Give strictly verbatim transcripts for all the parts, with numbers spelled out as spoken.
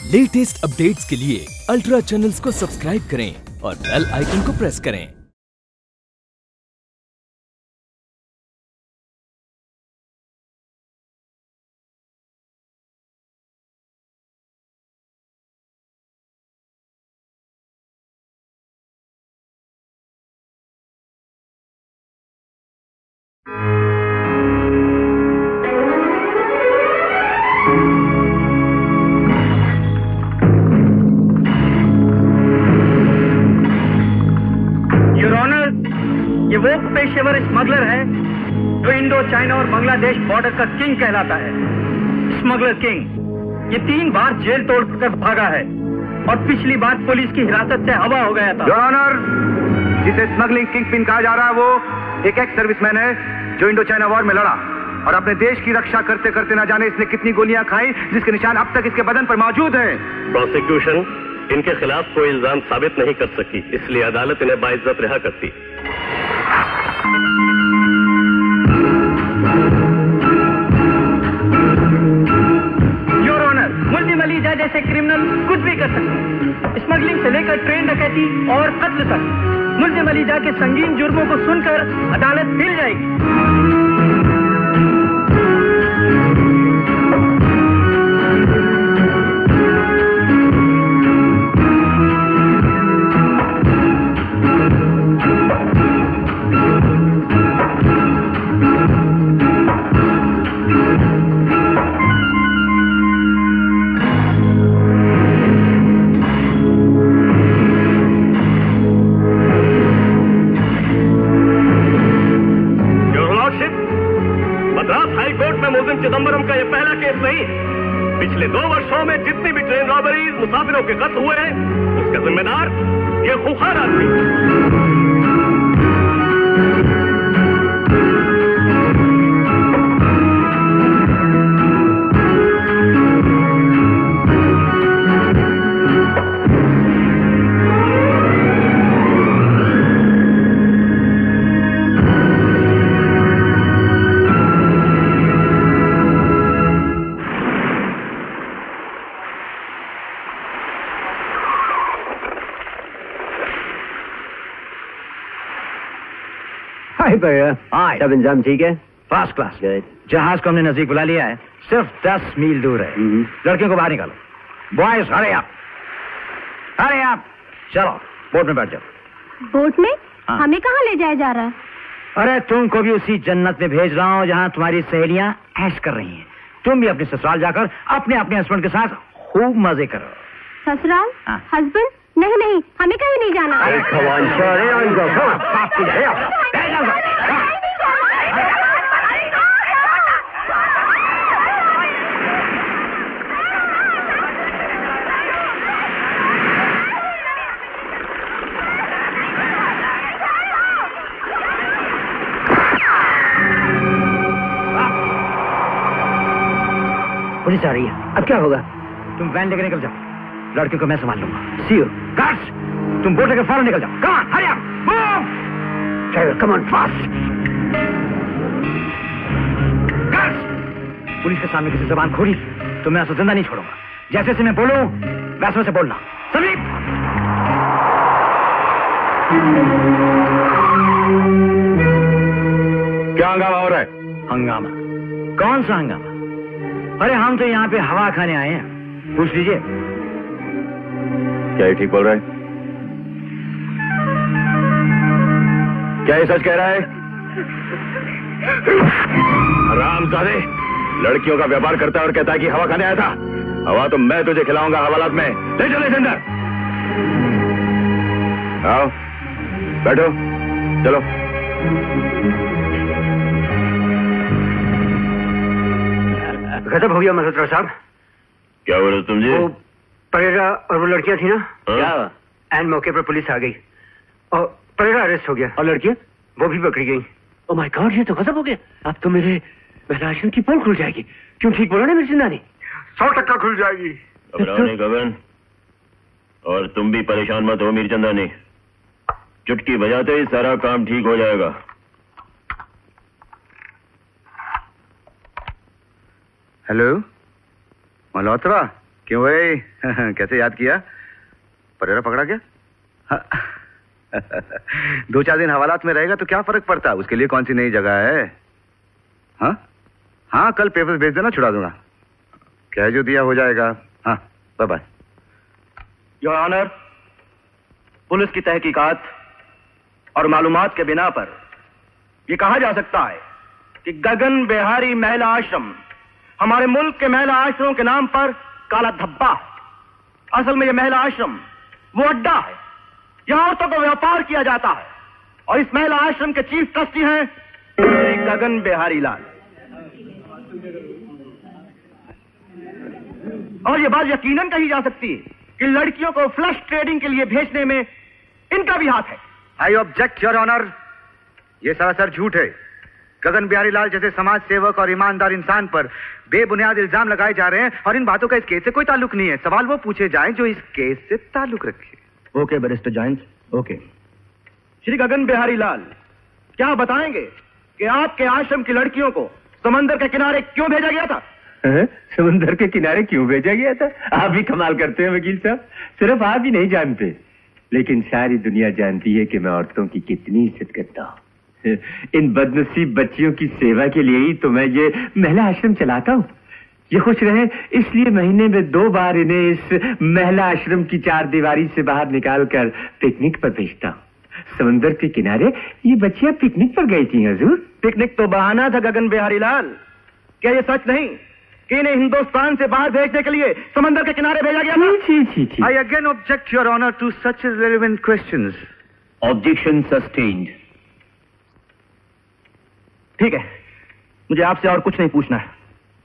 Latest updates के लिए ultra channels को सब्सक्राइब करें और बेल आइकन को प्रेस करें। पेशेवर स्मगलर है जो इंडो चाइना और बांग्लादेश बॉर्डर का किंग कहलाता है। स्मगलर किंग ये तीन बार जेल तोड़कर भागा है और पिछली बार पुलिस की हिरासत से हवा हो गया था। योर ऑनर, जिसे स्मगलिंग किंग पिन कहा जा रहा है वो एक एक्स सर्विसमैन है जो इंडो चाइना वॉर में लड़ा और अपने देश की रक्षा करते करते ना जाने इसने कितनी गोलियां खाई जिसके निशान अब तक इसके बदन पर मौजूद हैं। प्रोसिक्यूशन इनके खिलाफ कोई इल्जाम साबित नहीं कर सकी, इसलिए अदालत इन्हें बाइज्जत रिहा करती। योर ऑनर, मुल्जिम अली जा जैसे क्रिमिनल कुछ भी कर सकते हैं, स्मगलिंग से लेकर ट्रेन डकैती और कत्ल तक। मुल्जिम अली जा के संगीन जुर्मों को सुनकर अदालत हिल जाएगी। चिदम्बरम का यह पहला केस नहीं, पिछले दो वर्षों में जितनी भी ट्रेन रॉबरीज मुसाफिरों के कत्ल हुए हैं उसका जिम्मेदार ये खूंखार आदमी। हाय, सब इंतजाम ठीक है? First class. जहाज को हमने नजदीक बुला लिया है, सिर्फ दस मील दूर है। लड़कियों को बाहर निकालो। बॉयज हरे आप, हरे आप, चलो बोट में बैठ जाओ। बोट में? हाँ। हमें कहाँ ले जाया जा रहा है? अरे तुमको भी उसी जन्नत में भेज रहा हूँ जहाँ तुम्हारी सहेलियाँ ऐश कर रही हैं। तुम भी अपने ससुराल जाकर अपने अपने हस्बैंड के साथ खूब मजे करो। ससुराल? हस्बैंड? नहीं नहीं, हमें कहीं नहीं जाना। अरे भगवान, पुलिस आ रही है, अब क्या होगा? तुम वैन लेकर निकल जाओ, लड़के को मैं संभाल लूंगा। See you. गार्ड्स, तुम बोट लेकर फौरन निकल जाओ। Come on, hurry up, move. Driver, come on fast. Guards, police के सामने किसी जबान खोली तो मैं उसे जिंदा नहीं छोड़ूंगा। जैसे जैसे मैं बोलूं वैसे वैसे बोलना, समझी? क्या हंगामा हो रहा है? हंगामा? कौन सा हंगामा? अरे हम तो यहाँ पे हवा खाने आए हैं, पूछ लीजिए। क्या ये ठीक बोल रहा है? क्या ये सच कह रहा है? हरामजादे, लड़कियों का व्यापार करता है और कहता है कि हवा खाने आया था। हवा तो मैं तुझे खिलाऊंगा हवालात में। ले चलो इस अंदर। आओ, बैठो, चलो। गजब हो गया मल्होत्रा साहब। क्या बोले तुम जी? वो परेरा और वो लड़कियां थी ना, क्या? एंड मौके पर पुलिस आ गई और परेरा अरेस्ट हो गया और लड़कियां वो भी पकड़ी गई। ओह माय गॉड, ये तो गजब हो गया। अब तो मेरे महराशन की पोल खुल जाएगी। क्यों, ठीक बोला ना मिर्चंदानी? सौ टक्का खुल जाएगी। घबराओ नहीं गगन, और तुम भी परेशान मत हो मिर्चंदानी। चुटकी बजाते ही सारा काम ठीक हो जाएगा। हेलो मल्होत्रा, क्यों भाई? कैसे याद किया? परेरा पकड़ा क्या? दो चार दिन हवालात में रहेगा तो क्या फर्क पड़ता है? उसके लिए कौन सी नई जगह है? हाँ हाँ, कल पेपर भेज देना, छुड़ा दूंगा। क्या जो दिया हो जाएगा। हाँ, bye bye. Your honour, police की तहकीकात और मालूमात के बिना पर यह कहा जा सकता है कि गगन बिहारी महिला आश्रम हमारे मुल्क के महिला आश्रमों के नाम पर काला धब्बा है। असल में यह महिला आश्रम वो अड्डा है, यहां औरतों का व्यापार किया जाता है और इस महिला आश्रम के चीफ ट्रस्टी हैं गगन बिहारी लाल। और यह बात यकीनन कही जा सकती है कि लड़कियों को फ्लश ट्रेडिंग के लिए भेजने में इनका भी हाथ है। आई ऑब्जेक्ट योर ऑनर, यह सरासर झूठ है। गगन बिहारी लाल जैसे समाज सेवक और ईमानदार इंसान पर बेबुनियाद इल्जाम लगाए जा रहे हैं और इन बातों का इस केस से कोई ताल्लुक नहीं है। सवाल वो पूछे जाएं जो इस केस से ताल्लुक रखे। Okay barrister Jayant, okay. Shri Gagan Bihari Lal, क्या आप बताएंगे कि आपके आश्रम की लड़कियों को समंदर के किनारे क्यों भेजा गया था? समंदर के किनारे क्यों भेजा गया था? आप भी कमाल करते हैं वकील साहब। सिर्फ आप ही नहीं जानते, लेकिन सारी दुनिया जानती है कि मैं औरतों की कितनी इज्जत करता हूँ। इन बदनसीब बच्चियों की सेवा के लिए ही तो मैं ये महिला आश्रम चलाता हूँ। ये खुश रहे इसलिए महीने में दो बार इन्हें इस महिला आश्रम की चार दीवारी से बाहर निकालकर पिकनिक पर भेजता हूँ। समंदर के किनारे ये बच्चियां पिकनिक पर गई थी हुजूर। पिकनिक तो बहाना था गगन बिहारी लाल, क्या ये सच नहीं कि इन्हें हिंदुस्तान से बाहर भेजने के लिए समंदर के किनारे भेजा गया था? जी जी जी। I again object your honour to such relevant questions. Objection sustained. ठीक है, मुझे आपसे और कुछ नहीं पूछना है।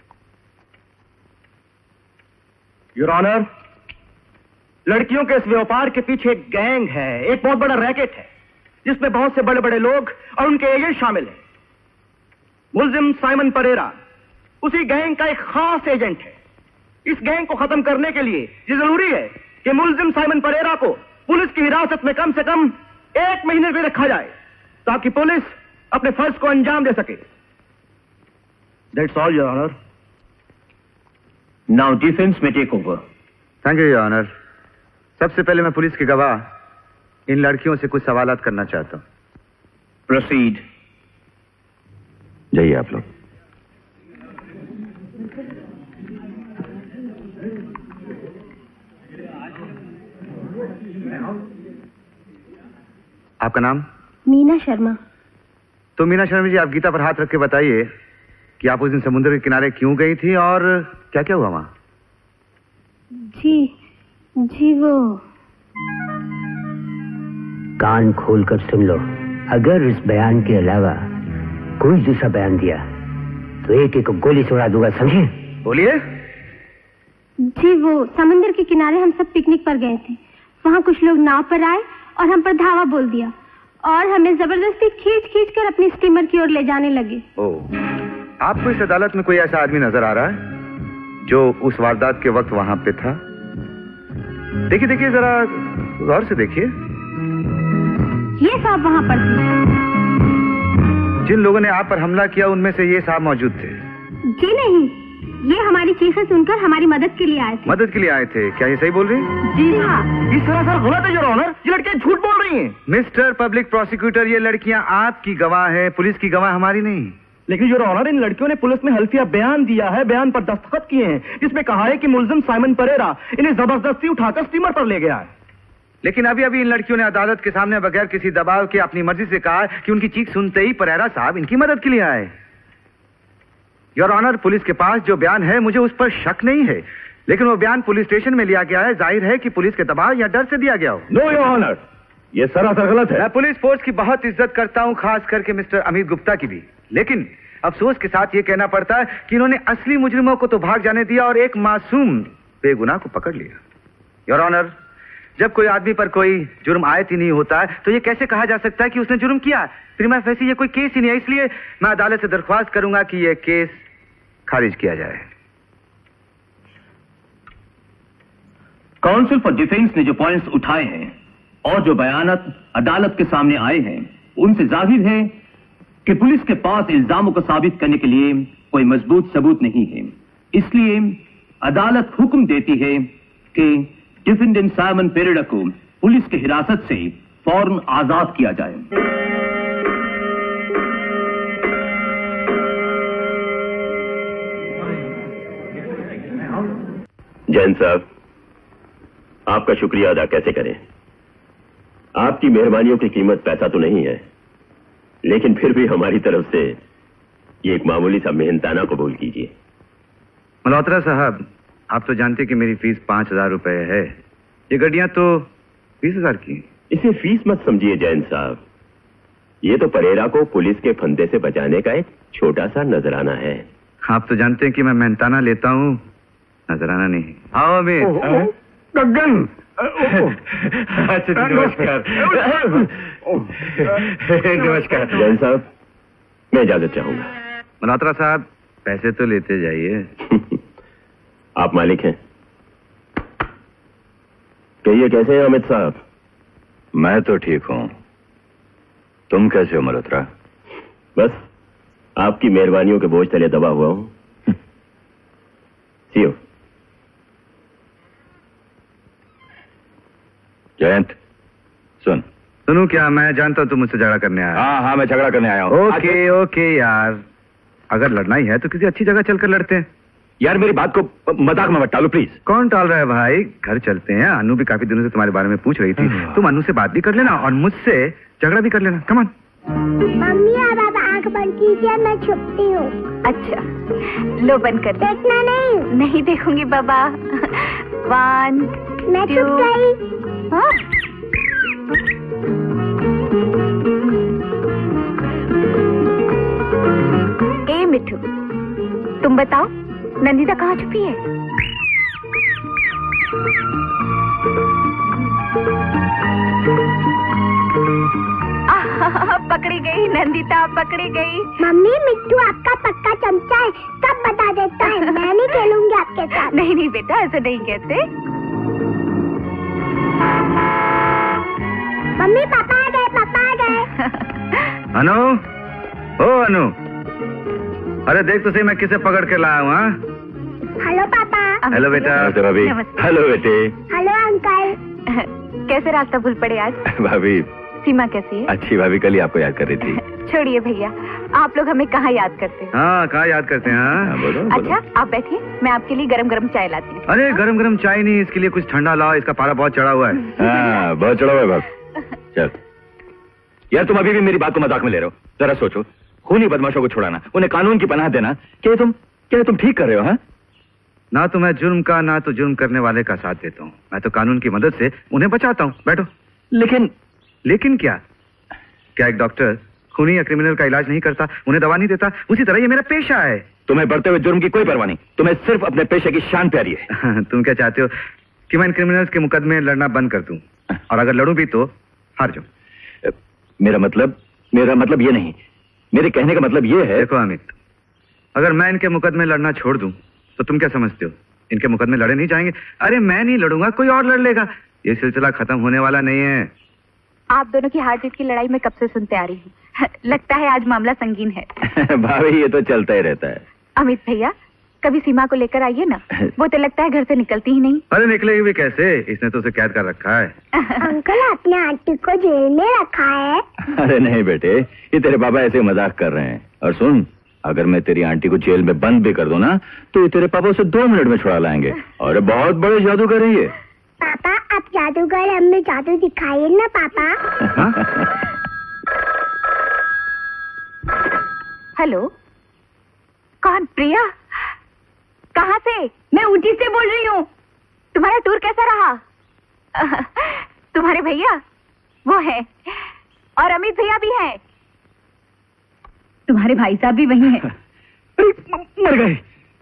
योर ऑनर, लड़कियों के इस व्यापार के पीछे एक गैंग है, एक बहुत बड़ा रैकेट है जिसमें बहुत से बड़े बड़े लोग और उनके एजेंट शामिल हैं। मुल्जिम साइमन परेरा उसी गैंग का एक खास एजेंट है। इस गैंग को खत्म करने के लिए ये जरूरी है कि मुल्जिम साइमन परेरा को पुलिस की हिरासत में कम से कम एक महीने में रखा जाए ताकि पुलिस अपने फर्ज को अंजाम दे सके। That's all your honour. Now defence may take over. Thank you your honour. सबसे पहले मैं पुलिस के गवाह इन लड़कियों से कुछ सवालात करना चाहता हूं। प्रोसीड। जाइए आप लोग। आपका नाम? मीना शर्मा। तो मीना शर्मा जी, आप गीता पर हाथ रख के बताइए कि आप उस दिन समुद्र के किनारे क्यों गई थी और क्या क्या हुआ वहां? जी जी वो कान खोलकर सुन लो, अगर इस बयान के अलावा कोई दूसरा बयान दिया तो एक एक गोली से उड़ा दूंगा, समझे? बोलिए। जी वो समुद्र के किनारे हम सब पिकनिक पर गए थे। वहाँ कुछ लोग नाव पर आए और हम पर धावा बोल दिया और हमें जबरदस्ती खींच खींच कर अपनी स्टीमर की ओर ले जाने लगे। ओह, आपको इस अदालत में कोई ऐसा आदमी नजर आ रहा है जो उस वारदात के वक्त वहां पे था? देखिए देखिए, जरा गौर से देखिए। ये साहब वहाँ पर थे। जिन लोगों ने आप पर हमला किया उनमें से ये साहब मौजूद थे? जी नहीं, ये हमारी चीखें सुनकर हमारी मदद के लिए आए थे। मदद के लिए आए थे? क्या ये सही बोल रही हैं? जी हाँ। इस तरह सर गलत है योर ऑनर, ये लड़कियां झूठ बोल रही हैं। मिस्टर पब्लिक प्रोसिक्यूटर, ये लड़कियां आपकी गवाह हैं, पुलिस की गवाह हमारी नहीं। लेकिन योर ऑनर, इन लड़कियों ने पुलिस में हल्फिया बयान दिया है, बयान पर दस्तखत किए हैं, जिसमें कहा है कि मुल्जिम साइमन परेरा इन्हें जबरदस्ती उठाकर स्टीमर पर ले गया है। लेकिन अभी अभी इन लड़कियों ने अदालत के सामने बगैर किसी दबाव के अपनी मर्जी से कहा कि उनकी चीख सुनते ही परेरा साहब इनकी मदद के लिए आए। योर ऑनर, पुलिस के पास जो बयान है मुझे उस पर शक नहीं है, लेकिन वो बयान पुलिस स्टेशन में लिया गया है। जाहिर है कि पुलिस के दबाव या डर से दिया गया हो। नो योर ऑनर, ये सरासर गलत है। मैं पुलिस फोर्स की बहुत इज्जत करता हूं, खास करके मिस्टर अमित गुप्ता की भी, लेकिन अफसोस के साथ ये कहना पड़ता है कि इन्होंने असली मुजरिमों को तो भाग जाने दिया और एक मासूम बेगुनाह को पकड़ लिया। योर ऑनर, जब कोई आदमी पर कोई जुर्म आयत ही नहीं होता है तो ये कैसे कहा जा सकता है कि उसने जुर्म किया? प्रीमा फेसी ये कोई केस ही नहीं है। इसलिए मैं अदालत से दरख्वास्त करूंगा कि यह केस खारिज किया जाए। काउंसिल फॉर डिफेंस ने जो पॉइंट्स उठाए हैं और जो बयानात अदालत के सामने आए हैं, उनसे जाहिर है कि पुलिस के पास इल्जामों को साबित करने के लिए कोई मजबूत सबूत नहीं है। इसलिए अदालत हुक्म देती है कि डिफेंडेंट साइमन पेरेरा को पुलिस की हिरासत से फौरन आजाद किया जाए। जैन साहब, आपका शुक्रिया अदा कैसे करें। आपकी मेहरबानियों की कीमत पैसा तो नहीं है, लेकिन फिर भी हमारी तरफ से ये एक मामूली सा मेहनताना कबूल कीजिए। मल्होत्रा साहब, आप तो जानते कि मेरी फीस पांच हजार रुपए है। ये गड्डियां तो बीस हजार की। इसे फीस मत समझिए जैन साहब, ये तो परेरा को पुलिस के फंदे से बचाने का एक छोटा सा नजराना है। आप तो जानते हैं कि मैं मेहनताना लेता हूँ, नजराना नहीं। आओ अमित। गगन। अच्छा नमस्कार। नमस्कार जैन साहब, मैं इजाजत चाहूंगा। मल्होत्रा साहब, पैसे तो लेते जाइए। आप मालिक हैं। कहिए कैसे हैं अमित साहब? मैं तो ठीक हूं, तुम कैसे हो मल्होत्रा? बस आपकी मेहरबानियों के बोझ तले दबा हुआ हूं। सीओ। जयंत सुन। सुनू क्या? मैं जानता हूं तुम मुझसे झगड़ा करने आया। हाँ हाँ, मैं झगड़ा करने आया हूं। ओके ओके यार, अगर लड़ना ही है तो किसी अच्छी जगह चलकर लड़ते हैं। यार मेरी बात को मजाक में मत टालो प्लीज। कौन टाल रहा है भाई? घर चलते हैं। अनु भी काफी दिनों से तुम्हारे बारे में पूछ रही थी। तुम अनु से बात भी कर लेना और मुझसे झगड़ा भी कर लेना। Come on. मम्मी अब आप आंख बंद कीजिए, मैं छुपती हूँ। अच्छा, लो बंद कर। देखना नहीं। नहीं देखूंगी बाबा। वन, मैं छुप गई। हाँ? ए मिठू, तुम बताओ नंदिता कहाँ छुपी है? पकड़ी गई नंदिता, पकड़ी गई। मम्मी, मिट्टू आपका पक्का चमचा है, सब बता देता है। मैं नहीं खेलूंगी आपके साथ। नहीं नहीं बेटा, ऐसे नहीं कहते। मम्मी, पापा आ गए, पापा आ गए। अनु, ओ अनु, अरे देख तो सही मैं किसे पकड़ के लाया हूँ। हाँ, हेलो पापा। हेलो बेटा। भाभी। हेलो बेटे। Hello uncle. कैसे रास्ता भूल पड़े आज? भाभी सीमा कैसी है? अच्छी भाभी, कल ही आपको याद कर रही थी। छोड़िए भैया, आप लोग हमें कहाँ याद करते हैं? हाँ, कहाँ याद करते हैं। हाँ? बोलो, अच्छा बोलो। आप बैठिए, मैं आपके लिए गरम गरम चाय लाती हूँ। अरे गरम गरम चाय नहीं, इसके लिए कुछ ठंडा लाओ, इसका पारा बहुत चढ़ा हुआ है। हाँ, बहुत चढ़ा हुआ है बाप। चल यार, तुम अभी भी मेरी बात को मजाक में ले रहे हो। जरा सोचो, खूनी बदमाशों को छुड़ाना, उन्हें कानून की पनाह देना, क्या तुम क्या तुम ठीक कर रहे हो? हाँ, ना तो मैं जुर्म का ना तो जुर्म करने वाले का साथ देता हूँ। मैं तो कानून की मदद से उन्हें बचाता हूँ। बैठो। लेकिन लेकिन क्या? क्या एक डॉक्टर खूनी या क्रिमिनल का इलाज नहीं करता, उन्हें दवा नहीं देता? उसी तरह ये मेरा पेशा है। तुम्हें बढ़ते हुए जुर्म की कोई परवाह नहीं, तुम्हें सिर्फ अपने पेशे की शान प्यारी है। तुम क्या चाहते हो कि मैं इन क्रिमिनल्स के मुकदमे लड़ना बंद कर दूं, और अगर लड़ूं भी तो हार जाऊं? मेरा मतलब मेरा मतलब ये नहीं, मेरे कहने का मतलब ये है। देखो अमित, अगर मैं इनके मुकदमे लड़ना छोड़ दूं तो तुम क्या समझते हो इनके मुकदमे लड़े नहीं जाएंगे? अरे मैं नहीं लड़ूंगा, कोई और लड़ लेगा। ये सिलसिला खत्म होने वाला नहीं है। आप दोनों की हार जीत की लड़ाई में कब से सुनते आ रही हूँ। लगता है आज मामला संगीन है। भाभी, ये तो चलता ही रहता है। अमित भैया, कभी सीमा को लेकर आइए ना, वो तो लगता है घर से निकलती ही नहीं। अरे निकलेगी भी कैसे, इसने तो उसे कैद कर रखा है। अंकल, आपने आंटी को जेल में रखा है? अरे नहीं बेटे, ये तेरे पापा ऐसे मजाक कर रहे हैं। और सुन, अगर मैं तेरी आंटी को जेल में बंद भी कर दूं ना, तो ये तेरे पापा उसे दो मिनट में छुड़ा लाएंगे। और बहुत बड़े जादूगर है ये। पापा, आप जादूगर, हमें जादू दिखाइए ना पापा। हेलो, कौन? प्रिया? कहाँ से? मैं ऊटी से बोल रही हूँ। तुम्हारा टूर कैसा रहा? तुम्हारे भैया वो है, और अमित भैया भी हैं। तुम्हारे भाई साहब भी वही हैं। मर गए।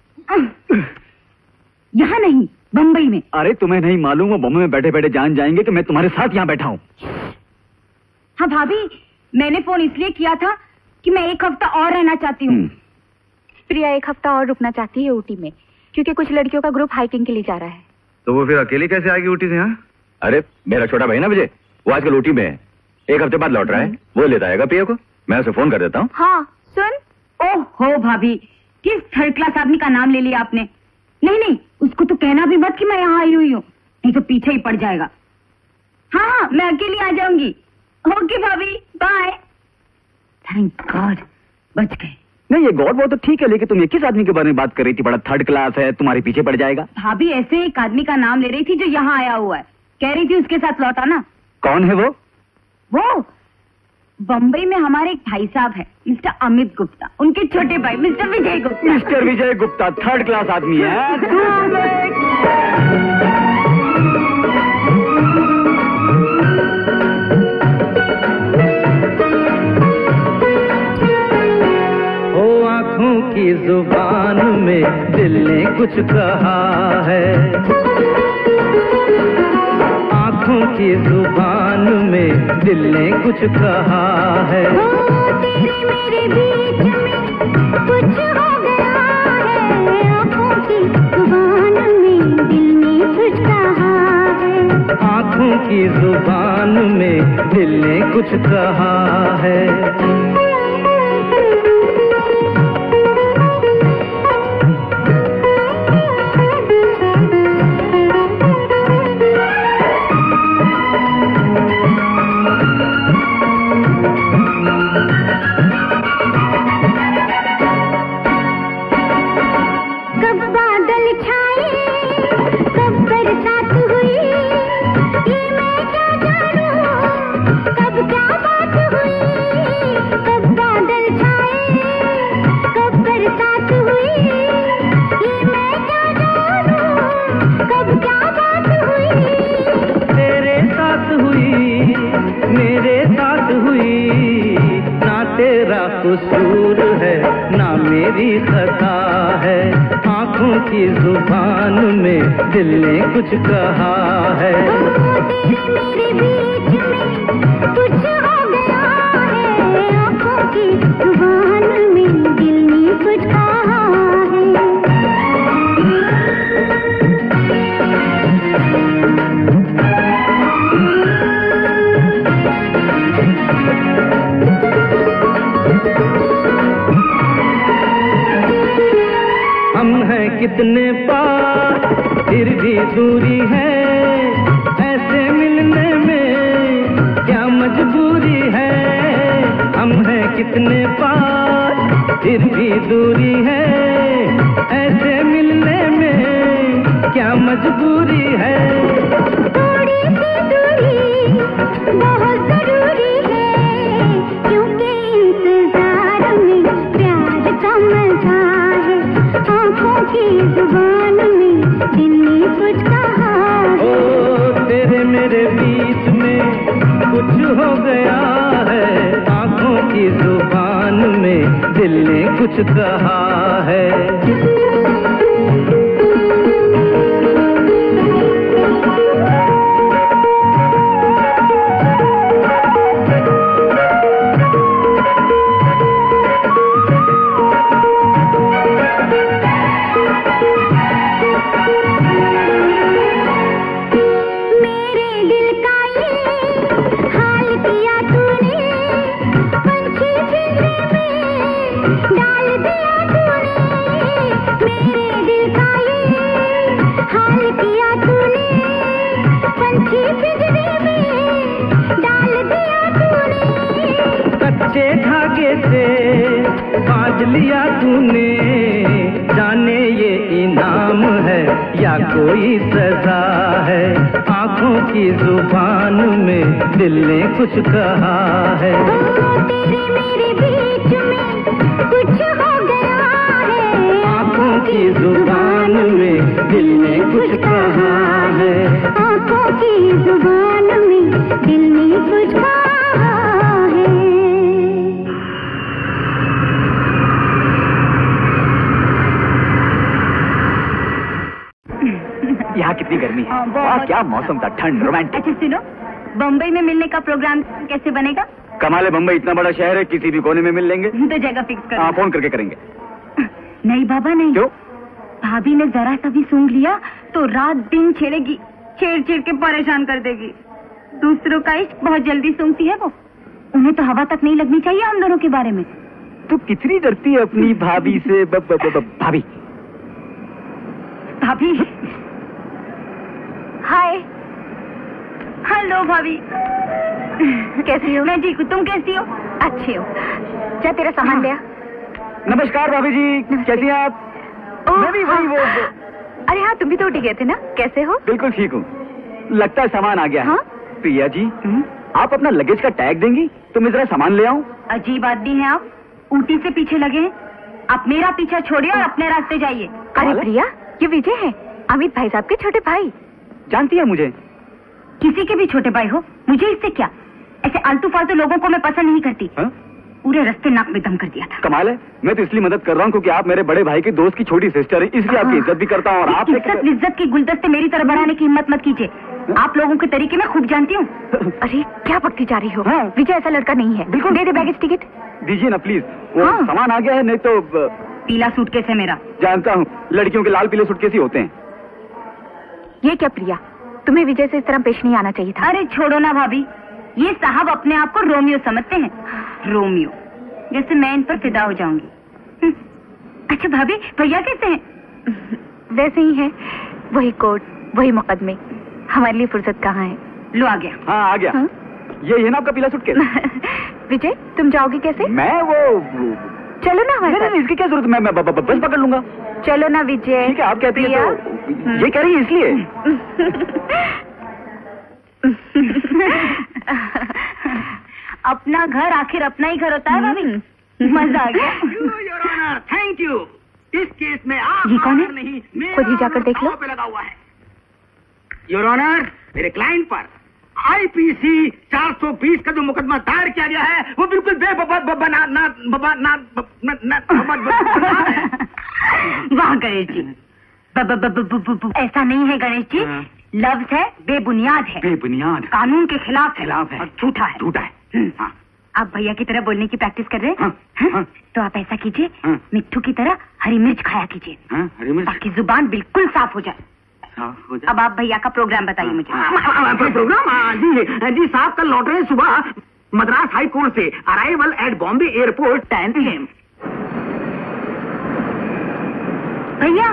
यहाँ नहीं, बम्बई में। अरे तुम्हें नहीं मालूम, वो बम्बई में बैठे बैठे जान जाएंगे कि मैं तुम्हारे साथ यहाँ बैठा हूँ। हाँ भाभी, मैंने फोन इसलिए किया था कि मैं एक हफ्ता और रहना चाहती हूँ। प्रिया एक हफ्ता और रुकना चाहती है ऊटी में, क्योंकि कुछ लड़कियों का ग्रुप हाइकिंग के लिए जा रहा है। तो वो फिर अकेली कैसे आएगी ऊटी से? यहाँ? अरे मेरा छोटा भाई ना विजय, वो आजकल ऊटी में है, एक हफ्ते बाद लौट रहा है। वो लेता आएगा प्रिया को, मैं उसे फोन कर देता हूँ। हाँ सुन। ओह हो भाभी, किस थर्ड क्लास आदमी का नाम ले लिया आपने? नहीं नहीं, उसको तो कहना भी मत कि मैं यहाँ आई हुई हूँ, नहीं तो पीछे ही पड़ जाएगा। हाँ हाँ मैं अकेली आ जाऊंगी। ओके भाभी, बाय। थैंक गॉड, बच गए। नहीं ये गॉड वो तो ठीक है, लेकिन तुम ये किस आदमी के बारे में बात कर रही थी? बड़ा थर्ड क्लास है, तुम्हारे पीछे पड़ जाएगा। भाभी ऐसे एक आदमी का नाम ले रही थी जो यहाँ आया हुआ है, कह रही थी उसके साथ लौटा ना। कौन है वो? वो बम्बई में हमारे एक भाई साहब है, मिस्टर अमित गुप्ता, उनके छोटे भाई mister Vijay Gupta. Mister Vijay Gupta third class आदमी है। ओ आंखों की जुबान में दिल ने कुछ कहा है, आंखों की जुबान में दिल ने कुछ कहा है। तेरे मेरे बीच में कुछ हो गया है, आंखों की जुबान में दिल ने कुछ कहा है। आंखों की जुबान में दिल ने कुछ कहा है। कसूर है ना मेरी खता है, आंखों की जुबान में दिल ने कुछ कहा है। तेरे मेरे बीच में कुछ हो गया है, आंखों की जुबान में दिल ने कुछ कहा है। हम हैं कितने पास फिर भी दूरी है, ऐसे मिलने में क्या मजबूरी है। हम हैं कितने पास फिर भी दूरी है, ऐसे मिलने में क्या मजबूरी है। थोड़ी सी दूरी बहुत जरूरी है, क्योंकि इंतजार में प्यार का मजा है। आंखों की जुबान में दिल ने कुछ कहा है। ओ तेरे मेरे बीच में कुछ हो गया है, आंखों की जुबान में दिल ने कुछ कहा है। कच्चे धागे से बांध लिया तूने, जाने ये इनाम है या कोई सजा है। आंखों की जुबान में दिल ने कुछ कहा है। तेरे मेरे बीच में कुछ हो गया है, आंखों की जुबान में दिल ने कुछ कहा है। आंखों की जुबान में दिल ने कुछ कहा है। यहाँ कितनी गर्मी है, वाह क्या मौसम था, ठंड रोमांटिक। अच्छा सुनो, बम्बई में मिलने का प्रोग्राम कैसे बनेगा? कमाल है, बम्बई इतना बड़ा शहर है, किसी भी कोने में मिल लेंगे। तो जगह फिक्स कर। हाँ फोन करके करेंगे। नहीं बाबा नहीं। क्यों? भाभी ने जरा सा भी सूंघ लिया तो रात दिन छेड़ेगी, छेड़ छेड़ के परेशान कर देगी। दूसरों का इश्क बहुत जल्दी सूंघती है वो, उन्हें तो हवा तक नहीं लगनी चाहिए हम दोनों के बारे में। तो कितनी डरती है अपनी भाभी से? भाभी भाभी। हाय। हेलो भाभी। कैसी हो? मैं ठीक हूँ, तुम कैसी हो? अच्छी हो। क्या तेरा सामान लिया? नमस्कार भाभी जी, कैसी हैं आप? मैं भी वही वो अरे हाँ, तुम भी तो उठी गए थे ना, कैसे हो? बिल्कुल ठीक हूँ। लगता है सामान आ गया है। हाँ? प्रिया जी, आप अपना लगेज का टैग देंगी तो मैं जरा सामान ले आऊँ। अजीब आदमी है आप, ऊटी से पीछे लगे हैं। आप मेरा पीछा छोड़िए और अपने रास्ते जाइए। अरे प्रिया, ये विजय है, अमित भाई साहब के छोटे भाई। जानती है मुझे? किसी के भी छोटे भाई हो, मुझे इससे क्या? ऐसे आलतू फालतू लोगों को मैं पसंद नहीं करती। हा? पूरे रास्ते नाक में दम कर दिया था। कमाल है, मैं तो इसलिए मदद कर रहा हूँ क्योंकि आप मेरे बड़े भाई के दोस्त की छोटी सिस्टर है, इसलिए आपकी इज्जत भी करता हूँ। और आप इज्जत इज्जत की गुलदस्ते मेरी तरफ बढ़ाने की हिम्मत मत कीजिए। आप लोगों के तरीके मैं खूब जानती हूँ। अरे क्या पकती जा रही हो? हाँ। विजय ऐसा लड़का नहीं है। बिल्कुल। दे दे बैगेज टिकट। दीजिए ना प्लीज। वो हाँ। सामान आ गया है, नहीं तो पीला सूटकेस है मेरा। जानता हूँ, लड़कियों के लाल पीले सूटकेस ही होते हैं। ये क्या प्रिया, तुम्हें विजय से इस तरह पेश नहीं आना चाहिए था। अरे छोड़ो ना भाभी, ये साहब अपने आप को रोमियो समझते हैं। रोमियो जैसे मैं इन पर फिदा हो जाऊंगी। अच्छा भाभी, भैया कैसे हैं? वैसे ही है, वही कोर्ट वही मुकदमे, हमारे लिए फुर्सत कहाँ है। लो आ गया। हाँ आ गया। हाँ? ये है ना आपका पीला सूटकेस। विजय तुम जाओगे कैसे? मैं वो चलो ना हमारे साथ। इसकी क्या जरूरत है, मैं, मैं बस पकड़ लूंगा। चलो ना विजय। ठीक है, आप कहती हैं तो ये कह रही है इसलिए। अपना घर आखिर अपना ही घर होता है भाभी। मजा आ गया। Your honour, thank you. इस केस में आप ये कौन है? नहीं, खुद ही जाकर देख लो। पे लगा हुआ है। योर ऑनर, मेरे क्लाइंट पर आईपीसी चार सौ बीस का जो मुकदमा दायर किया गया है वो बिल्कुल बेबना ना वाह गणेश जी, ऐसा नहीं है गणेश जी, लफ्ज है बेबुनियाद है। बेबुनियाद, कानून के खिलाफ खिलाफ है, झूठा है झूठा है। हाँ। आप भैया की तरह बोलने की प्रैक्टिस कर रहे हैं? हाँ, हाँ, तो आप ऐसा कीजिए, हाँ, मिट्टू की तरह हरी मिर्च खाया कीजिए, हाँ, हरी मिर्च, ताकि जुबान बिल्कुल साफ हो जाए। साफ हो जाए। अब आप भैया का प्रोग्राम बताइए मुझे। प्रोग्राम जी जी साहब कल लौट रहे सुबह मद्रास हाई कोर्ट से, arrival at Bombay airport ten A M. भैया।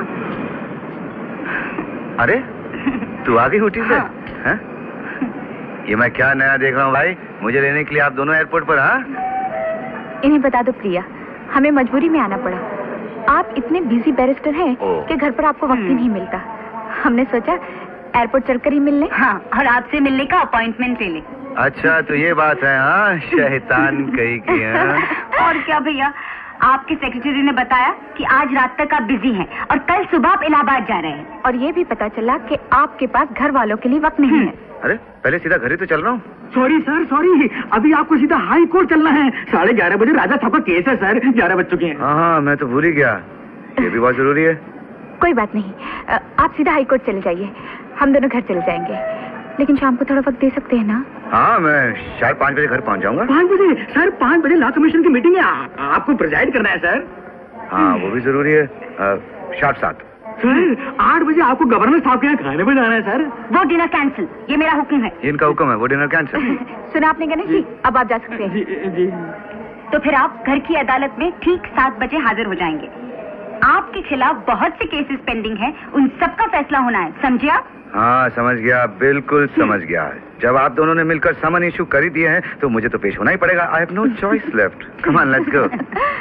अरे तू आ गई ऊटी से? हाँ? ये मैं क्या नया देख रहा हूँ भाई, मुझे लेने के लिए आप दोनों एयरपोर्ट पर? हाँ, इन्हें बता दो प्रिया, हमें मजबूरी में आना पड़ा। आप इतने बिजी बैरिस्टर हैं कि घर पर आपको वक्त ही नहीं मिलता। हमने सोचा एयरपोर्ट चलकर ही मिल लें। हाँ, और आपसे मिलने का अपॉइंटमेंट ले लें। अच्छा तो ये बात है। हाँ, शैतान कहीं की। हाँ? और क्या भैया, आपके सेक्रेटरी ने बताया कि आज रात तक आप बिजी हैं और कल सुबह आप इलाहाबाद जा रहे हैं। और ये भी पता चला कि आपके पास घर वालों के लिए वक्त नहीं है। अरे पहले सीधा घर ही तो चल रहा हूँ। सॉरी सर, सॉरी, अभी आपको सीधा हाई कोर्ट चलना है। साढ़े ग्यारह बजे राजा साहब का केस है सर, ग्यारह बज चुके हैं। हाँ हाँ, मैं तो भूल ही गया, ये भी बहुत जरूरी है। कोई बात नहीं, आप सीधा हाई कोर्ट चले जाइए, हम दोनों घर चले जाएंगे। लेकिन शाम को थोड़ा वक्त दे सकते हैं ना? हाँ, मैं शायद पाँच बजे घर पहुंच जाऊंगा। पाँच बजे? सर पाँच बजे लॉ कमीशन की मीटिंग है, आपको प्रिजाइड करना है सर। हाँ वो भी जरूरी है। शार्प सात। सर आठ बजे आपको गवर्नर साहब के यहाँ खाने पे जाना है सर। वो डिनर कैंसिल, ये मेरा हुक्म है। इनका हुक्म है, वो डिनर कैंसिल। सुना आपने गणेश जी, अब आप जा सकते हैं। जी, जी। तो फिर आप घर की अदालत में ठीक सात बजे हाजिर हो जाएंगे। आपके खिलाफ बहुत से केसेस पेंडिंग हैं, उन सब का फैसला होना है, समझे आप? हाँ समझ गया, बिल्कुल समझ गया। जब आप दोनों ने मिलकर समन इशू कर ही दिए हैं तो मुझे तो पेश होना ही पड़ेगा। I have no choice left. Come on, let's go.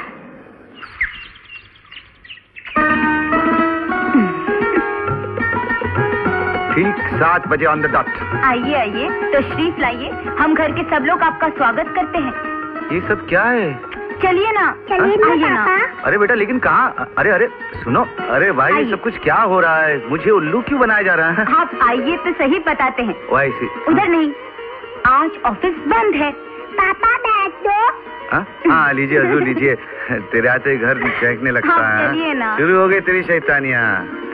ठीक सात बजे ऑन द डॉट। आइए आइए, तशरीफ लाइए, हम घर के सब लोग आपका स्वागत करते हैं। ये सब क्या है? चलिए ना, चलिए ना। अरे बेटा लेकिन कहाँ? अरे अरे सुनो, अरे भाई ये सब कुछ क्या हो रहा है? मुझे उल्लू क्यों बनाया जा रहा है? आप आइए तो सही बताते हैं। वैसे उधर नहीं, आज ऑफिस बंद है। पापा बैठ दो। हाँ लीजिए हजूर लीजिए, तेरे आते ही घर चहकने लगता है। शुरू हो गई तेरी शैतानियाँ।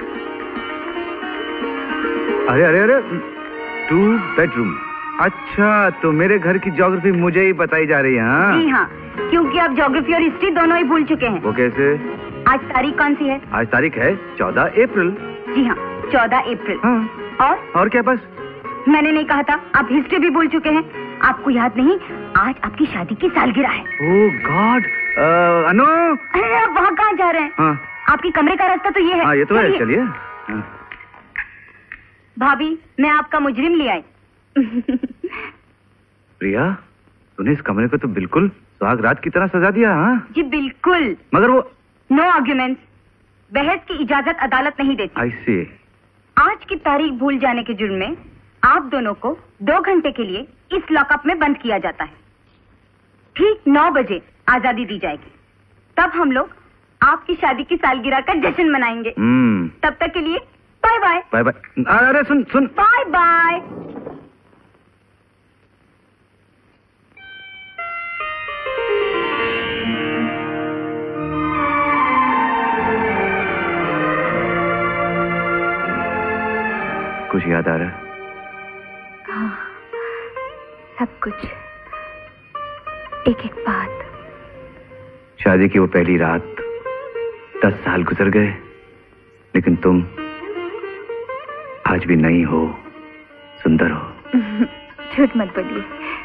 अरे अरे अरे, टू बेडरूम। अच्छा तो मेरे घर की ज्योग्राफी मुझे ही बताई जा रही है? हाँ जी हाँ, क्योंकि आप ज्योग्राफी और हिस्ट्री दोनों ही भूल चुके हैं। वो कैसे? आज तारीख कौन सी है? आज तारीख है चौदह अप्रैल। जी हाँ, चौदह अप्रैल। हाँ। और और क्या बस? मैंने नहीं कहा था, आप हिस्ट्री भी भूल चुके हैं। आपको याद नहीं, आज आपकी शादी की सालगिरह है। ओह गॉड। अनु, अरे आप वहाँ कहाँ जा रहे हैं? हाँ। आपकी कमरे का रास्ता तो ये है। हाँ ये तो है, चलिए। भाभी, मैं आपका मुजरिम ले आई। प्रिया, तूने इस कमरे को तो बिल्कुल सुहागरात की तरह सजा दिया। हाँ जी बिल्कुल। मगर वो नो आर्ग्यूमेंट्स, बहस की इजाजत अदालत नहीं देती। आई सी। आज की तारीख भूल जाने के जुर्म में आप दोनों को दो घंटे के लिए इस लॉकअप में बंद किया जाता है। ठीक नौ बजे आजादी दी जाएगी, तब हम लोग आपकी शादी की सालगिरह का जश्न मनाएंगे। तब तक के लिए बाय बाय। Bye bye. अरे सुन सुन। Bye bye. कुछ याद आ रहा है? हाँ, सब कुछ, एक एक बात। शादी की वो पहली रात, दस साल गुजर गए, लेकिन तुम आज भी नई हो, सुंदर हो। झूठ मत बोलिए,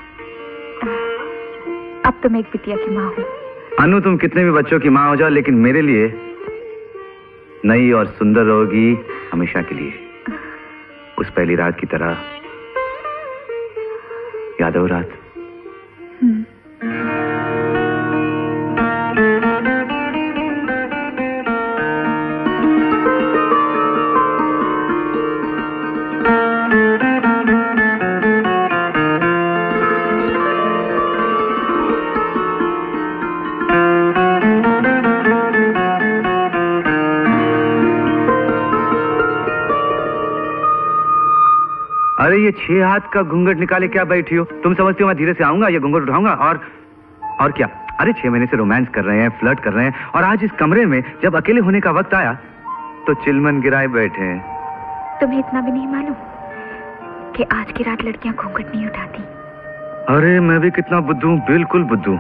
अब तुम एक बिटिया की माँ हो। अनु, तुम कितने भी बच्चों की माँ हो जाओ, लेकिन मेरे लिए नई और सुंदर रहोगी हमेशा के लिए, उस पहली रात की तरह। याद है वो रात? अरे ये छह हाथ का घूंघट निकाले क्या बैठी हो? तुम समझती हो मैं धीरे से आऊंगा, ये घूंघट उठाऊंगा और और क्या? अरे छह महीने से रोमांस कर रहे हैं, फ्लर्ट कर रहे हैं, और आज इस कमरे में जब अकेले होने का वक्त आया तो चिलमन गिराए बैठे हैं। तुम्हें इतना भी नहीं मालूम कि आज की रात लड़कियां घूंघट नहीं उठाती? अरे मैं भी कितना बुद्धू हूं, बिल्कुल बुद्धू।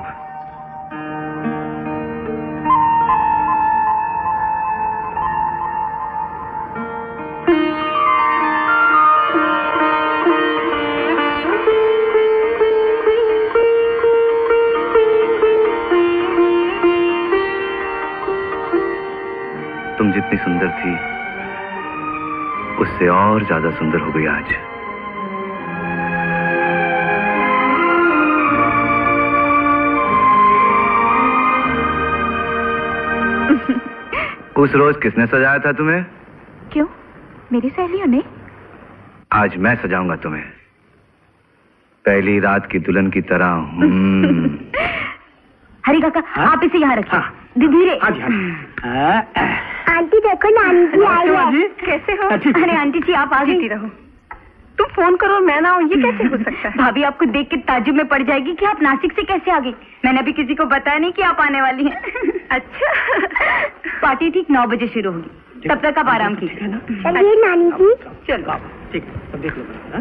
तुम जितनी सुंदर थी उससे और ज्यादा सुंदर हो गई आज। उस रोज किसने सजाया था तुम्हें? क्यों, मेरी सहेलियों ने? आज मैं सजाऊंगा तुम्हें पहली रात की दुल्हन की तरह। हरी काका, आप इसे यहाँ रखिए। धीरे। आंटी देखो, नानी जी आई है। कैसे हो? अरे आंटी जी, आप आ गई। रहो, तुम फोन करो मैं ना आऊं, ये कैसे हो सकता है? भाभी आपको देख के ताज्जुब में पड़ जाएगी कि आप नासिक से कैसे आ गई। मैंने अभी किसी को बताया नहीं कि आप आने वाली हैं। अच्छा। पार्टी ठीक नौ बजे शुरू होगी, तब तक आप आराम कीजिए। चलिए नानी जी। चलो ठीक, सब देख लो।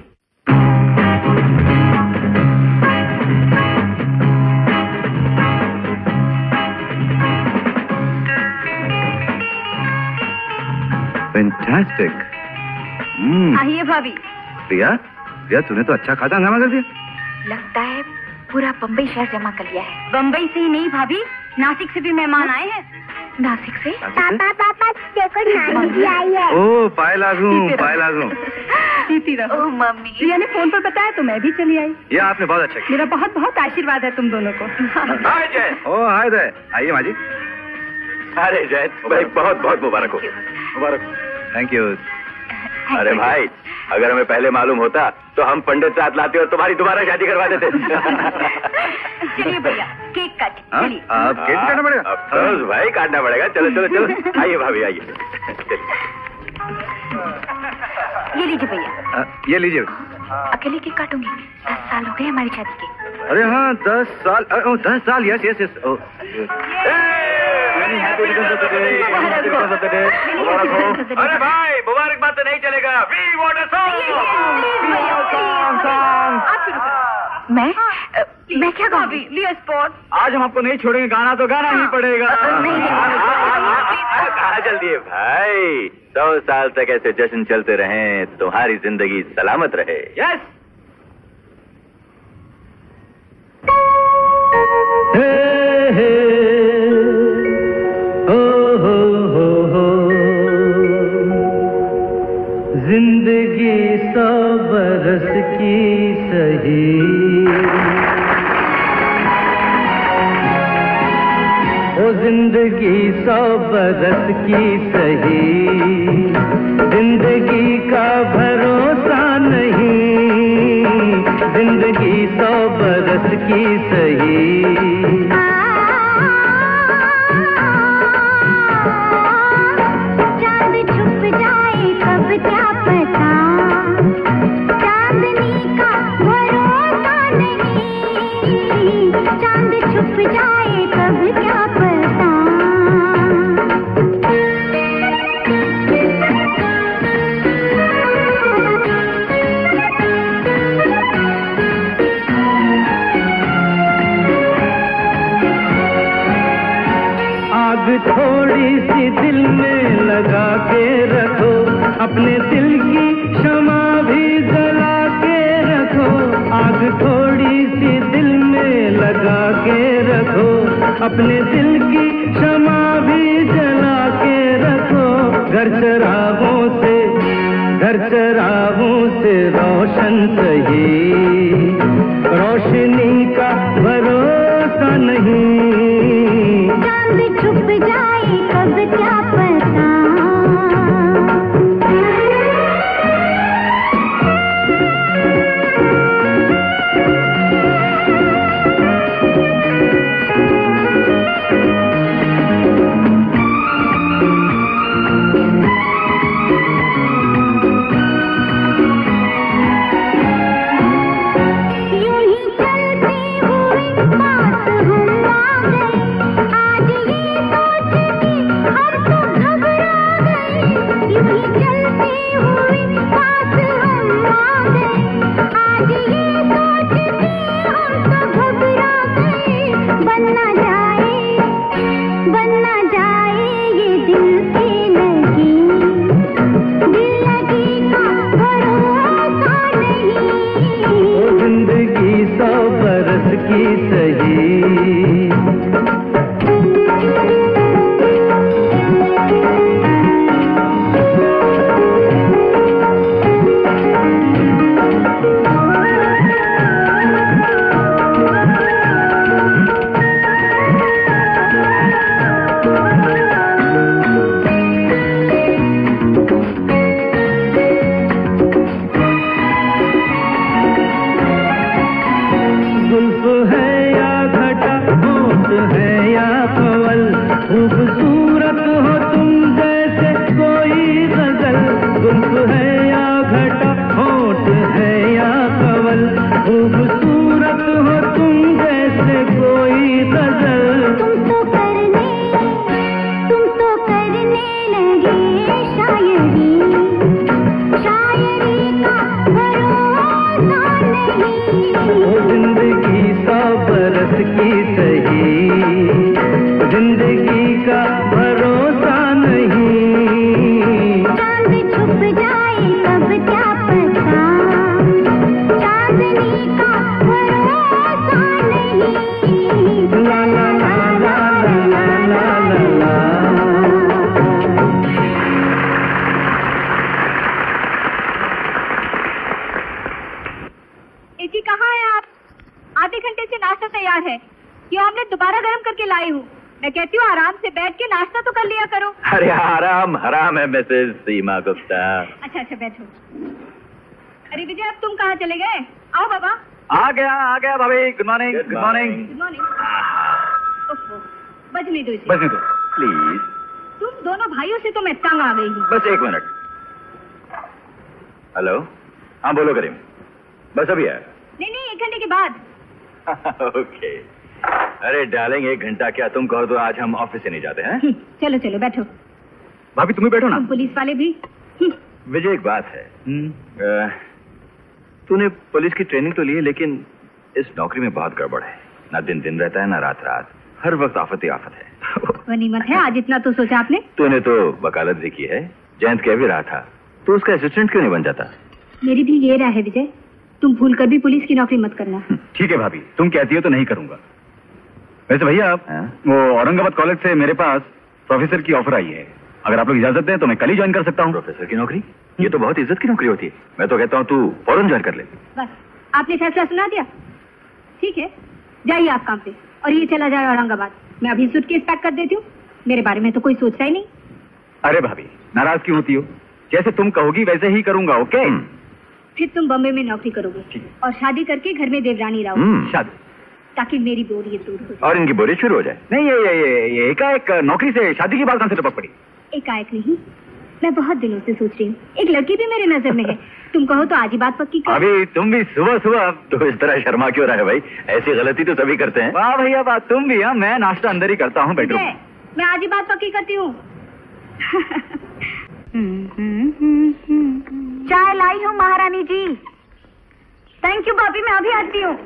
फैंटास्टिक। आइए भाभी। प्रिया, प्रिया तूने तो अच्छा खासा हंगामा कर दिया। लगता है पूरा बम्बई शहर जमा कर लिया है। बम्बई से ही नहीं भाभी, नासिक से भी मेहमान आए हैं। नासिक से? पापा पापा देखो, नानी जी आई है। ओ पाए लागू, पाए लागू। जीती रहो। ओ मम्मी, प्रिया ने फोन पर बताया तो मैं भी चली आई। ये आपने बहुत अच्छा किया। मेरा बहुत बहुत आशीर्वाद है तुम दोनों को। हाय जय। ओ हाय जय, आइए माँ जी। अरे जय भाई, बहुत बहुत मुबारक हो। मुबारक। Thank you. अरे भाई, अगर हमें पहले मालूम होता तो हम पंडित साथ लाते और तुम्हारी दोबारा शादी करवा देते। चलिए भैया, केक काट। चलिए। अब केक काटना पड़ेगा? अफसोस भाई, काटना पड़ेगा। चलो चलो चलो, आइए भाभी आइए। ये लीजिए भैया। ये लीजिए। अकेले केक काटूंगी, दस साल हो गए हमारी शादी के। अरे हाँ, दस साल। ओ, दस साल, यस यस यस। अरे भाई, मुबारक बात तो नहीं चलेगा। We want a song. मैं मैं क्या गाऊं? लियो स्पॉट। आज हम आपको नहीं छोड़ेंगे, गाना तो गाना ही पड़ेगा। कहाँ जल्दी है भाई, सौ साल तक ऐसे जश्न चलते रहे, तुम्हारी जिंदगी सलामत रहे। यस। बरस की सही। ओ जिंदगी सौ बरस की सही, जिंदगी का भरोसा नहीं, जिंदगी सौ बरस की सही। चांद छुप जाए कब क्या पता, चांदनी का भरोसा नहीं, चांद छुप जाए कब क्या पता। आग थोड़ी सी दिल में लगा के रखो, अपने दिल की क्षमा भी जला के रखो। आग थोड़ी सी दिल में लगा के रखो, अपने दिल की क्षमा भी जला के रखो। घर चरागों से, घर चरागों से रोशन सही, रोशनी का भरोसा नहीं, चांद छुप जाए कब क्या पता। यूं ही चलते हुए पास हम आ गए, आज ये सोच के हम तो घबरा गए। यूं ही चलते हुए पास हम आ गए, आज ये सोच के हम तो घबरा गए। बन ना जाए, बन ना जाए ये दिल की लगी, दिल लगी का भरोसा नहीं, ओ जिंदगी सौ बरस की सही। जुल्फ है या घटा, होठ है या कंवल, खूबसूरत हो तुम जैसे कोई गजल। जुल्फ है या घटा, होठ है या कंवल, खूबसूरत हो तुम जैसे कोई गजल। तुम तो करने, तुम तो करने लगे शायरी, शायरी का भरोसा नहीं, ओ जिंदगी सौ बरस की सही, जिंदगी का भरोसा नहीं, चांद छुप जाए कब क्या पता, चांदनी का भरोसा नहीं। ला ला ला ला ला ला ला ला। जी कहाँ हैं आप? आधे घंटे से नाश्ता तैयार है, ये ऑमलेट दोबारा गर्म करके लाई हूँ। मैं कहती हूँ आराम से बैठ के नाश्ता तो कर लिया करो। अरे आराम हराम है मिसेस सीमा गुप्ता। अच्छा अच्छा बैठो। अरे विजय अब तुम कहाँ चले गए? आओ बाबा। आ गया आ गया भाभी। Good morning. Good morning. Good morning. बजने दो इसे। बजने दो प्लीज। तुम दोनों भाइयों से तो मैं तंग आ गई हूँ। बस एक मिनट। हेलो, हाँ बोलो करीम। बस अभी है। नहीं नहीं एक घंटे के बाद। ओके। अरे डार्लिंग एक घंटा क्या, तुम कहो तो आज हम ऑफिस से नहीं जाते हैं। चलो चलो बैठो। भाभी तुम भी बैठो ना। तुम पुलिस वाले भी। विजय एक बात है, तूने पुलिस की ट्रेनिंग तो ली है लेकिन इस नौकरी में बहुत गड़बड़ है। ना दिन दिन रहता है ना रात रात, हर वक्त आफत ही आफत है। गनीमत है आज इतना तो सोचा आपने। तूने तो वकालत भी की है, जयंत कह भी रहा था, तो उसका असिस्टेंट क्यों नहीं बन जाता? मेरी भी ये राय है विजय, तुम भूल कर भी पुलिस की नौकरी मत करना। ठीक है भाभी, तुम कहती हो तो नहीं करूंगा। वैसे भैया आप वो औरंगाबाद कॉलेज से मेरे पास प्रोफेसर की ऑफर आई है, अगर आप लोग इजाजत दें तो मैं कल ही ज्वाइन कर सकता हूँ। प्रोफेसर की नौकरी? ये तो बहुत इज्जत की नौकरी होती है। मैं तो कहता हूँ तू फौरन ज्वाइन कर ले। बस आपने फैसला सुना दिया, ठीक है, जाइए आप काम पे और ये चला जाए औरंगाबाद। मैं अभी सूटकेस पैक कर देती हूँ, मेरे बारे में तो कोई सोचता ही नहीं। अरे भाभी नाराज क्यों होती हो? जैसे तुम कहोगी वैसे ही करूंगा। ओके? फिर तुम बॉम्बे में नौकरी करोगे और शादी करके घर में देवरानी रहोगे, शादी, ताकि मेरी बोरियत दूर हो जाए और इनकी बोरियत शुरू हो जाए। नहीं ये ये ये, ये एकाएक नौकरी से शादी की बात कहां से टपक पड़ी? एकाएक नहीं, मैं बहुत दिनों से सोच रही हूँ। एक लड़की भी मेरे नजर में है, तुम कहो तो आज ही बात पक्की कर। अभी तुम भी सुबह सुबह तो इस तरह शर्मा क्यों रहा है भाई? ऐसी गलती तो सभी करते हैं। वाह भैया बात तुम भी। हाँ मैं नाश्ता अंदर ही करता हूँ बेडरूम। मैं आज ही बात पक्की करती हूँ। चाय लाई हूँ महारानी जी। थैंक यू भाभी, मैं अभी आती हूँ।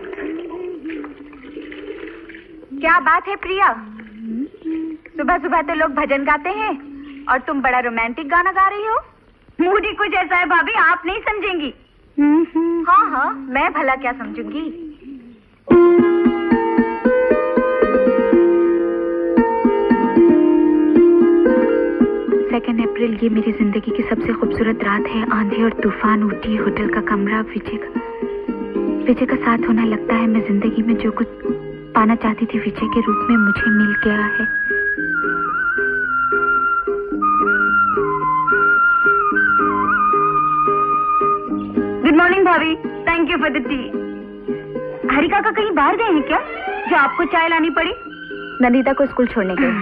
क्या बात है प्रिया, सुबह सुबह तो लोग भजन गाते हैं और तुम बड़ा रोमांटिक गाना गा रही हो। मूड ही कुछ ऐसा है भाभी, आप नहीं समझेंगी। हाँ हाँ मैं भला क्या समझूंगी। सेकेंड अप्रैल ये मेरी जिंदगी की सबसे खूबसूरत रात है। आंधी और तूफान, ऊटी, होटल का कमरा, विजय का विजय का साथ होना। लगता है मैं जिंदगी में जो कुछ पाना चाहती थी विजय के रूप में मुझे मिल गया है। गुड मॉर्निंग भाभी, thank you for the tea. Harika का कहीं बाहर गए हैं क्या, जो आपको चाय लानी पड़ी? नंदिता को स्कूल छोड़ने गए।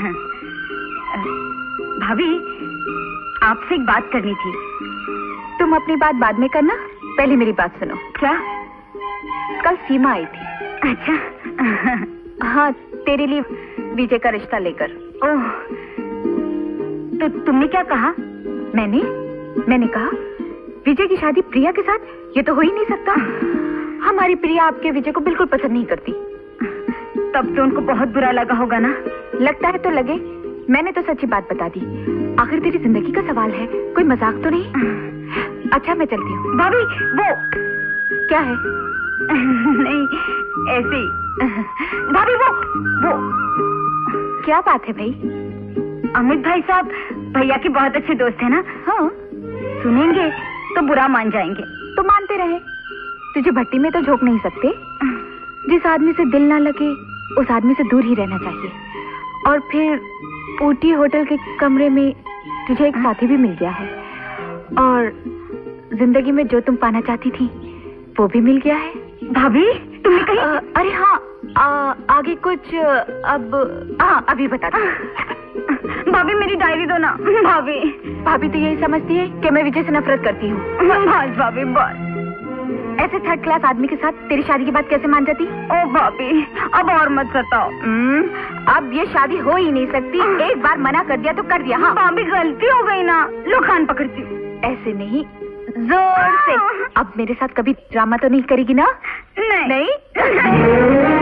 भाभी आपसे एक बात करनी थी। तुम अपनी बात बाद में करना, पहले मेरी बात सुनो। क्या? कल सीमा आई थी। अच्छा। हाँ, तेरे लिए विजय का रिश्ता लेकर। ओह, तो तुमने क्या कहा? मैंने मैंने कहा विजय की शादी प्रिया के साथ, ये तो हो ही नहीं सकता। हमारी प्रिया आपके विजय को बिल्कुल पसंद नहीं करती। तब तो उनको बहुत बुरा लगा होगा ना? लगता है तो लगे, मैंने तो सच्ची बात बता दी। आखिर तेरी जिंदगी का सवाल है, कोई मजाक तो नहीं। अच्छा मैं चलती हूँ। भाभी वो क्या है? नहीं ऐसे ही। भाभी वो वो क्या बात है भाई? अमित भाई साहब भैया के बहुत अच्छे दोस्त है ना? हाँ। सुनेंगे तो बुरा मान जाएंगे। तो मानते रहे, तुझे भट्टी में तो झोंक नहीं सकते। जिस आदमी से दिल ना लगे उस आदमी से दूर ही रहना चाहिए। और फिर ऊटी होटल के कमरे में तुझे एक साथी भी मिल गया है और जिंदगी में जो तुम पाना चाहती थी वो भी मिल गया है। भाभी तुमने कहीं? आ, अरे हाँ, आ, आगे कुछ अब हाँ अभी बता दो। भाभी मेरी डायरी दो ना। भाभी भाभी तो यही समझती है कि मैं विजय से नफरत करती हूँ। बस भाभी बस। ऐसे थर्ड क्लास आदमी के साथ तेरी शादी की बात कैसे मान जाती? ओ भाभी अब और मत सताओ। अब ये शादी हो ही नहीं सकती। एक बार मना कर दिया तो कर दिया। हाँ भाभी गलती हो गई ना, लो कान पकड़ती। ऐसे नहीं, जोर से। अब मेरे साथ कभी ड्रामा तो नहीं करेगी ना? नहीं, नहीं?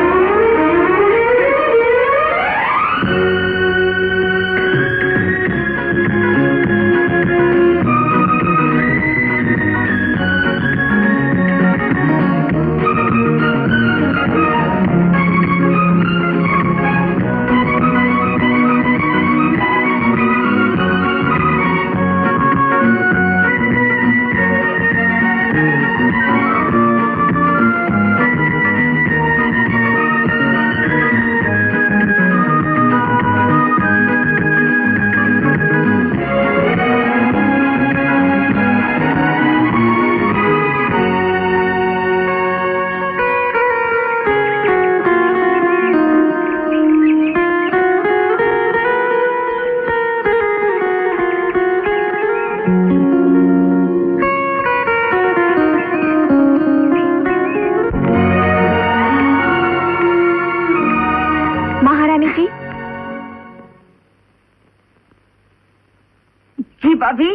भाभी।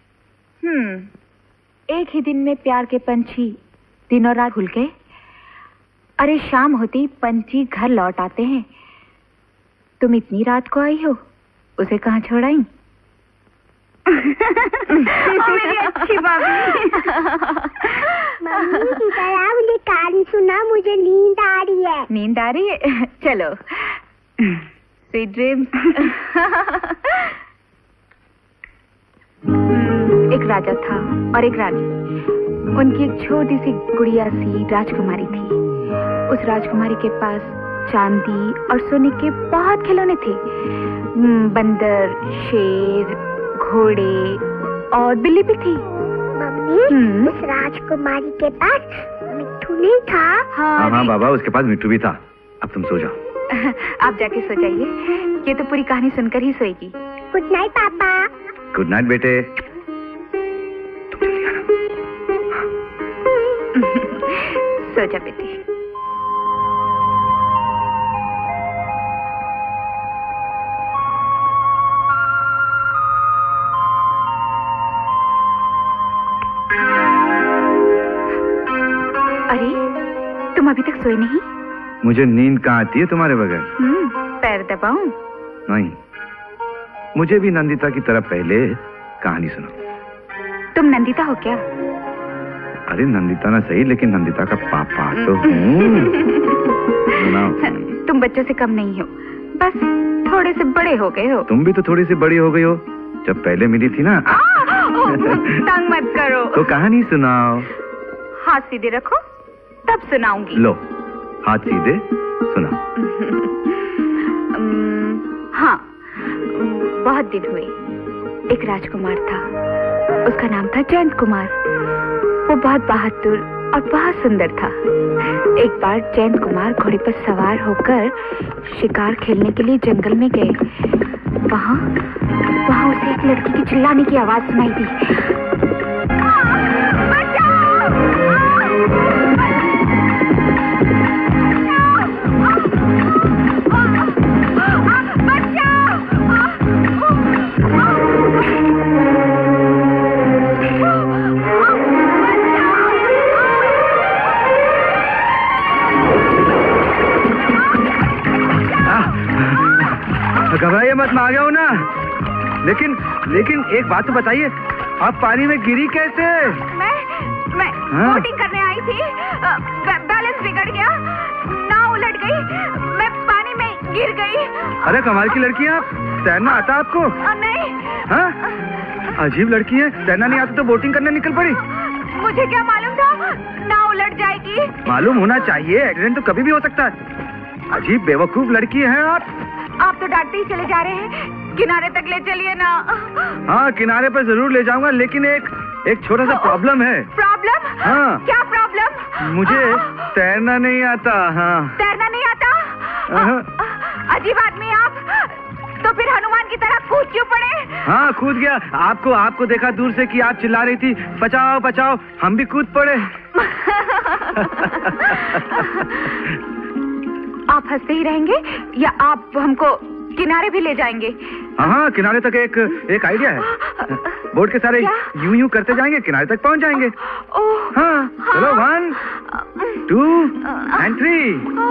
हम्म एक ही दिन में प्यार के पंछी दिनों रात भूल गए। अरे शाम होती पंछी घर लौट आते हैं। तुम इतनी रात को आई हो, उसे कहाँ छोड़ आई? मेरी अच्छी भाभी। मम्मी जरा मुझे कहानी सुना, मुझे नींद आ रही है। नींद आ रही है? चलो स्वीट ड्रीम्स। राजा था और एक रानी। उनकी एक छोटी सी गुड़िया सी राजकुमारी थी। उस राजकुमारी के पास चांदी और सोने के बहुत खिलौने थे। बंदर, शेर, घोड़े और बिल्ली भी थी। मम्मी, उस राजकुमारी के पास मिट्टू नहीं था? हाँ हाँ बाबा, उसके पास मिट्टू भी था। अब तुम सो जाओ। आप जाके सो जाइए, ये तो पूरी कहानी सुनकर ही सोएगी। गुड नाइट पापा। गुड नाइट बेटे। सो जा बेटी। अरे, तुम अभी तक सोए नहीं? मुझे नींद कहाँ आती है तुम्हारे बगैर? हम्म, पैर दबाऊं? नहीं, मुझे भी नंदिता की तरह पहले कहानी सुनो। तुम नंदिता हो क्या? अरे नंदिता ना सही, लेकिन नंदिता का पापा तो हूँ। तुम बच्चों से कम नहीं हो, बस थोड़े से बड़े हो गए हो। तुम भी तो थोड़ी सी बड़ी हो गई हो जब पहले मिली थी ना। तंग मत करो। तो कहानी सुनाओ। हाथ सीधे रखो, तब सुनाऊंगी। लो, हाथ सीधे सुना। हाँ, बहुत दिन हुए। एक राजकुमार था, उसका नाम था जयंत कुमार। वो बहुत बहादुर और बहुत सुंदर था। एक बार जयंत कुमार घोड़े पर सवार होकर शिकार खेलने के लिए जंगल में गए। वहाँ वहाँ उसे एक लड़की की चिल्लाने की आवाज सुनाई दी। घबराइए मत, मैं आ गया हूँ ना। लेकिन लेकिन एक बात तो बताइए, आप पानी में गिरी कैसे? मैं मैं हाँ? बोटिंग करने आई थी, बैलेंस बिगड़ गया, नाव उलट गई, मैं पानी में गिर गई। अरे कमाल की लड़की है आप, तैरना आता आपको? नहीं। हाँ? अजीब लड़की है, तैरना नहीं आता तो बोटिंग करने निकल पड़ी। मुझे क्या मालूम था नाव उलट जाएगी। मालूम होना चाहिए, एक्सीडेंट तो कभी भी हो सकता है। अजीब बेवकूफ लड़की है आप। आप तो डांटते ही चले जा रहे हैं, किनारे तक ले चलिए ना। हाँ, किनारे पर जरूर ले जाऊंगा, लेकिन एक एक छोटा सा प्रॉब्लम है। प्रॉब्लम? हाँ। क्या प्रॉब्लम? मुझे तैरना नहीं आता। हाँ। तैरना नहीं आता? अजीब आदमी आप, तो फिर हनुमान की तरह कूद क्यों पड़े? हाँ, कूद गया। आपको आपको देखा दूर से कि आप चिल्ला रही थी बचाओ बचाओ, हम भी कूद पड़े। आप हंसते ही रहेंगे या आप हमको किनारे भी ले जाएंगे? हाँ हाँ, किनारे तक एक एक आइडिया है। बोट के सारे यूं यूं करते जाएंगे, किनारे तक पहुंच जाएंगे। हाँ, चलो, वन टू एंड थ्री।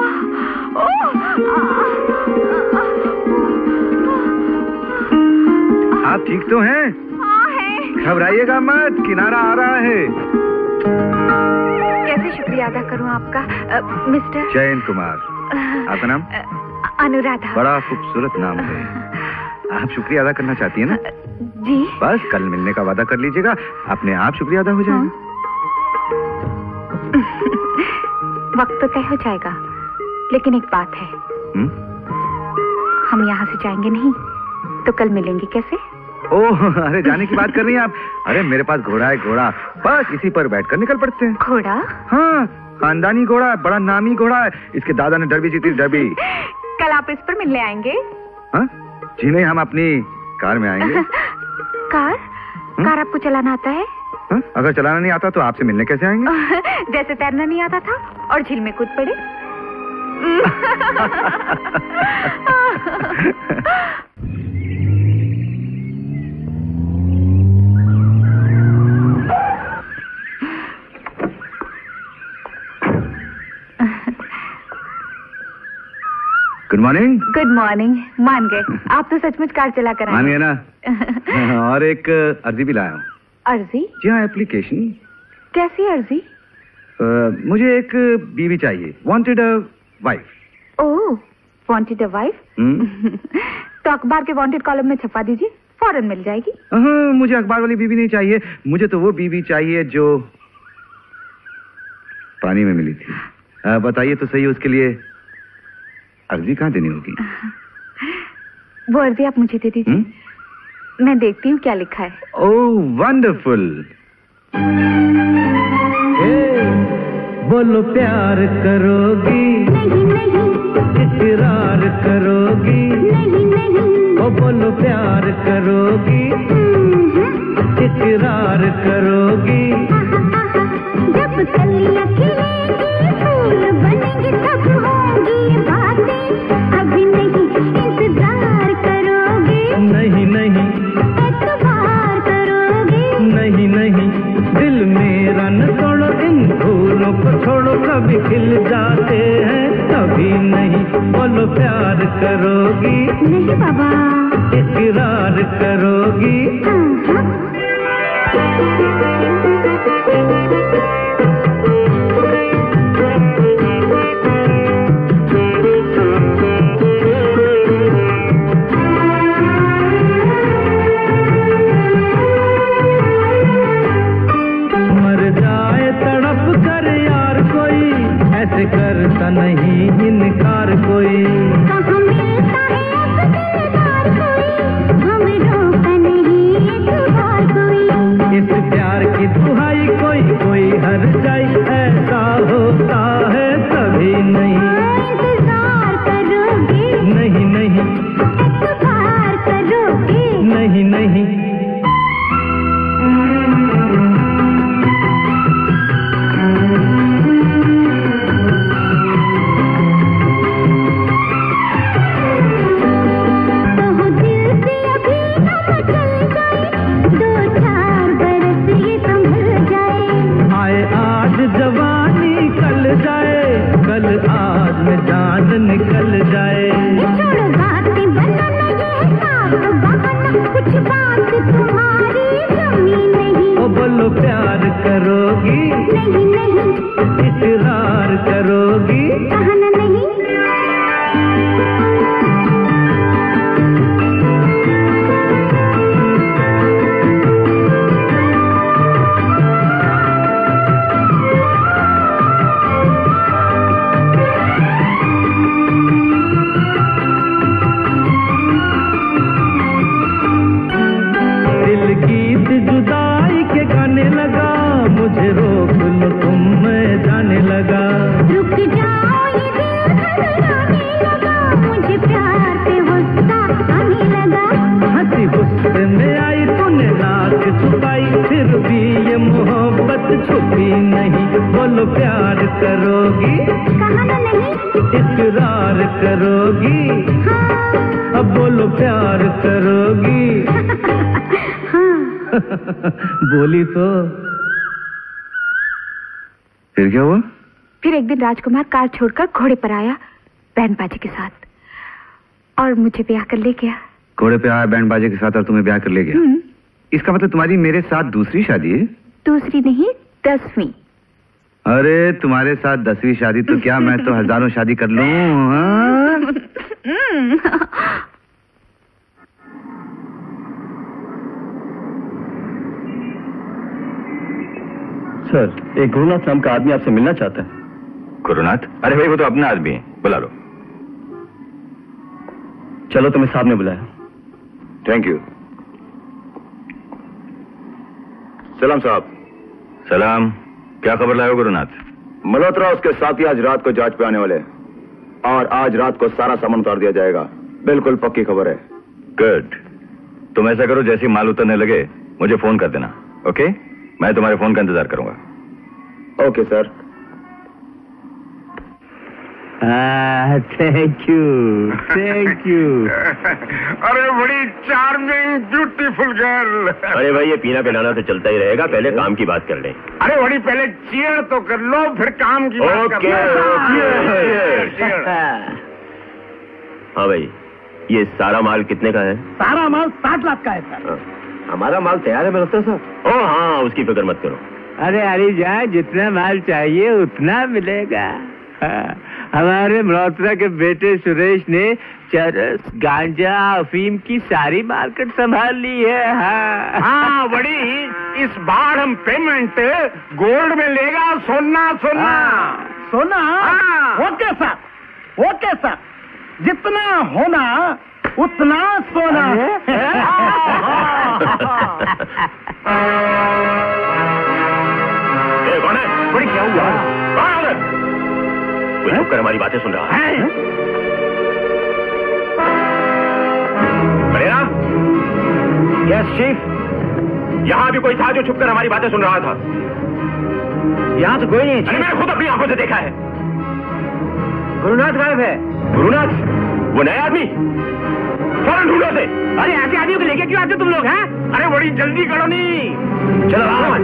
आप ठीक तो हैं? हाँ हैं। घबराइएगा मत, किनारा आ रहा है। कैसे शुक्रिया अदा करूं आपका, आ, मिस्टर जयंत कुमार। आपका नाम? अनुराधा। बड़ा खूबसूरत नाम है। आप शुक्रिया अदा करना चाहती है ना? जी। बस कल मिलने का वादा कर लीजिएगा, अपने आप शुक्रिया अदा हो जाएगा। वक्त तो तय हो जाएगा, लेकिन एक बात है। हुँ? हम यहाँ से जाएंगे नहीं, तो कल मिलेंगे कैसे? ओह, अरे जाने की बात कर रही हैं आप? अरे मेरे पास घोड़ा है, घोड़ा, बस इसी पर बैठकर निकल पड़ते हैं। घोड़ा? हाँ, खानदानी घोड़ा है, बड़ा नामी घोड़ा है। इसके दादा ने डरबी जीती, डरबी। कल आप इस पर मिलने आएंगे? हाँ? जी नहीं, हम अपनी कार में आएंगे। कार? हुँ? कार आपको चलाना आता है? हा? अगर चलाना नहीं आता तो आपसे मिलने कैसे आएंगे? जैसे तैरना नहीं आता था और झील में कूद पड़े। Good morning. Good morning. मान गए आप तो सचमुच कार चला कर आए। मान गए ना। और एक अर्जी भी लाया हूँ। अर्जी? जी हाँ, एप्लीकेशन। कैसी अर्जी? uh, मुझे एक बीवी चाहिए, wanted a wife. Oh, wanted a wife? तो अखबार के वांटेड कॉलम में छपा दीजिए। फौरन मिल जाएगी। हाँ, मुझे अखबार वाली बीवी नहीं चाहिए, मुझे तो वो बीवी चाहिए जो पानी में मिली थी। आ, बताइए तो सही, उसके लिए अर्जी कहाँ देनी होगी? वो अर्जी आप मुझे दे दीजिए, मैं देखती हूँ क्या लिखा है। Oh wonderful. बोलो प्यार करोगी? नहीं नहीं। इकरार करोगी? नहीं नहीं। ओ बोलो प्यार करोगी? इकरार करोगी? जब कलियां खिलेंगी फूल बनेंगे तब होंगी बातें, अभी नहीं इंतजार करोगे? नहीं नहीं। एतबार करोगे? नहीं नहीं। दिल मेरा न तोड़ो, इन फूलों को छोड़ो, कभी खिल जाते हैं कभी नहीं। बोलो प्यार करोगी? नहीं बाबा। इकरार करोगी? ऐसे करता नहीं इनकार कोई, कहाँ मिलता है अब दिलदार कोई, हमें रोका नहीं एतबार कोई। इस प्यार की दुहाई कोई कोई हर जाए, ऐसा होता है कभी नहीं। इंतजार करोगे? नहीं नहीं। एतबार करोगे? नहीं नहीं। जवानी कल जाए, कल आज में जान निकल जाए। छोड़ो बातें बनाना, ये साथ बहाना, कुछ बात तुम्हारी जमी नहीं। ओ बोलो प्यार करोगी? नहीं नहीं। इकरार करोगी? कहना नहीं। जुदाई के गाने लगा, मुझे रोक लो तुम, मैं जाने लगा। रुक जाओ ये दिल घबराने लगा, मुझे प्यार पे गुस्सा आने लगा। हंसी गुस्से में आई तूने नाक छुपाई, फिर भी ये मोहब्बत छुपी नहीं। बोलो प्यार करोगी? कहना नहीं। इकरार करोगी? हाँ। अब बोलो प्यार करोगी? बोली तो। फिर क्या हुआ? फिर एक दिन राजकुमार कार छोड़कर घोड़े पर आया बैंड बाजे के साथ, और मुझे ब्याह कर ले गया। घोड़े पे आया बैंड बाजे के साथ और तुम्हें ब्याह कर ले गया? इसका मतलब तुम्हारी मेरे साथ दूसरी शादी है? दूसरी नहीं, दसवीं। अरे तुम्हारे साथ दसवीं शादी तो क्या, मैं तो हजारों शादी कर लूं। हाँ? सर, एक गुरुनाथ नाम का आदमी आपसे मिलना चाहता है। गुरुनाथ? अरे भाई वो तो अपना आदमी है, बुला लो। चलो, तुम्हें साहब ने बुलाया। Thank you. सलाम साहब। सलाम। क्या खबर लाए हो गुरुनाथ? मल्होत्रा उसके साथी आज रात को जांच पे आने वाले हैं, और आज रात को सारा सामान उतार दिया जाएगा। बिल्कुल पक्की खबर है। गुड। तुम ऐसा करो, जैसे माल उतरने लगे मुझे फोन कर देना। ओके? मैं तुम्हारे फोन का इंतजार करूंगा। Okay sir. Thank you, thank you. अरे बड़ी चार्मिंग ब्यूटीफुल गर्ल। अरे भाई ये पीना पिलाना तो चलता ही रहेगा, पहले काम की बात कर लें। अरे बड़ी पहले चीयर तो कर लो, फिर काम की बात कर लो। हाँ भाई, ये सारा माल कितने का है? सारा माल साठ लाख का है सर। हमारा माल तैयार है मल्होत्रा साहब। ओ हाँ, उसकी फिक्र मत करो। अरे अरे जान, जितना माल चाहिए उतना मिलेगा। हमारे मल्होत्रा के बेटे सुरेश ने चरस, गांजा, अफीम की सारी मार्केट संभाल ली है। हाँ, हाँ बड़ी, इस बार हम पेमेंट गोल्ड में लेगा, सोना सोना सोना। हाँ। ओके सर, ओके सर, जितना होना उतना सोना। ए, कौन है? बड़ी क्या हुआ? कौन है? कोई छुप कर हमारी बातें सुन रहा है? प्रिया? Yes chief. यहाँ भी कोई था जो छुपकर हमारी बातें सुन रहा था? यहाँ तो कोई नहीं। अरे मैंने खुद अपनी आंखों से देखा है। गुरुनाथ गायब है। गुरुनाथ? वो नया आदमी? फौरन ढूंढो से। अरे ऐसे आदमियों को लेके क्यों आते तुम लोग हैं? अरे बड़ी जल्दी करो नहीं। चलो आओ।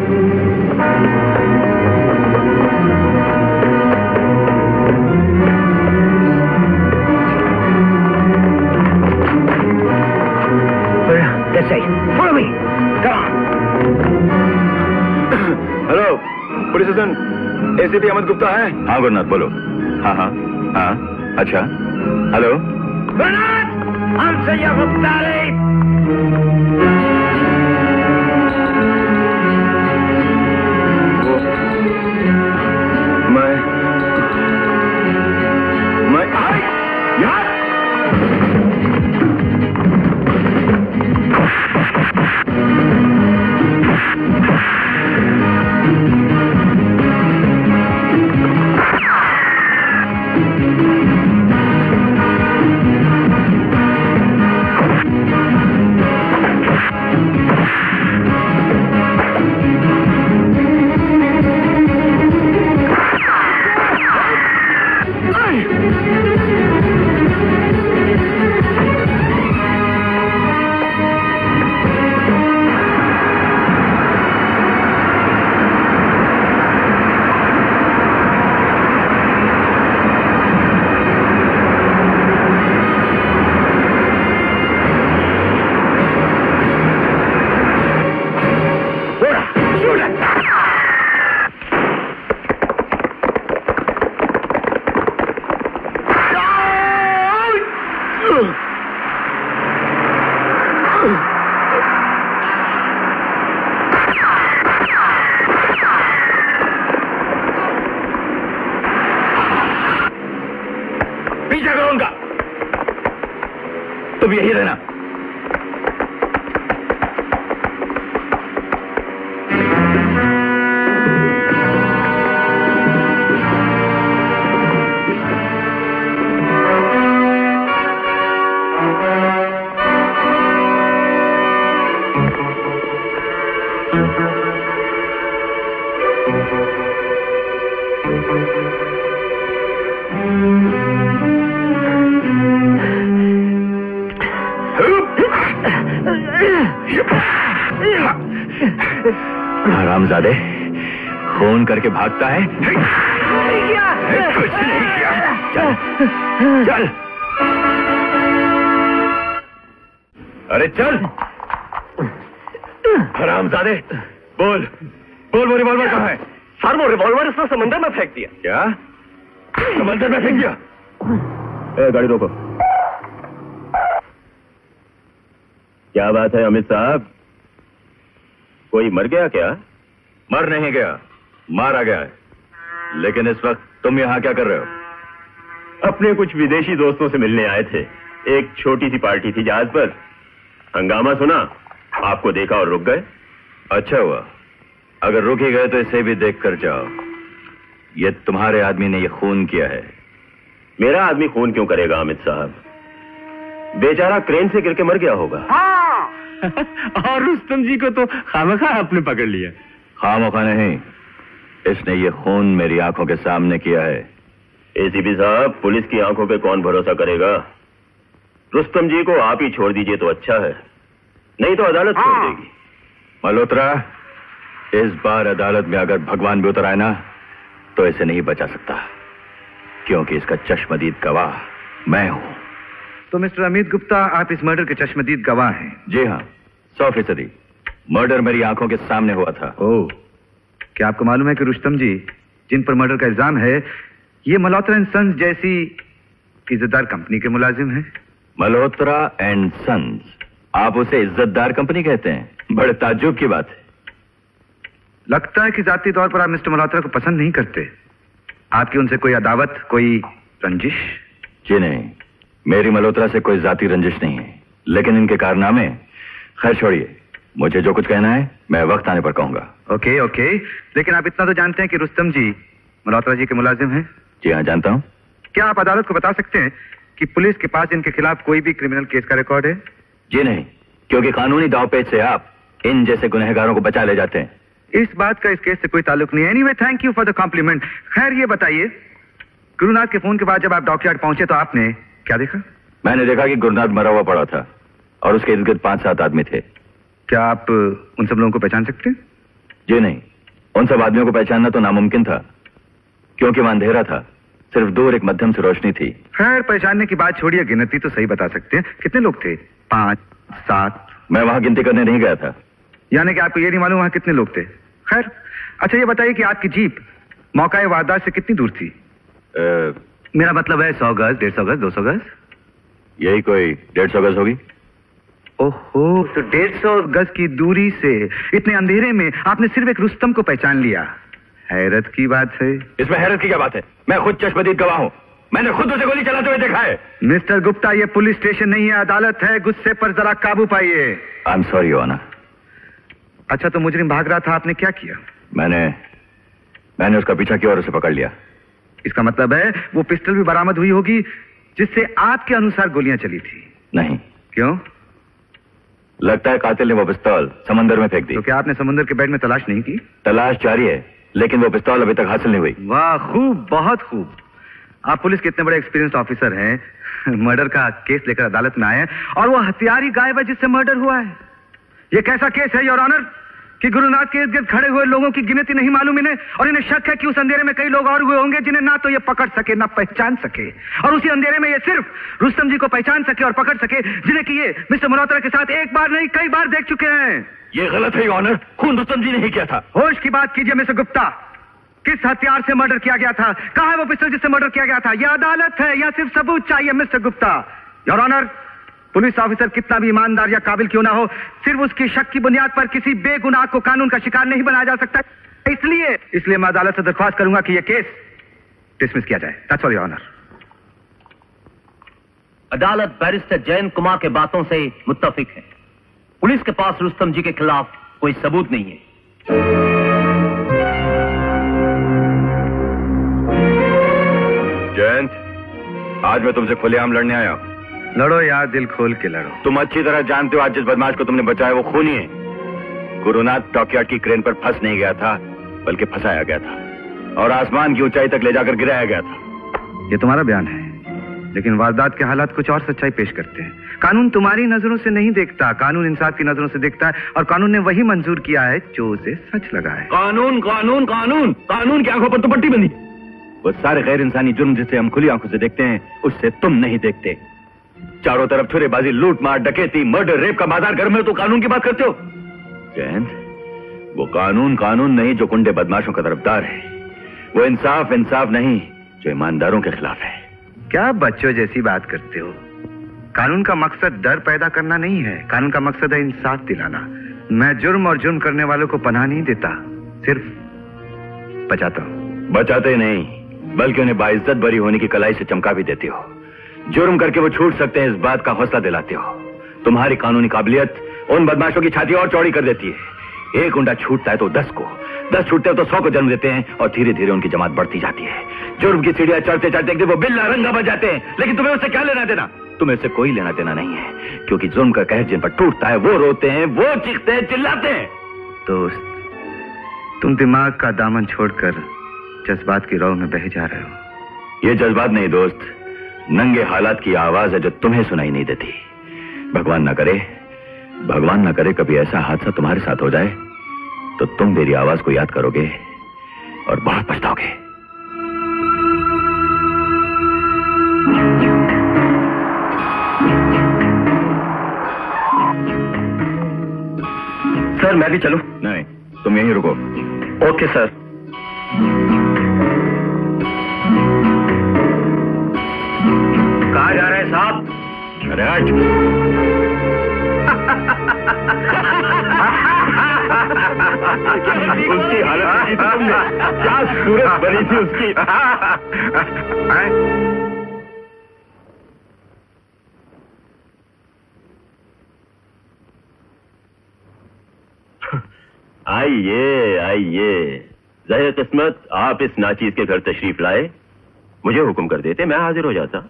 That's right. Follow me. Come on. Hello, police station, ACP Amit Gupta है? हाँ गुरुनाथ बोलो। हाँ हाँ हाँ अच्छा। हेलो गुरुनाथ, हमसे यह गुप्ता रे। मैं मैं यार तुम यही रहना। हरामजादे, खून करके भागता है। कुछ नहीं किया। चल चल, अरे चल हरामजादे, बोल बोल वो रिवॉल्वर कहाँ है? सर वो रिवॉल्वर इसने समंदर में फेंक दिया। क्या? समंदर में फेंक दिया? ए, गाड़ी रोको। क्या बात है अमित साहब, कोई मर गया क्या? मर नहीं गया, मारा गया है। लेकिन इस वक्त तुम यहाँ क्या कर रहे हो? अपने कुछ विदेशी दोस्तों से मिलने आए थे। एक छोटी सी पार्टी थी जहाज पर, हंगामा सुना, आपको देखा और रुक गए। अच्छा हुआ, अगर रुक ही गए तो इसे भी देख कर जाओ। ये तुम्हारे आदमी ने ये खून किया है। मेरा आदमी खून क्यों करेगा अमित साहब? बेचारा क्रेन से गिर के मर गया होगा। और रुस्तम जी को तो खामखा आपने पकड़ लिया। खामखा नहीं, इसने ये खून मेरी आंखों के सामने किया है। एसीपी साहब, पुलिस की आंखों पे कौन भरोसा करेगा? रुस्तम जी को आप ही छोड़ दीजिए तो अच्छा है, नहीं तो अदालत छोड़ देगी। मल्होत्रा, इस बार अदालत में अगर भगवान भी उतर आए ना तो इसे नहीं बचा सकता, क्योंकि इसका चश्मदीद गवाह मैं हूं। तो मिस्टर अमित गुप्ता, आप इस मर्डर के चश्मदीद गवाह हैं? जी हाँ, सौ फीसदी। मर्डर मेरी आंखों के सामने हुआ था। ओह, क्या आपको मालूम है कि रुस्तम जी, जिन पर मर्डर का इल्जाम है, ये मल्होत्रा एंड सन्स जैसी इज्जतदार कंपनी के मुलाजिम हैं। मल्होत्रा एंड सन्स, आप उसे इज्जतदार कंपनी कहते हैं? बड़े ताज्जुब की बात है। लगता है कि जाती तौर पर आप मिस्टर मल्होत्रा को पसंद नहीं करते। आपकी उनसे कोई अदावत, कोई रंजिश? जी नहीं, मेरी मल्होत्रा से कोई जाती रंजिश नहीं है, लेकिन इनके कारनामे। खैर छोड़िए, मुझे जो कुछ कहना है मैं वक्त आने पर कहूंगा। ओके ओके, लेकिन आप इतना तो जानते हैं कि रुस्तम जी मल्होत्रा जी के मुलाजिम हैं? जी हाँ, जानता हूँ। क्या आप अदालत को बता सकते हैं कि पुलिस के पास इनके खिलाफ कोई भी क्रिमिनल केस का रिकॉर्ड है? जी नहीं, क्योंकि कानूनी दावपेच से आप इन जैसे गुनहगारों को बचा ले जाते हैं। इस बात का इस केस से कोई ताल्लुक नहीं है। Anyway, thank you for the compliment. खैर ये बताइए, गुरुनाथ के फोन के बाद जब आप डॉकयार्ड पहुंचे तो आपने क्या देखा? मैंने देखा कि गुरुनाथ मरा हुआ पड़ा था और उसके इर्द गिर्द पांच सात आदमी थे। क्या आप उन सब लोगों को पहचान सकते हैं? जी नहीं, उन सब आदमियों को पहचानना तो नामुमकिन था, क्योंकि वहां अंधेरा था, सिर्फ दूर एक मध्यम से रोशनी थी। खैर पहचानने की बात छोड़िए, गिनती तो सही बता सकते हैं। कितने लोग थे? पांच, सात? मैं वहां गिनती करने नहीं गया था। यानी कि आपको ये नहीं मालूम वहां कितने लोग थे? खैर अच्छा ये बताइए कि आपकी जीप मौका वारदात से कितनी दूर थी? आ, मेरा मतलब है सौ गज, डेढ़ सौ गज, दो सौ गज? यही कोई डेढ़ सौ गज होगी। ओहो, तो डेढ़ सौ गज की दूरी से इतने अंधेरे में आपने सिर्फ एक रुस्तम को पहचान लिया। हैरत की बात है। इसमें हैरत की क्या बात है? मैं खुद चश्मदीद गवाह हूं, मैंने खुद उसे गोली चलाते हुए देखा है। मिस्टर गुप्ता, ये पुलिस स्टेशन नहीं है, अदालत है। गुस्से पर जरा काबू पाइए। I am sorry your honour. अच्छा, तो मुजरिम भाग रहा था, आपने क्या किया? मैंने मैंने उसका पीछा किया और उसे पकड़ लिया। इसका मतलब है वो पिस्टल भी बरामद हुई होगी जिससे आपके अनुसार गोलियां चली थी? नहीं। क्यों? लगता है कातिल ने वो पिस्तौल समंदर में फेंक दी। तो क्या आपने समुद्र के बेड में तलाश नहीं की? तलाश जारी है, लेकिन वो पिस्तौल अभी तक हासिल नहीं हुई। वाह, खूब, बहुत खूब। आप पुलिस के इतने बड़े एक्सपीरियंस्ड ऑफिसर हैं, मर्डर का केस लेकर अदालत में आए हैं और वो हथियार ही गायब है जिससे मर्डर हुआ है। ये कैसा केस है योर ऑनर कि गुरुनाथ के इर्द गिर्द खड़े हुए लोगों की गिनती नहीं मालूम इन्हें, और इन्हें शक है कि उस अंधेरे में कई लोग और हुए होंगे जिन्हें ना तो ये पकड़ सके ना पहचान सके, और उसी अंधेरे में ये सिर्फ रुस्तम जी को पहचान सके और पकड़ सके जिन्हें कि ये मिस्टर मल्होत्रा के साथ एक बार नहीं कई बार देख चुके हैं। ये गलत है ऑनर, खून रुस्तम जी ने ही किया था। होश की बात कीजिए मिस्टर गुप्ता, किस हथियार से मर्डर किया गया था? कहां है वो पिस्टल जिससे मर्डर किया गया था? यह अदालत है या सिर्फ सबूत चाहिए mister Gupta? Your honour, police officer कितना भी ईमानदार या काबिल क्यों ना हो, सिर्फ उसकी शक की बुनियाद पर किसी बेगुनाह को कानून का शिकार नहीं बनाया जा सकता। इसलिए इसलिए मैं अदालत से दरख्वास्त करूंगा कि यह केस डिसमिस किया जाए। That's all your honour. अदालत बैरिस्टर जयंत कुमार के बातों से मुत्तफिक है। पुलिस के पास रुस्तम जी के खिलाफ कोई सबूत नहीं है। जयंत, आज मैं तुमसे खुलेआम लड़ने आया हूं। लड़ो यार, दिल खोल के लड़ो। तुम अच्छी तरह जानते हो आज जिस बदमाश को तुमने बचाया वो खूनी है। गुरुनाथ डॉकयार्ड की क्रेन पर फंस नहीं गया था, बल्कि फंसाया गया था और आसमान की ऊंचाई तक ले जाकर गिराया गया था। ये तुम्हारा बयान है, लेकिन वारदात के हालात कुछ और सच्चाई पेश करते हैं। कानून तुम्हारी नजरों से नहीं देखता, कानून इंसाफ की नजरों से देखता है, और कानून ने वही मंजूर किया है जो उसे सच लगा है। कानून कानून कानून कानून की आंखों पर तो पट्टी बंधी। वो सारे गैर इंसानी जुर्म जिसे हम खुली आंखों से देखते हैं, उससे तुम नहीं देखते। चारों तरफ छुरेबाजी, लूट मार, डकैती, मर्डर, रेप का बाजार गर्म है, तो कानून की बात करते हो? जयंत, वो कानून कानून नहीं जो गुंडे बदमाशों का तरफदार है। वो इंसाफ इंसाफ नहीं जो ईमानदारों के खिलाफ है। क्या बच्चों जैसी बात करते हो? कानून का मकसद डर पैदा करना नहीं है, कानून का मकसद है इंसाफ दिलाना। मैं जुर्म और जुर्म करने वालों को पनाह नहीं देता, सिर्फ बचाता हूं। बचाते नहीं, बल्कि उन्हें बाइज्जत बरी होने की कलाई से चमका भी देते हो। जुर्म करके वो छूट सकते हैं, इस बात का हौसला दिलाते हो। तुम्हारी कानूनी काबिलियत उन बदमाशों की छाती और चौड़ी कर देती है। एक गुंडा छूटता है तो दस को, दस छूटते हैं तो सौ को जन्म देते हैं, और धीरे धीरे उनकी जमात बढ़ती जाती है। जुर्म की सीढ़ियां चढ़ते चढ़ते एक दिन वो बिल्ला रंगा बन जाते हैं, लेकिन तुम्हें उससे क्या लेना देना? तुम्हें उससे कोई लेना देना नहीं है, क्योंकि जुर्म का कहर जिन पर टूटता है वो रोते हैं, वो चीखते हैं, चिल्लाते हैं। दोस्त, तुम दिमाग का दामन छोड़कर जज्बात की राह में बह जा रहे हो। ये जज्बात नहीं दोस्त, नंगे हालात की आवाज है जो तुम्हें सुनाई नहीं देती। भगवान ना करे, भगवान ना करे कभी ऐसा हादसा तुम्हारे साथ हो जाए तो तुम मेरी आवाज को याद करोगे और बहुत पछताओगे। सर मैं भी चलूं? नहीं, तुम यहीं रुको। Okay sir. अरे हट। उसकी हालत देखी थी तुमने? क्या सूरत बनी थी उसकी। आइए आइए, ज़ाहिर किस्मत आप इस नाचीज के घर तशरीफ लाए। मुझे हुक्म कर देते, मैं हाजिर हो जाता।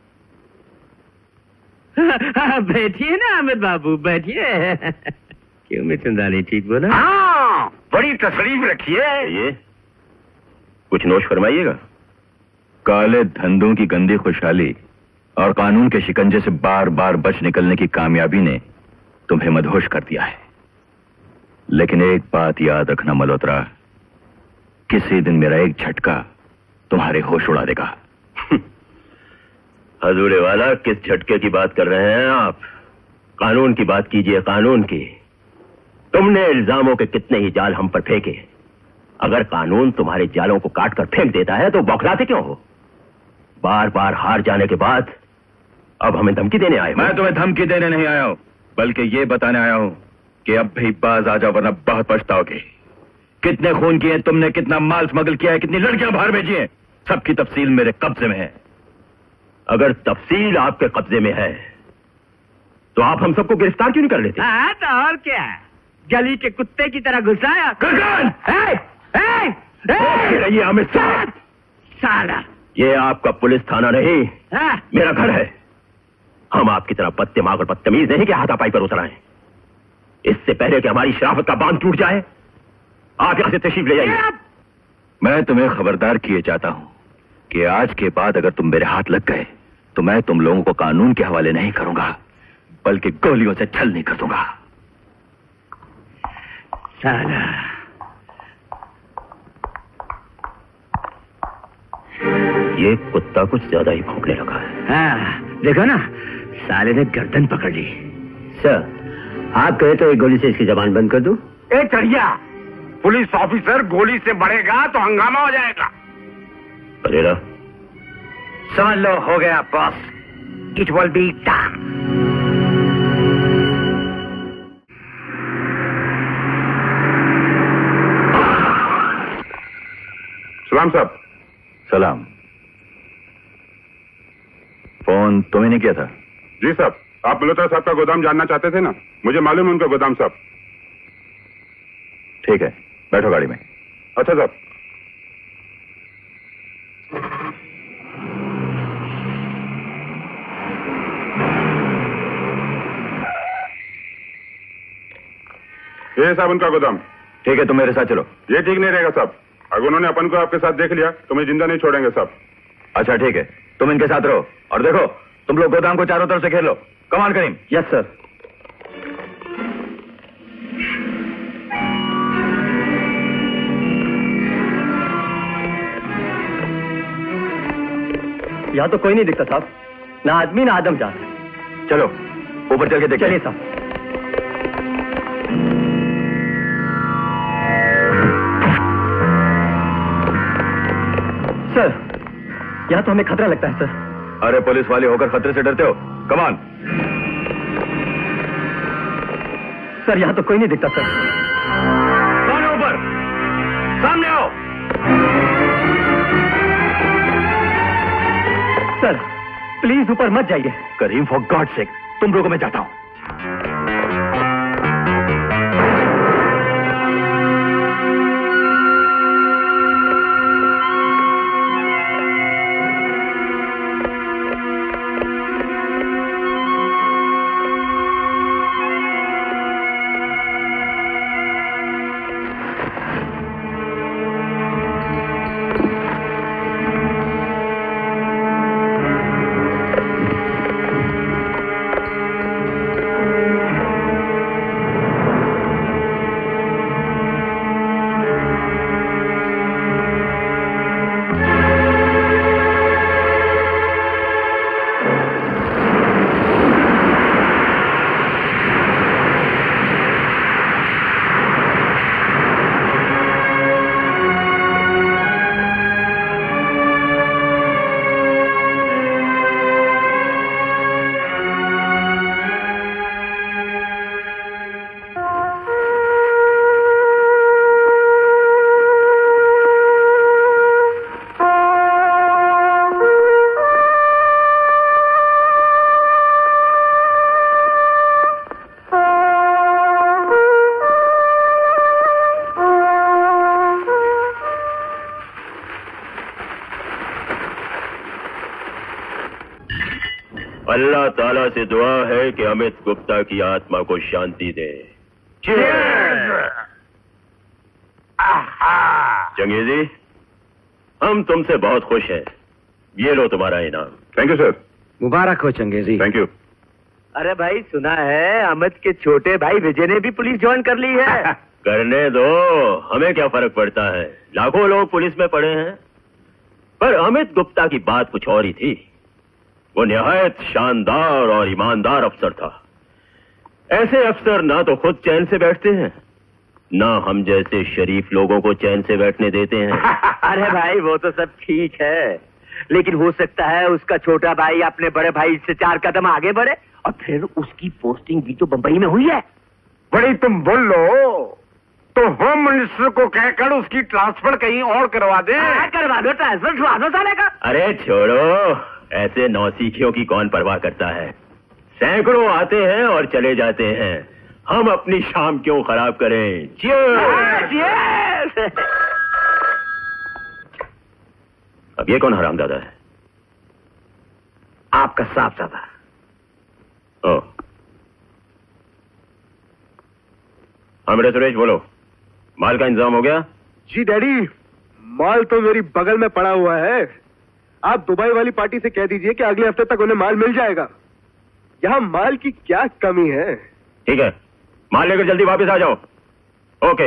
बैठिए ना अमित बाबू, बैठिए। क्यों मिर्चंदानी, ठीक बोला? हाँ, बड़ी तशरीफ रखिए। ये कुछ नोश फरमाइएगा। काले धंधों की गंदी खुशहाली और कानून के शिकंजे से बार बार बच निकलने की कामयाबी ने तुम्हें मदहोश कर दिया है। लेकिन एक बात याद रखना मल्होत्रा, किसी दिन मेरा एक झटका तुम्हारे होश उड़ा देगा। हजूरे वाला, किस झटके की बात कर रहे हैं आप? कानून की बात कीजिए, कानून की। तुमने इल्जामों के कितने ही जाल हम पर फेंके। अगर कानून तुम्हारे जालों को काट कर फेंक देता है तो बौखलाते क्यों हो? बार बार हार जाने के बाद अब हमें धमकी देने आए हो? मैं तुम्हें धमकी देने नहीं आया हूं, बल्कि ये बताने आया हूं कि अब भी बाज आ जाओ, वरना बहुत पछताओगे। कितने खून किए तुमने, कितना माल स्मगल किया है, कितनी लड़कियां बाहर भेजी हैं, सबकी तफसील मेरे कब्जे में है। अगर तफसील आपके कब्जे में है तो आप हम सबको गिरफ्तार क्यों नहीं कर लेते? हाँ, तो और क्या, गली के कुत्ते की तरह घुसाया। गगन! ए, ए, ए! रहिए अमित साहब। साला, ये आपका पुलिस थाना नहीं, हाँ? मेरा घर है। हम आपकी तरह बददिमाग और बदतमीज नहीं कि हाथापाई पर उतर आए। इससे पहले कि हमारी शराफत का बांध टूट जाए, आप यहां से तशरीफ ले जाइए। मैं तुम्हें खबरदार किए जाता हूं कि आज के बाद अगर तुम मेरे हाथ लग गए तो मैं तुम लोगों को कानून के हवाले नहीं करूंगा, बल्कि गोलियों से छलनी कर दूंगा। साला, ये कुत्ता कुछ ज्यादा ही भौंकने लगा है। हाँ, देखो ना, साले ने गर्दन पकड़ ली। सर, आप कहे तो एक गोली से इसकी जबान बंद कर दूं? ए चढ़िया, पुलिस ऑफिसर गोली से बढ़ेगा तो हंगामा हो जाएगा। परेरा, समझ लो, हो गया boss. It will be done. सलाम साहब। सलाम। फोन तुम्हें नहीं किया था? जी साहब, आप मल्होत्रा साहब का गोदाम जानना चाहते थे ना? मुझे मालूम है उनका गोदाम साहब। ठीक है, बैठो गाड़ी में। अच्छा साहब। ये साहब उनका गोदाम। ठीक है, तुम मेरे साथ चलो। ये ठीक नहीं रहेगा साहब, अगर उन्होंने अपन को आपके साथ देख लिया तो मुझे जिंदा नहीं छोड़ेंगे साहब। अच्छा ठीक है, तुम इनके साथ रहो, और देखो तुम लोग गोदाम को चारों तरफ से घेर लो। कमान करीम। Yes sir. यहाँ तो कोई नहीं दिखता साहब, ना आदमी ना आदम जात। चलो ऊपर चल के देखते हैं। चलिए साहब। सर, यहाँ तो हमें खतरा लगता है सर। अरे पुलिस वाले होकर खतरे से डरते हो? कमान। सर, यहाँ तो कोई नहीं दिखता सर। कौन है ऊपर? सामने आओ। सर प्लीज ऊपर मत जाइए। करीम, फॉर गॉड सेक, तुम लोगों को मैं चाहता हूं। अल्लाह ताला से दुआ है कि अमित गुप्ता की आत्मा को शांति दे। चंगेजी, हम तुमसे बहुत खुश हैं। ये लो तुम्हारा इनाम। Thank you sir. मुबारक हो चंगेजी। Thank you. अरे भाई, सुना है अमित के छोटे भाई विजय ने भी पुलिस ज्वाइन कर ली है। करने दो, हमें क्या फर्क पड़ता है, लाखों लोग पुलिस में पड़े हैं। पर अमित गुप्ता की बात कुछ और ही थी। वो निहायत शानदार और ईमानदार अफसर था। ऐसे अफसर ना तो खुद चैन से बैठते हैं, ना हम जैसे शरीफ लोगों को चैन से बैठने देते हैं। अरे भाई, वो तो सब ठीक है, लेकिन हो सकता है उसका छोटा भाई अपने बड़े भाई से चार कदम आगे बढ़े और फिर उसकी पोस्टिंग भी तो बंबई में हुई है। बड़ी तुम बोल लो तो होम मिनिस्टर को कहकर उसकी ट्रांसफर कहीं और करवा दे। हाँ, करवा दो, ट्रांसफर छुआ दो साले का। अरे छोड़ो, ऐसे नौसिखियों की कौन परवाह करता है। सैकड़ों आते हैं और चले जाते हैं, हम अपनी शाम क्यों खराब करें। चीयर्स। अब ये कौन हरामजादा है? आपका साफ सादा। ओ, हाँ मेरे सुरेश, बोलो, माल का इंतजाम हो गया? जी डैडी, माल तो मेरी बगल में पड़ा हुआ है। आप दुबई वाली पार्टी से कह दीजिए कि अगले हफ्ते तक उन्हें माल मिल जाएगा। यहाँ माल की क्या कमी है? ठीक है, माल लेकर जल्दी वापस आ जाओ। ओके।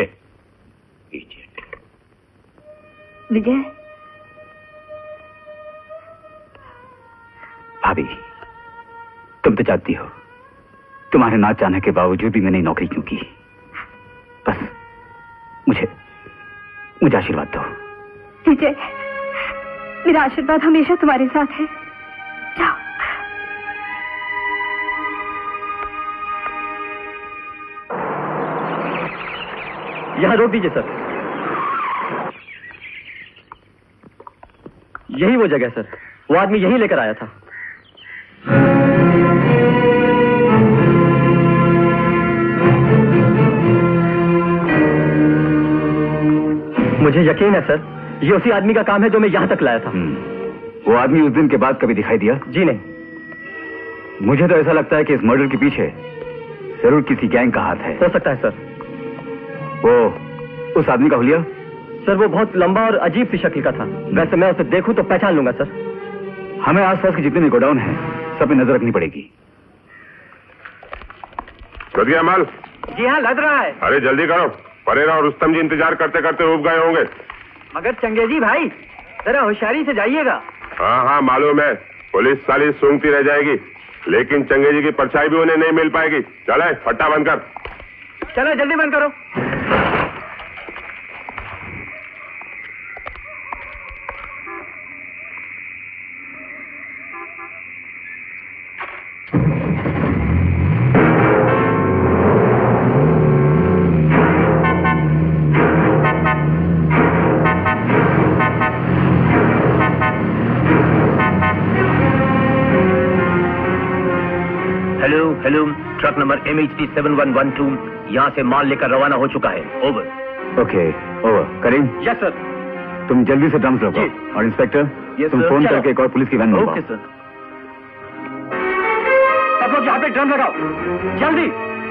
विजय, भाभी, तुम तो जानती हो तुम्हारे ना चाहने के बावजूद भी मैंने नौकरी क्यों की। बस मुझे मुझे आशीर्वाद दो। विजय, मेरा आशीर्वाद हमेशा तुम्हारे साथ है। जाओ। यहां रोक दीजिए सर। यही वो जगह सर, वो आदमी यही लेकर आया था। मुझे यकीन है सर, ये उसी आदमी का काम है जो मैं यहां तक लाया था। वो आदमी उस दिन के बाद कभी दिखाई दिया? जी नहीं। मुझे तो ऐसा लगता है कि इस मर्डर के पीछे जरूर किसी गैंग का हाथ है। हो सकता है सर। वो उस आदमी का हुलिया? सर वो बहुत लंबा और अजीब सी शक्ल का था। वैसे मैं उसे देखूं तो पहचान लूंगा सर। हमें आसपास के जितने भी गोडाउन हैं सब पे नजर रखनी पड़ेगी। लद गया माल? जी हाँ, लद रहा है। अरे जल्दी करो, परेरा और रुस्तम जी इंतजार करते करते उब गए होंगे। मगर चंगेजी भाई, जरा होशियारी से जाइएगा। हाँ हाँ मालूम है, पुलिस साली सूंघती रह जाएगी, लेकिन चंगेजी की परछाई भी उन्हें नहीं मिल पाएगी। चले, फट्टा बंद कर। चलो जल्दी बंद करो। Hello hello, truck number M H T seven one one two यहाँ से माल लेकर रवाना हो चुका है। Over. Okay, over. Karim? Yes sir. तुम जल्दी से ड्रम्स रखो। और इंस्पेक्टर, तुम सर। फोन करके एक और पुलिस की वैन मंगवाओ। Okay sir. सब लोग यहाँ पे ड्रम लगाओ, जल्दी।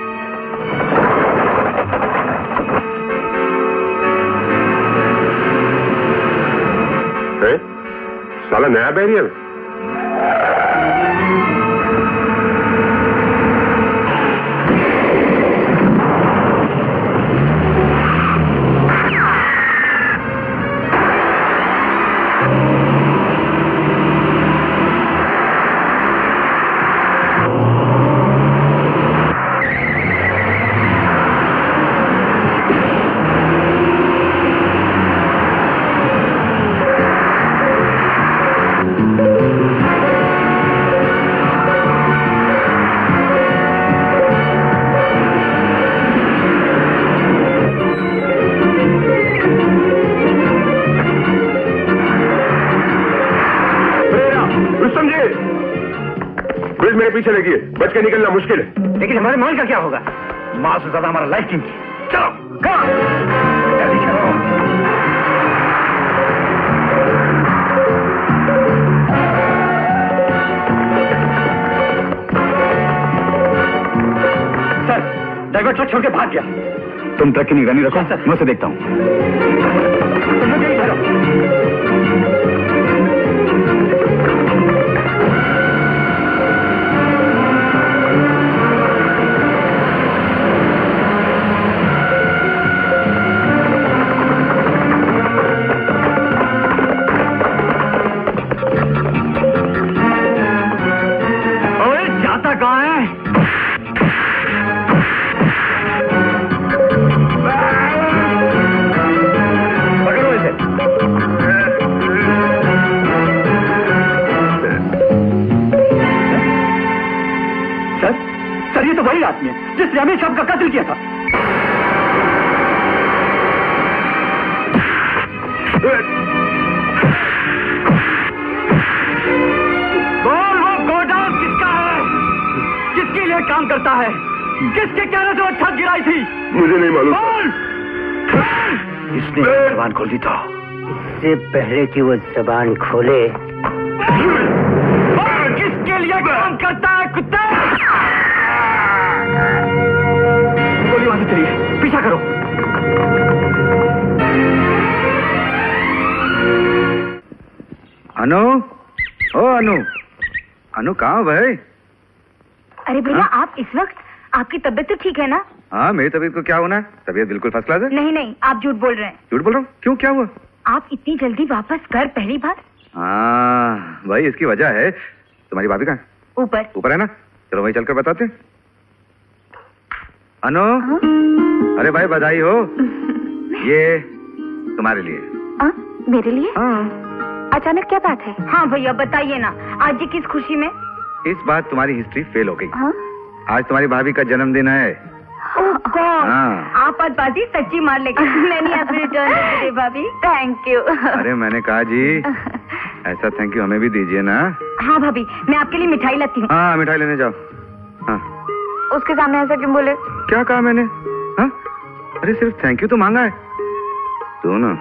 है? साला नया बैरियर। पीछे लगी, बच के निकलना मुश्किल है। लेकिन हमारे माल का क्या होगा? माल से ज्यादा हमारा लाइफ कीमती। चलो, कम जल्दी चलो। ड्राइवर ट्रक छोड़ के भाग गया। तुम ट्रक की निगरानी रखो, मैं उसे देखता हूँ। तुम लोग यहीं ठहरो। आदमी है जिसने अमीर साहब का कत्ल किया था। बोल वो गोडाउन किसका है? किसके लिए काम करता है? किसके कहने से वो छत गिराई थी? मुझे नहीं मालूम। बोल! इसने जबान खोल दी था। इससे पहले कि वो जबान खोले। बोल! किसके लिए काम करता है कुत्ता? गोली वहां से चलिए, पीछा करो। अनु, ओ अनु, अनु कहाँ भाई? अरे भैया आप इस वक्त, आपकी तबीयत तो ठीक है ना? हाँ मेरी तबीयत को क्या होना है? तबीयत बिल्कुल फर्स्ट क्लास है। नहीं नहीं आप झूठ बोल रहे हैं। झूठ बोल रहा हूँ? क्यों, क्या हुआ? आप इतनी जल्दी वापस घर पहली बार? हाँ भाई इसकी वजह है, तुम्हारी भाभी कहाँ? ऊपर। ऊपर है ना? चलो वही चलकर बताते हैं। अनु, अरे भाई बधाई हो, ये तुम्हारे लिए। आ, मेरे लिए? हाँ। अचानक क्या बात है? हाँ भैया बताइए ना, आज ये किस खुशी में? इस बार तुम्हारी हिस्ट्री फेल हो गई। हाँ? आज तुम्हारी भाभी का जन्मदिन है। हाँ। आप आज बाजी सच्ची मार लेंगे। मैंने आपको रिटर्न भाभी। Thank you. अरे मैंने कहा जी, ऐसा थैंक यू हमें भी दीजिए ना। हाँ भाभी, मैं आपके लिए मिठाई लाती हूँ। हाँ मिठाई लेने जाओ। हाँ। उसके सामने ऐसा क्यों बोले? क्या कहा मैंने? हाँ? अरे सिर्फ थैंक यू तो मांगा है। तो ना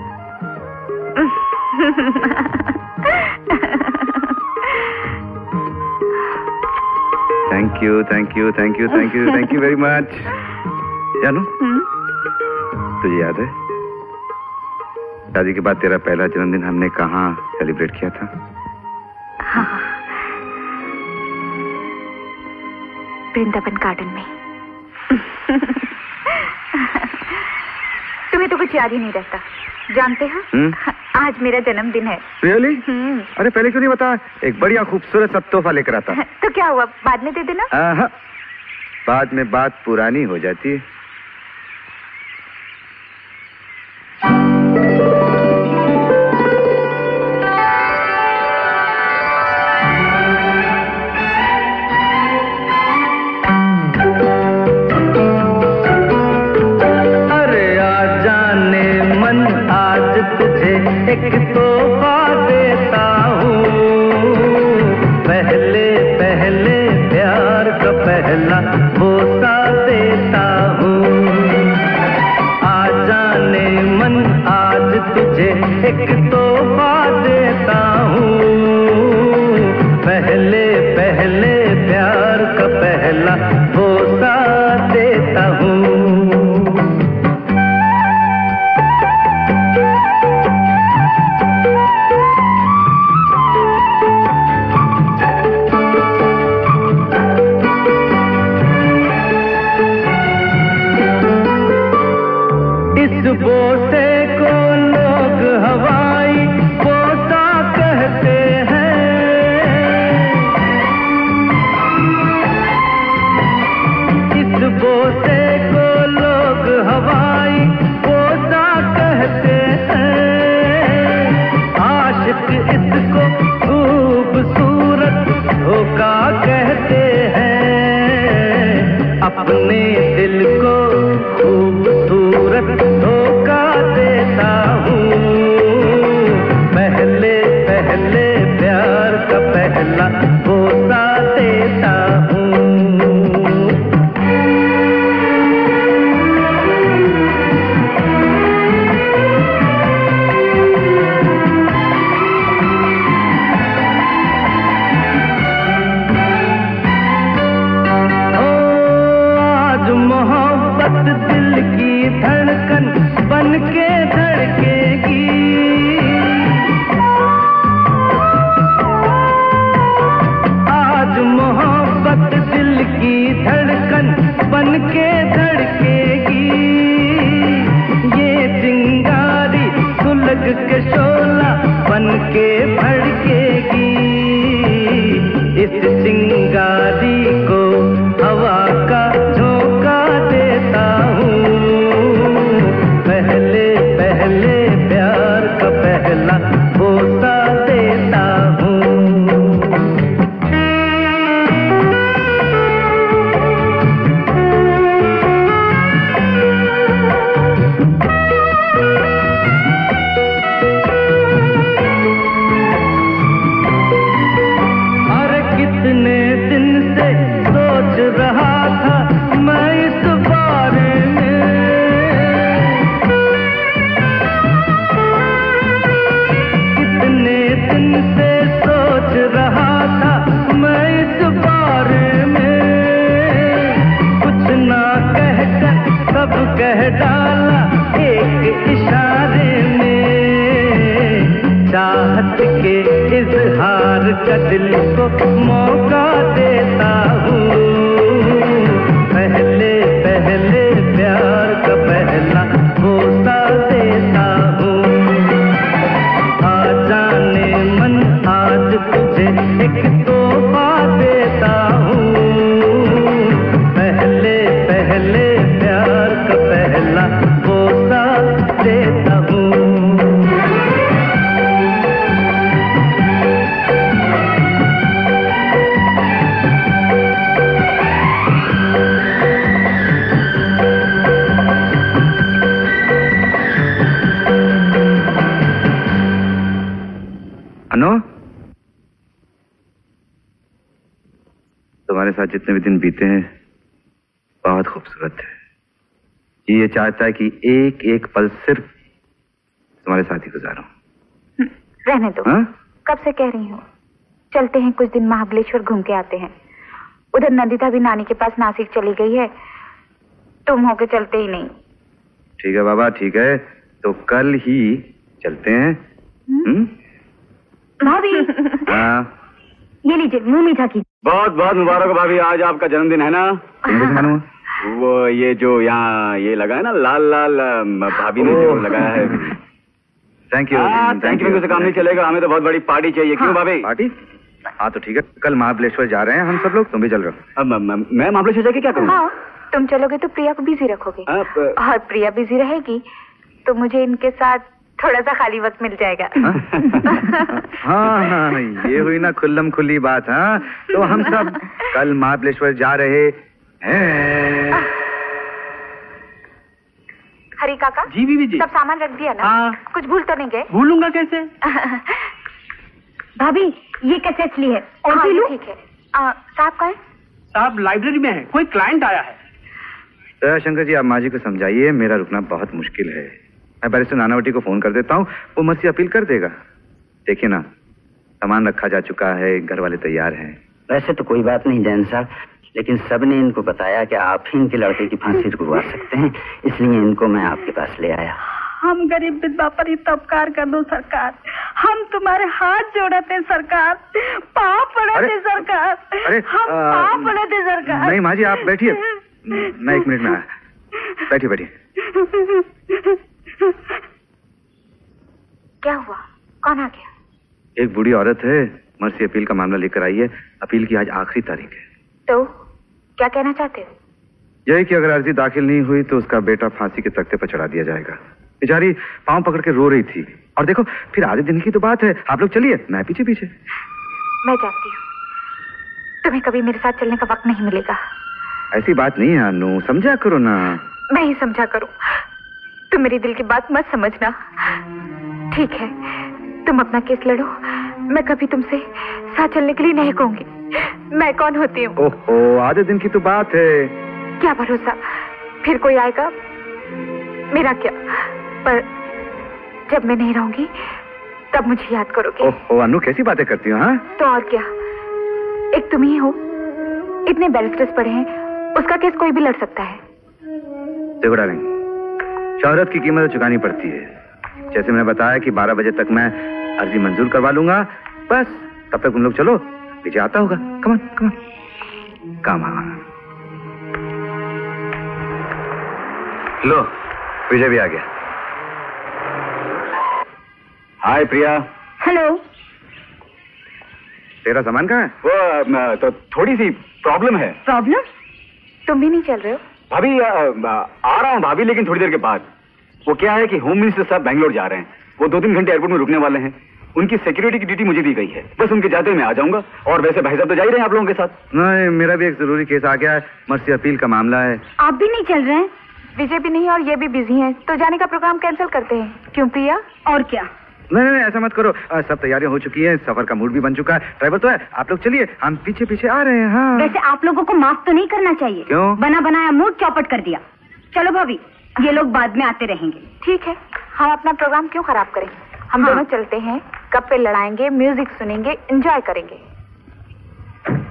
thank you thank you thank you thank you thank you very much. जानू, तुझे याद है शादी के बाद तेरा पहला जन्मदिन हमने कहाँ सेलिब्रेट किया था? हाँ, वृंदावन गार्डन में। तुम्हें तो कुछ याद ही नहीं रहता, जानते हो? आज मेरा जन्मदिन है। रियली? अरे पहले क्यों नहीं बताया? एक बढ़िया खूबसूरत सा तोहफा लेकर आता। तो क्या हुआ, बाद में दे देना। हाँ, बाद में बात पुरानी हो जाती है। एक तोहफा देता हूँ, पहले पहले प्यार का पहला बोसा देता हूँ। आ जाने मन आज तुझे एक तोहफा देता हूँ, पहले पहले प्यार का पहला बोसा देता हूँ। बोसे को लोग हवाई बोसा कहते हैं, इस बोसे को लोग हवाई बोसा कहते हैं। आशिक इसको खूबसूरत धोखा कहते हैं, अपने दिल को खूबसूरत धोखा दे डाला एक इशारे में, चाहत के इजहार का दिल को मौका देता हूँ, पहले पहले प्यार का पहला बोसा देता हूँ। आ जाने मन आज तुझे एक तोहफा देता हूँ, पहले पहले प्यार का पहला बोसा देता हूँ। अनु, तुम्हारे साथ जितने भी दिन बीते हैं बहुत खूबसूरत है। ये चाहता है कि एक एक पल सिर्फ तुम्हारे साथ ही गुजारूं। रहने दो। हाँ? कब से कह रही हूँ, चलते हैं कुछ दिन महाबलेश्वर घूम के आते हैं। उधर नंदिता भी नानी के पास नासिक चली गई है, तुम होके चलते ही नहीं। ठीक है बाबा, ठीक है, तो कल ही चलते हैं। हम्म? भाभी हाँ। ये लीजिए मुंह मीठा की। बहुत बहुत मुबारक हो भाभी, आज आपका जन्मदिन है ना? वो ये जो यहाँ ये लगा है ना लाल लाल, भाभी ने जो लगाया है। Thank you. थैंक यू से काम नहीं चलेगा, हमें तो बहुत बड़ी पार्टी चाहिए। क्यों भाभी? पार्टी? हाँ तो ठीक है, कल महाबलेश्वर जा रहे हैं हम सब लोग, तुम भी चल रहे हो। अब मैं महाबलेश्वर जाके क्या करूँगा? हाँ, तुम चलोगे तो प्रिया को बिजी रखोगे, और प्रिया बिजी रहेगी तो मुझे इनके साथ थोड़ा सा खाली वक्त मिल जाएगा। हाँ हाँ, ये हुई ना खुल्लम खुली बात। हाँ, तो हम सब कल महाबलेश्वर जा रहे हैं। हरी काका जी बीबी जी, सब सामान रख दिया ना? हाँ। कुछ भूल तो नहीं गए? भूलूंगा कैसे? भाभी ये कैसे ली है? और हाँ, ठीक है। साहब कहाँ है? साहब लाइब्रेरी में है, कोई क्लाइंट आया है। तो शंकर जी, आप माँ जी को समझाइए, मेरा रुकना बहुत मुश्किल है। मैं बैरिस्टर नानावटी को फोन कर देता हूँ, वो मर्सी अपील कर देगा। देखिए ना, सामान रखा जा चुका है, घर वाले तैयार हैं। वैसे तो कोई बात नहीं जैन साहब, लेकिन सबने इनको बताया कि आप ही इनके लड़के की फांसी रुकवा सकते हैं, इसलिए इनको मैं आपके पास ले आया। हम गरीब विधवा पर ही तो उपकार कर दो सरकार, हम तुम्हारे हाथ जोड़ते सरकार, पाँव पड़े थे सरकार, अरे हम पाँव पड़े थे सरकार। नहीं माँ जी, आप बैठिए, मैं एक मिनट में आया। बैठिए बैठिए। क्या हुआ? कौन आ गया? एक बूढ़ी औरत है, मर्सी अपील का मामला लेकर आई है। अपील की आज आखिरी तारीख है। तो क्या कहना चाहते हो? यही कि अगर अर्जी दाखिल नहीं हुई तो उसका बेटा फांसी के तख्ते पर चढ़ा दिया जाएगा। बेचारी पांव पकड़ के रो रही थी, और देखो फिर आधे दिन की तो बात है, आप लोग चलिए, मैं पीछे पीछे। मैं जानती हूँ तुम्हें कभी मेरे साथ चलने का वक्त नहीं मिलेगा। ऐसी बात नहीं है अनु, समझा करो ना। मैं ही समझा करूँ, तुम मेरी दिल की बात मत समझना। ठीक है, तुम अपना केस लड़ो, मैं कभी तुमसे साथ चलने के लिए नहीं कहूंगी। मैं कौन होती हूँ? ओहो, आधे दिन की तो बात है। क्या भरोसा फिर कोई आएगा, मेरा क्या। पर जब मैं नहीं रहूंगी तब मुझे याद करोगे। ओहो अनु, कैसी बातें करती हो? हाँ तो और क्या, एक तुम ही हो, इतने बैरिस्टर्स पढ़े हैं, उसका केस कोई भी लड़ सकता है। देखो डार्लिंग, शोहरत की कीमत चुकानी पड़ती है। जैसे मैंने बताया कि बारह बजे तक मैं अर्जी मंजूर करवा लूंगा, बस तब तक तुम लोग चलो, विजय आता होगा। कम ऑन कम ऑन, काम आ। लो, विजय भी आ गया। हाय प्रिया। हेलो। तेरा सामान कहाँ है? वो तो थोड़ी सी प्रॉब्लम है। प्रॉब्लम? तुम भी नहीं चल रहे हो? भाभी आ, आ रहा हूँ भाभी, लेकिन थोड़ी देर के बाद। वो क्या है कि होम मिनिस्टर साहब बैंगलोर जा रहे हैं, वो दो तीन घंटे एयरपोर्ट में रुकने वाले हैं। उनकी सिक्योरिटी की ड्यूटी मुझे दी गई है, बस उनके जाते मैं आ जाऊंगा। और वैसे भाई साहब तो जा ही रहे हैं आप लोगों के साथ। नहीं, मेरा भी एक जरूरी केस आ गया है, मर्सी अपील का मामला है। आप भी नहीं चल रहे हैं? विजय भी नहीं और ये भी बिजी हैं, तो जाने का प्रोग्राम कैंसिल करते हैं। क्यों प्रिया? और क्या? नहीं नहीं ऐसा मत करो, आ, सब तैयारियां हो चुकी हैं, सफर का मूड भी बन चुका है, ड्राइवर तो है, आप लोग चलिए, हम पीछे पीछे आ रहे हैं। हाँ। वैसे आप लोगों को माफ तो नहीं करना चाहिए। क्यों? बना बनाया मूड चौपट कर दिया। चलो भाभी, ये लोग बाद में आते रहेंगे। ठीक है, हम अपना प्रोग्राम क्यों खराब करें? हम हाँ। दोनों चलते हैं, गप्पे लड़ाएंगे, म्यूजिक सुनेंगे, एंजॉय करेंगे।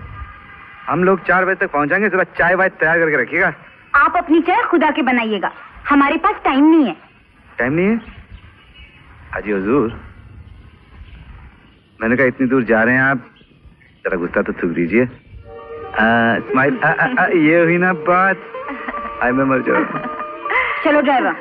हम लोग चार बजे तक पहुंचाएंगे, जरा चाय वाय तैयार करके रखिएगा। आप अपनी चाय खुदा के बनाइएगा, हमारे पास टाइम नहीं है। टाइम नहीं है? हाजी हुजूर, मैंने कहा इतनी दूर जा रहे हैं आप, जरा गुस्सा तो थूक दीजिए। स्माइल, ये हुई ना बात। आई मैं मर जाऊँ। चलो ड्राइवर।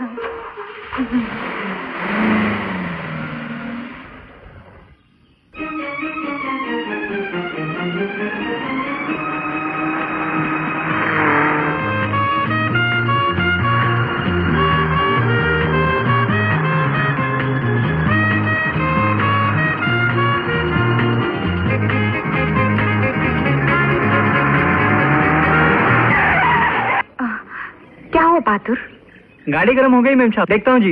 क्या हो बहादुर? गाड़ी गर्म हो गई मैम साहब, देखता हूँ जी।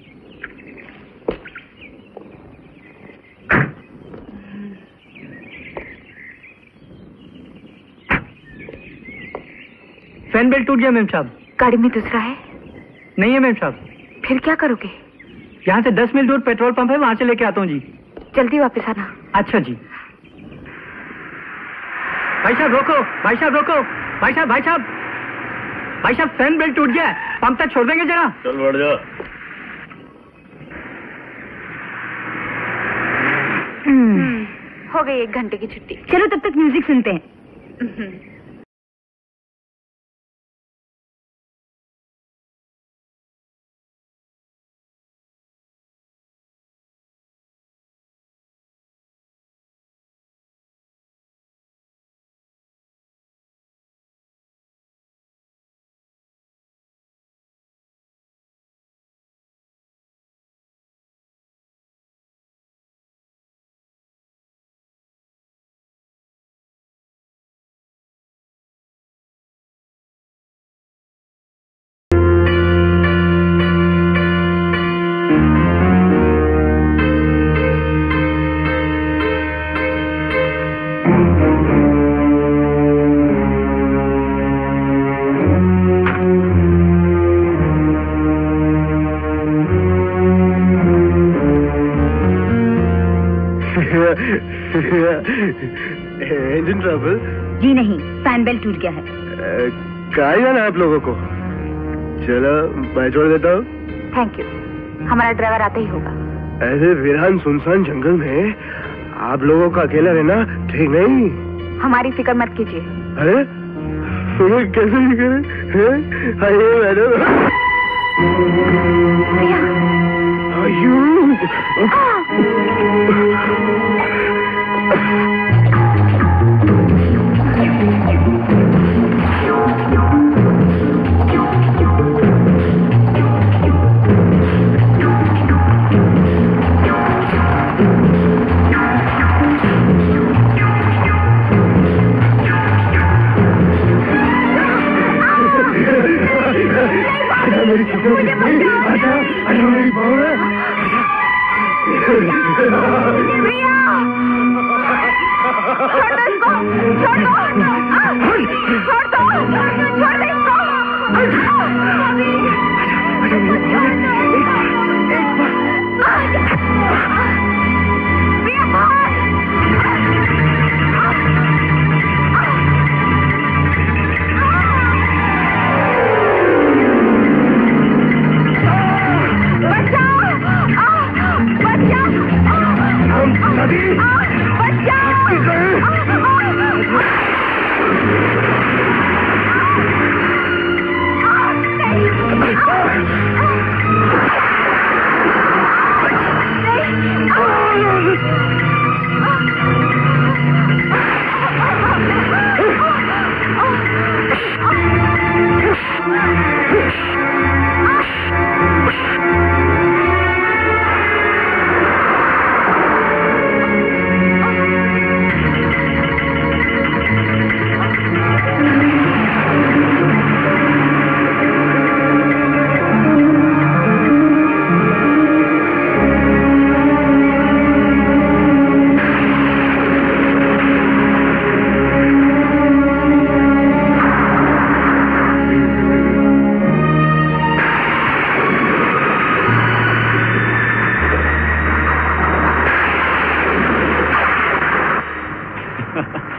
फैन बेल्ट टूट गया मैम साहब। गाड़ी में दूसरा है? नहीं है मैम साहब। फिर क्या करोगे? यहाँ से दस मील दूर पेट्रोल पंप है, वहां से लेके आता हूँ जी। जल्दी वापस आना। अच्छा जी। भाई साहब रोको, भाई साहब रोको, भाई साहब, भाई साहब, भाई साहब फैन बेल्ट टूट गया है, पंप तक छोड़ देंगे जरा। चल बढ़ जा। हम्म, हो गई एक घंटे की छुट्टी। चलो तब तक म्यूजिक सुनते हैं। Engine trouble? जी नहीं, फैन बेल्ट टूट गया है। कहाँ जाना है आप लोगों को? चलो मैं छोड़ देता हूँ। थैंक यू, हमारा ड्राइवर आता ही होगा। ऐसे वीरान सुनसान जंगल में आप लोगों का अकेला रहना ठीक नहीं। हमारी फिक्र मत कीजिए। अरे कैसे नहीं करे? मैडम मेरी छोटी आजा, आजा मेरी बहू है। प्रिया, छोड़ दो इसको, छोड़ दो, छोड़ दो, छोड़ दो इसको।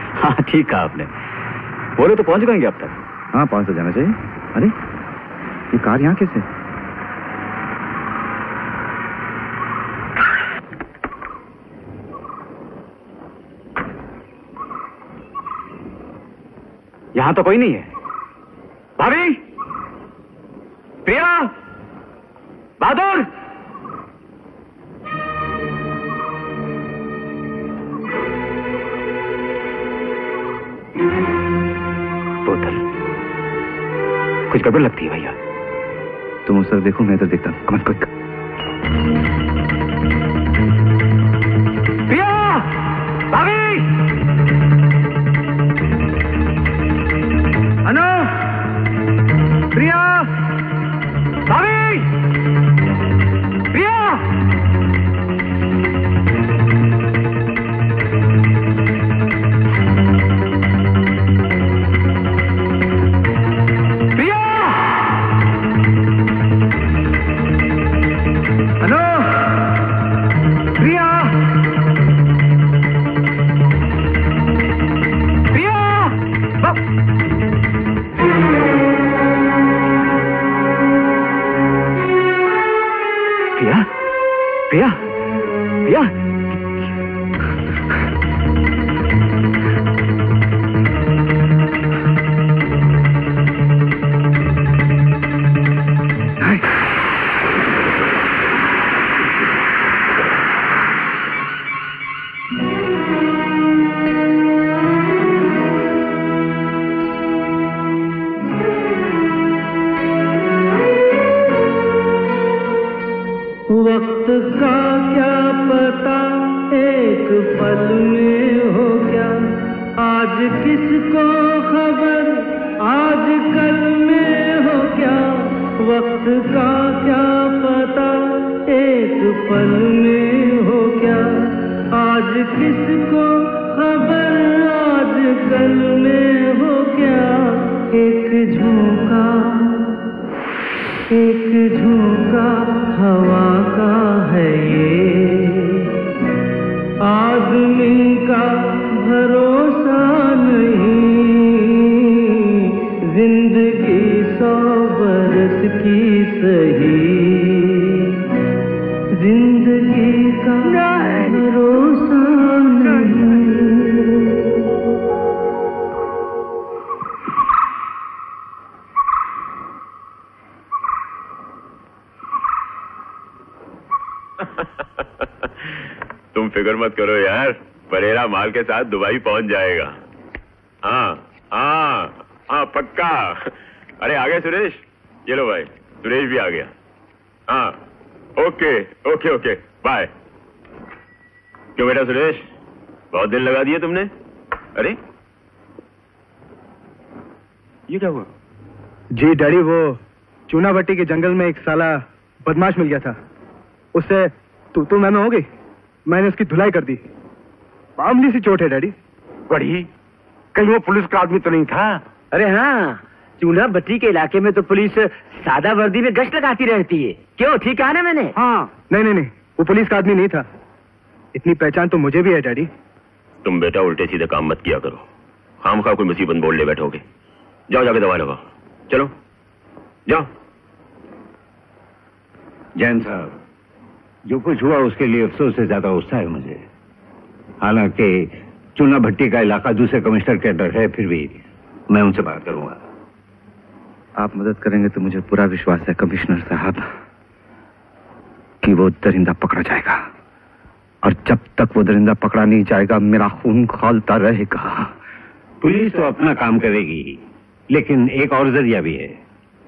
ठीक कहा आपने। बोले तो पहुंच गएंगे अब तक। हाँ पहुंच तो जाना चाहिए। अरे ये कार यहाँ कैसे? यहां तो कोई नहीं है। भाभी, प्रिया, बहादुर, बोतल कुछ गड़बड़ लगती है भैया। तुम उस तरफ देखो, मैं इधर देखता हूँ। Come on quick. प्रिया, भाभी, अनु, प्रिया, भाभी, प्रिया, प्रिया, प्रिया, वक्त का क्या पता एक पल में हो क्या, आज किसको खबर आज कल में हो क्या। वक्त का क्या पता एक पल में हो क्या, आज किसको खबर आज कल में हो क्या। एक झोंका एक झोंका हवा का है ये, आदमी का भरोसा नहीं। जिंदगी सौ बरस की सही, जिंदगी का भरोसा नहीं। तुम फिक्र मत करो यार, परेरा माल के साथ दुबई पहुंच जाएगा। हाँ हाँ हाँ पक्का। अरे आ गए सुरेश? ये लो भाई, सुरेश भी आ गया। हाँ ओके ओके ओके बाय। क्यों बेटा सुरेश, बहुत दिन लगा दिए तुमने? अरे ये क्या हुआ? जी डैडी, वो चूना भट्टी के जंगल में एक साला बदमाश मिल गया था, उससे तू तो मैं हो गई, मैंने उसकी धुलाई कर दी। मामूली सी चोट है डैडी। बड़ी, कहीं वो पुलिस का आदमी तो नहीं था? अरे हाँ, चूल्हा भट्टी के इलाके में तो पुलिस सादा वर्दी में गश्त लगाती रहती है। क्यों, ठीक कहा ना मैंने? हाँ। नहीं नहीं नहीं, वो पुलिस का आदमी नहीं था। इतनी पहचान तो मुझे भी है डैडी। तुम बेटा उल्टे सीधे काम मत किया करो, खामखा कोई मुसीबत बोल ले बैठोगे। जाओ जाके दवा लगाओ, चलो जाओ। जयंत साहब, जो कुछ हुआ उसके लिए अफसोस से ज्यादा गुस्सा है मुझे। हालांकि चूना भट्टी का इलाका दूसरे कमिश्नर के अंडर है, फिर भी मैं उनसे बात करूंगा। आप मदद करेंगे तो मुझे पूरा विश्वास है कमिश्नर साहब कि वो दरिंदा पकड़ा जाएगा, और जब तक वो दरिंदा पकड़ा नहीं जाएगा मेरा खून खौलता रहेगा। पुलिस तो अपना काम करेगी, लेकिन एक और जरिया भी है।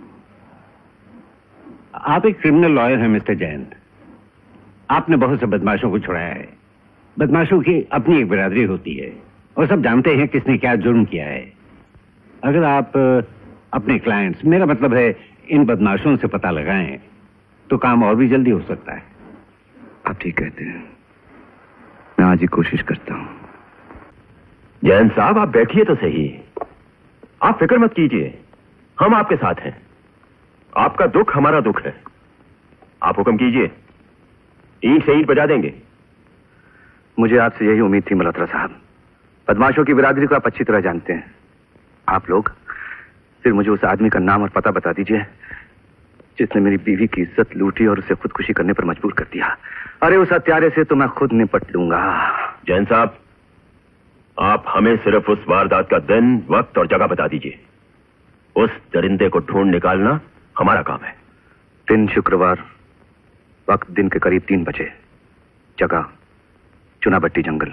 आप एक क्रिमिनल लॉयर हैं मिस्टर जयंत, आपने बहुत से बदमाशों को छुड़ाया है। बदमाशों की अपनी एक बिरादरी होती है और सब जानते हैं किसने क्या जुर्म किया है। अगर आप अपने क्लाइंट्स, मेरा मतलब है इन बदमाशों से पता लगाएं तो काम और भी जल्दी हो सकता है। आप ठीक कहते हैं, मैं आज ही कोशिश करता हूं। जयंत साहब आप बैठिए तो सही, आप फिक्र मत कीजिए, हम आपके साथ हैं। आपका दुख हमारा दुख है। आप हुक्म कीजिए, ईंट से ईंट बजा देंगे। मुझे आपसे यही उम्मीद थी मल्होत्रा साहब। बदमाशों की बिरादरी को आप अच्छी तरह जानते हैं। आप लोग फिर मुझे उस आदमी का नाम और पता बता दीजिए, जिसने मेरी बीवी की इज्जत लूटी और उसे खुदकुशी करने पर मजबूर कर दिया। अरे उस हत्यारे से तो मैं खुद निपट लूंगा। जैन साहब, आप हमें सिर्फ उस वारदात का दिन, वक्त और जगह बता दीजिए। उस दरिंदे को ढूंढ निकालना हमारा काम है। दिन शुक्रवार, वक्त दिन के करीब तीन बजे, जगह चुनाभट्टी जंगल।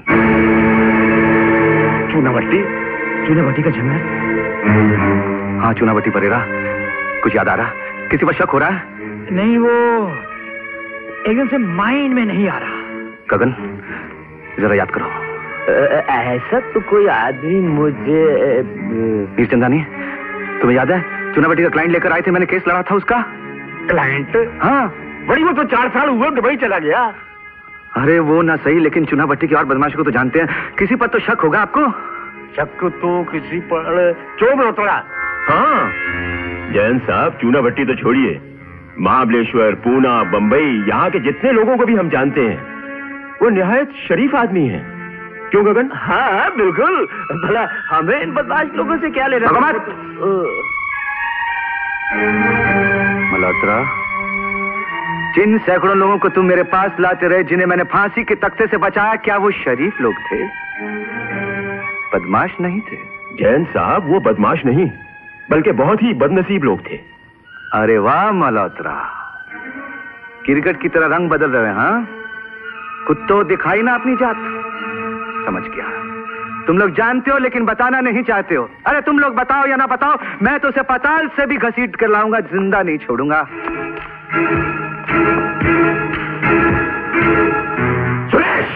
चुनाभट्टी? चुनाभट्टी का जंगल? हाँ, चुनाभट्टी परेरा। कुछ याद आ रहा? किसी पर शक हो रहा है? नहीं, वो एकदम से माइंड में नहीं आ रहा। गगन, जरा याद करो। ऐसा तो कोई आदमी मुझे... मीरचंदानी, तुम्हें याद है चुनाभट्टी का क्लाइंट लेकर आए थे, मैंने केस लड़ा था उसका। क्लाइंट? हाँ। बड़ी, वो तो चार साल हुए दुबई चला गया। अरे वो ना सही, लेकिन चुनाभट्टी की और बदमाशी को तो जानते हैं। किसी पर तो शक होगा आपको। शक तो किसी पर? क्यों मल्होत्रा? हाँ जयंत साहब, चूनाभट्टी तो छोड़िए, महाबलेश्वर, पूना, बंबई, यहाँ के जितने लोगों को भी हम जानते हैं, वो निहायत शरीफ आदमी हैं। क्यों गगन? हाँ बिल्कुल। भला हमें इन बदमाश लोगों से क्या लेना? मल्होत्रा, जिन सैकड़ों लोगों को तुम मेरे पास लाते रहे, जिन्हें मैंने फांसी के तख्ते से बचाया, क्या वो शरीफ लोग थे? बदमाश नहीं थे। जयंत साहब, वो बदमाश नहीं, बल्कि बहुत ही बदनसीब लोग थे। अरे वाह मल्होत्रा, क्रिकेट की तरह रंग बदल रहे हैं। हाँ, कुत्तों दिखाई ना अपनी जात। समझ गया, तुम लोग जानते हो लेकिन बताना नहीं चाहते हो। अरे तुम लोग बताओ या ना बताओ, मैं तो उसे पाताल से भी घसीट कर लाऊंगा, जिंदा नहीं छोड़ूंगा। सुरेश!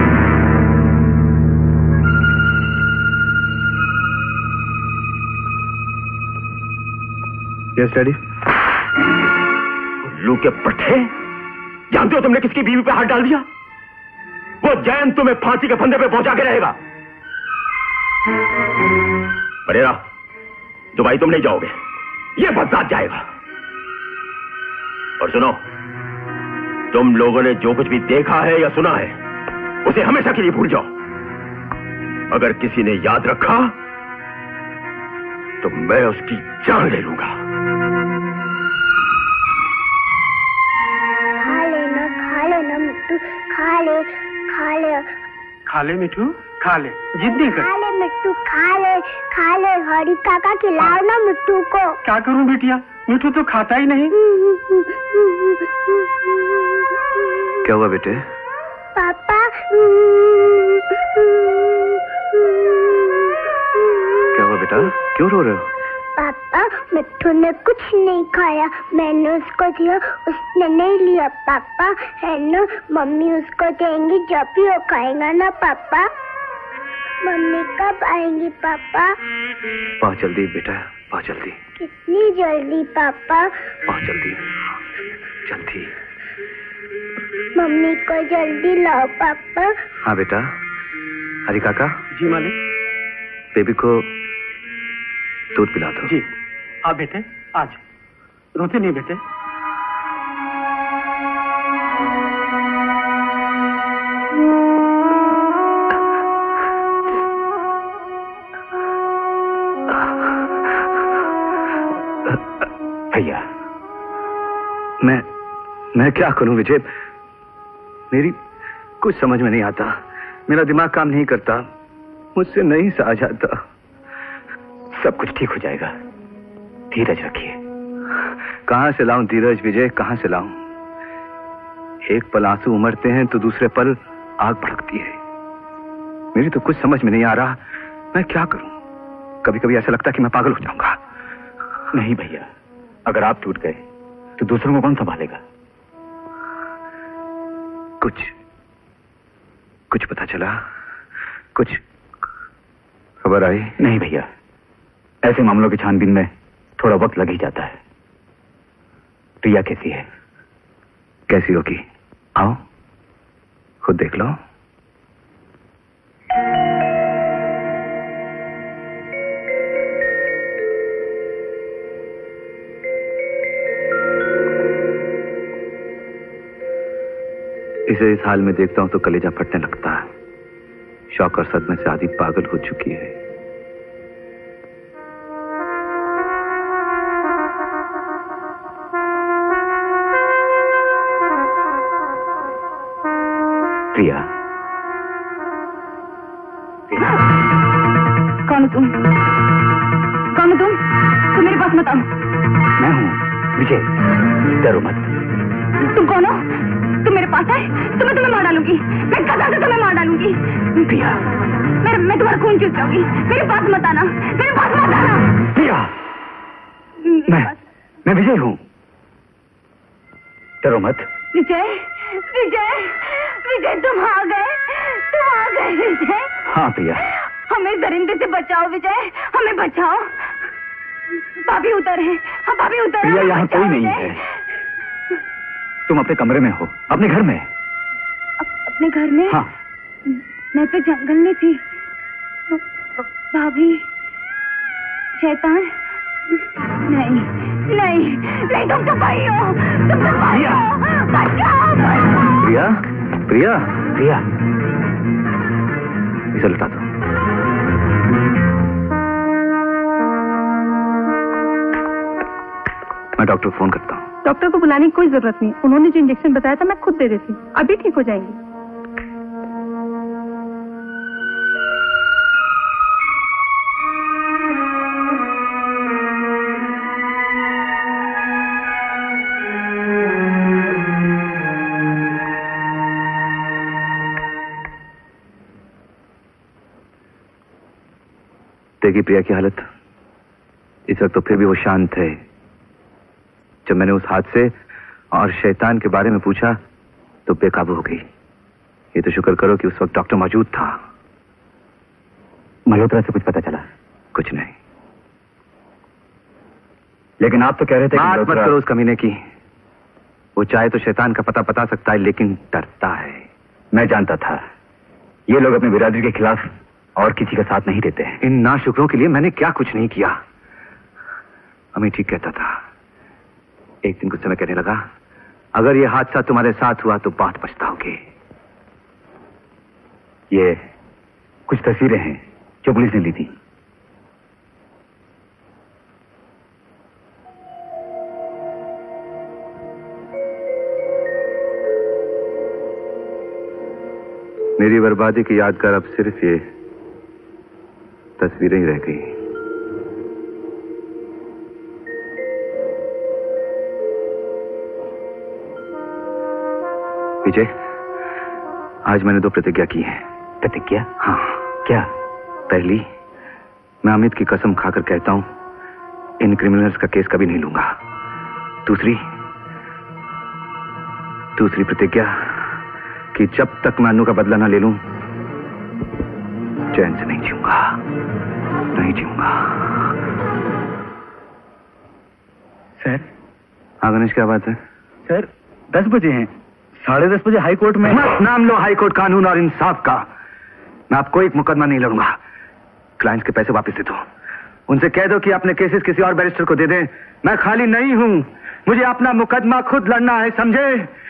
Yes daddy. उल्लू के पट्टे, जानते हो तुमने किसकी बीवी पे हाथ डाल दिया? वो जयंत तुम्हें फांसी के फंदे पे पहुंचा के रहेगा। परेरा, दुबई तुम नहीं जाओगे, ये बदसात जाएगा। और सुनो, तुम लोगों ने जो कुछ भी देखा है या सुना है, उसे हमेशा के लिए भूल जाओ। अगर किसी ने याद रखा तो मैं उसकी जान ले लूंगा। खा लेना, खा लेना मिट्टू, खा ले, खा ले। खा ले मिट्टू, खा ले, जिद नहीं कर। खा ले मिट्टू, खा ले, खा ले। हरी काका खिलाओ ना मिट्टू को। क्या करूं बिटिया, मिट्टू तो खाता ही नहीं। क्या हुआ बेटे? पापा। क्या हुआ बेटा, क्यों रो रहे हो? पापा, मिट्टू ने कुछ नहीं खाया, मैंने उसको दिया, उसने नहीं लिया। पापा है ना, मम्मी उसको देंगी जब भी वो खाएगा ना। पापा, मम्मी कब आएंगी? पापा बहुत जल्दी बेटा, बहुत जल्दी। कितनी जल्दी पापा? बहुत जल्दी, जल्दी। मम्मी को जल्दी लाओ पापा। हाँ बेटा। हरी काका। जी मालिक। बेबी को दूध पिला दो। जी। आ बेटे, आज रोते नहीं बेटे। भैया, मैं मैं क्या करूं विजय? मेरी कुछ समझ में नहीं आता, मेरा दिमाग काम नहीं करता, मुझसे नहीं सहा जाता। सब कुछ ठीक हो जाएगा, धीरज रखिए। कहां से लाऊं धीरज विजय, कहां से लाऊं? एक पल आंसू उमड़ते हैं तो दूसरे पल आग भड़कती है। मेरी तो कुछ समझ में नहीं आ रहा, मैं क्या करूं? कभी कभी ऐसा लगता है कि मैं पागल हो जाऊंगा। नहीं भैया, अगर आप टूट गए तो दूसरों को कौन संभालेगा? कुछ कुछ पता चला? कुछ खबर आई? नहीं भैया, ऐसे मामलों की छानबीन में थोड़ा वक्त लग ही जाता है। प्रिया कैसी है? कैसी होगी? आओ खुद देख लो। इसे इस हाल में देखता हूं तो कलेजा फटने लगता है। शौक और सदमे से आधी पागल हो चुकी है। प्रिया, कौन हो तुम? कौन हो तुम? तुम मेरे पास मत आओ। मैं हूँ विजय, डरो मत। तुम कौन हो? तुम मेरे पास आए तो मैं तुम्हें मार डालूंगी। मैं कसम से तुम्हें मार डालूंगी। प्रिया, मैं मैं तुम्हारा खून चूस जाऊंगी। मेरे पास मत आना, मेरे पास मत आना। प्रिया, मैं मैं विजय हूँ, डरो मत। विजय, विजय, विजय तुम आ गए, तुम आ गए विजय। हाँ प्रिया, हमें दरिंदे से बचाओ विजय, हमें बचाओ। भाभी उतर है, हाँ भाभी उतर। प्रिया यहाँ कोई नहीं है, तुम अपने कमरे में हो, अपने घर में। अप, अपने घर में? हाँ। मैं तो जंगल में थी। भाभी, शैतान? नहीं, नहीं, नहीं, तुम तो भाई हो, तुम तो भाई हो। बचाओ, बचाओ। प्रिया, प्रिया, प्रिया, इसे लौटा दो। मैं डॉक्टर को फोन करता हूँ। डॉक्टर को बुलाने की कोई जरूरत नहीं, उन्होंने जो इंजेक्शन बताया था मैं खुद दे देती, अभी ठीक हो जाएंगी। देखी प्रिया की हालत, इस वक्त तो फिर भी वो शांत है। जब मैंने उस हादसे और शैतान के बारे में पूछा तो बेकाबू हो गई। ये तो शुक्र करो कि उस वक्त डॉक्टर मौजूद था। मल्होत्रा से कुछ पता चला? कुछ नहीं। लेकिन आप तो कह रहे थे कि बात मत मल्होत्रा... करो उस कमीने की। वो चाहे तो शैतान का पता बता सकता है, लेकिन डरता है। मैं जानता था ये लोग अपनी बिरादरी के खिलाफ और किसी का साथ नहीं देते हैं। इन नाशुक्रों के लिए मैंने क्या कुछ नहीं किया। अमित ठीक कहता था। एक दिन कुछ समय कहने लगा, अगर ये हादसा तुम्हारे साथ हुआ तो बहुत पछताओगे। ये कुछ तस्वीरें हैं जो पुलिस ने ली थी। मेरी बर्बादी की यादगार अब सिर्फ ये तस्वीरें ही रह गई। विजय, आज मैंने दो प्रतिज्ञा की है। प्रतिज्ञा? हाँ। क्या? पहली, मैं अमित की कसम खाकर कहता हूं इन क्रिमिनल्स का केस कभी नहीं लूंगा। दूसरी दूसरी प्रतिज्ञा कि जब तक मैं अनु का बदला ना ले लूं चैन से नहीं जीऊंगा, नहीं जीऊंगा। सर? हाँ गणेश, क्या बात है? सर, दस बजे हैं, साढ़े दस बजे हाई कोर्ट में। मत नाम लो हाई कोर्ट कानून और इंसाफ का। मैं आपको एक मुकदमा नहीं लड़ूंगा। क्लाइंट्स के पैसे वापस दे दो। उनसे कह दो कि अपने केसेस किसी और बैरिस्टर को दे दें। मैं खाली नहीं हूं, मुझे अपना मुकदमा खुद लड़ना है, समझे?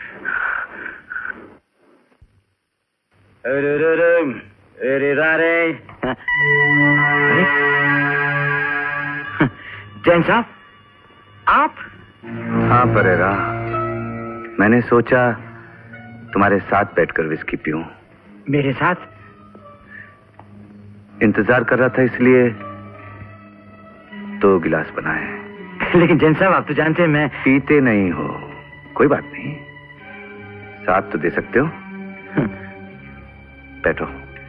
अरे रे रे रे रे जैन साहब, आप? हाँ परेरा, मैंने सोचा तुम्हारे साथ बैठकर विस्की पीऊं। मेरे साथ? इंतजार कर रहा था इसलिए दो गिलास बनाए। लेकिन जैन साहब, आप तो जानते हैं मैं... पीते नहीं हो, कोई बात नहीं, साथ तो दे सकते हो। बैठो।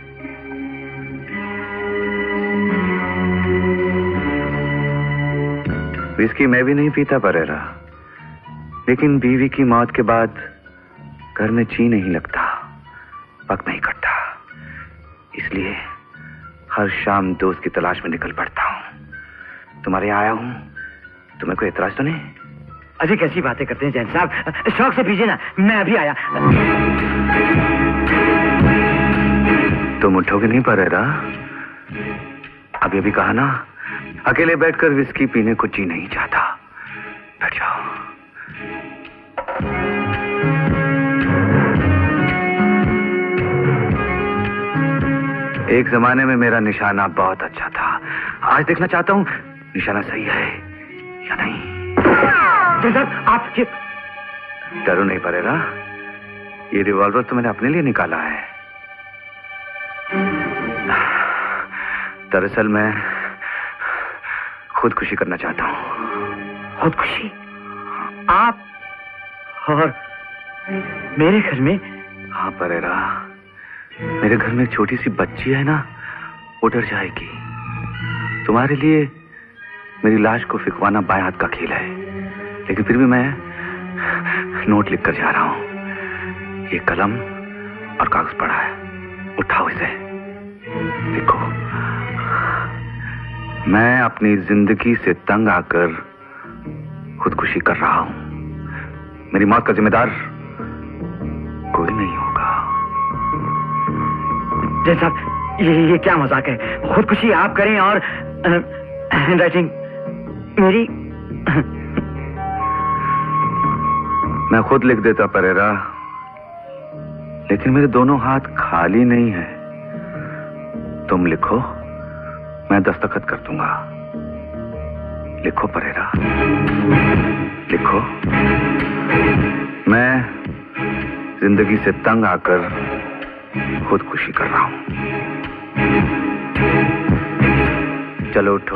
विस्की मैं भी नहीं पीता परेरा, लेकिन बीवी की मौत के बाद घर में जी नहीं लगता, वक्त नहीं कटता, इसलिए हर शाम दोस्त की तलाश में निकल पड़ता हूं। तुम्हारे यहाँ आया हूं, तुम्हें कोई एतराज तो नहीं? अजी कैसी बातें करते हैं जैन साहब, शौक से पीजिए ना, मैं अभी आया। तुम उठोगे नहीं परेरा? अभी अभी कहा ना, अकेले बैठकर विस्की पीने को जी नहीं चाहता। बैठ जाओ। एक जमाने में मेरा निशाना बहुत अच्छा था, आज देखना चाहता हूं निशाना सही है या नहीं। जैन साहब, आप डरो नहीं परेरा, ये रिवॉल्वर तो मैंने अपने लिए निकाला है। दरअसल मैं खुदकुशी करना चाहता हूँ। खुदकुशी? आप? और मेरे घर में? हाँ परेरा, मेरे घर में एक छोटी सी बच्ची है ना, वो डर जाएगी। तुम्हारे लिए मेरी लाश को फिकवाना बाएं हाथ का खेल है, लेकिन फिर भी मैं नोट लिख कर जा रहा हूं। ये कलम और कागज पड़ा है, उठाओ इसे, लिखो। मैं अपनी जिंदगी से तंग आकर खुदकुशी कर रहा हूं। मेरी मौत का जिम्मेदार कोई नहीं होगा। जैन साहब, ये ये क्या मजाक है? खुदकुशी आप करें और हैंडराइटिंग मेरी। मैं खुद लिख देता परेरा, लेकिन मेरे दोनों हाथ खाली नहीं है। तुम लिखो, मैं दस्तखत कर दूंगा। लिखो परेरा, लिखो। मैं जिंदगी से तंग आकर खुदकुशी कर रहा हूं। चलो उठो।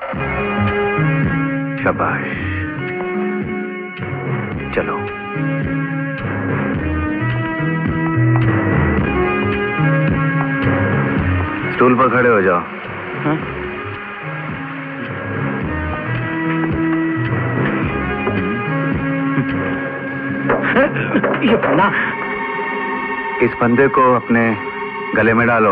शाबाश, चलो। स्टूल पर खड़े हो जाओ। हाँ? ये फंदा, इस फंदे को अपने गले में डालो।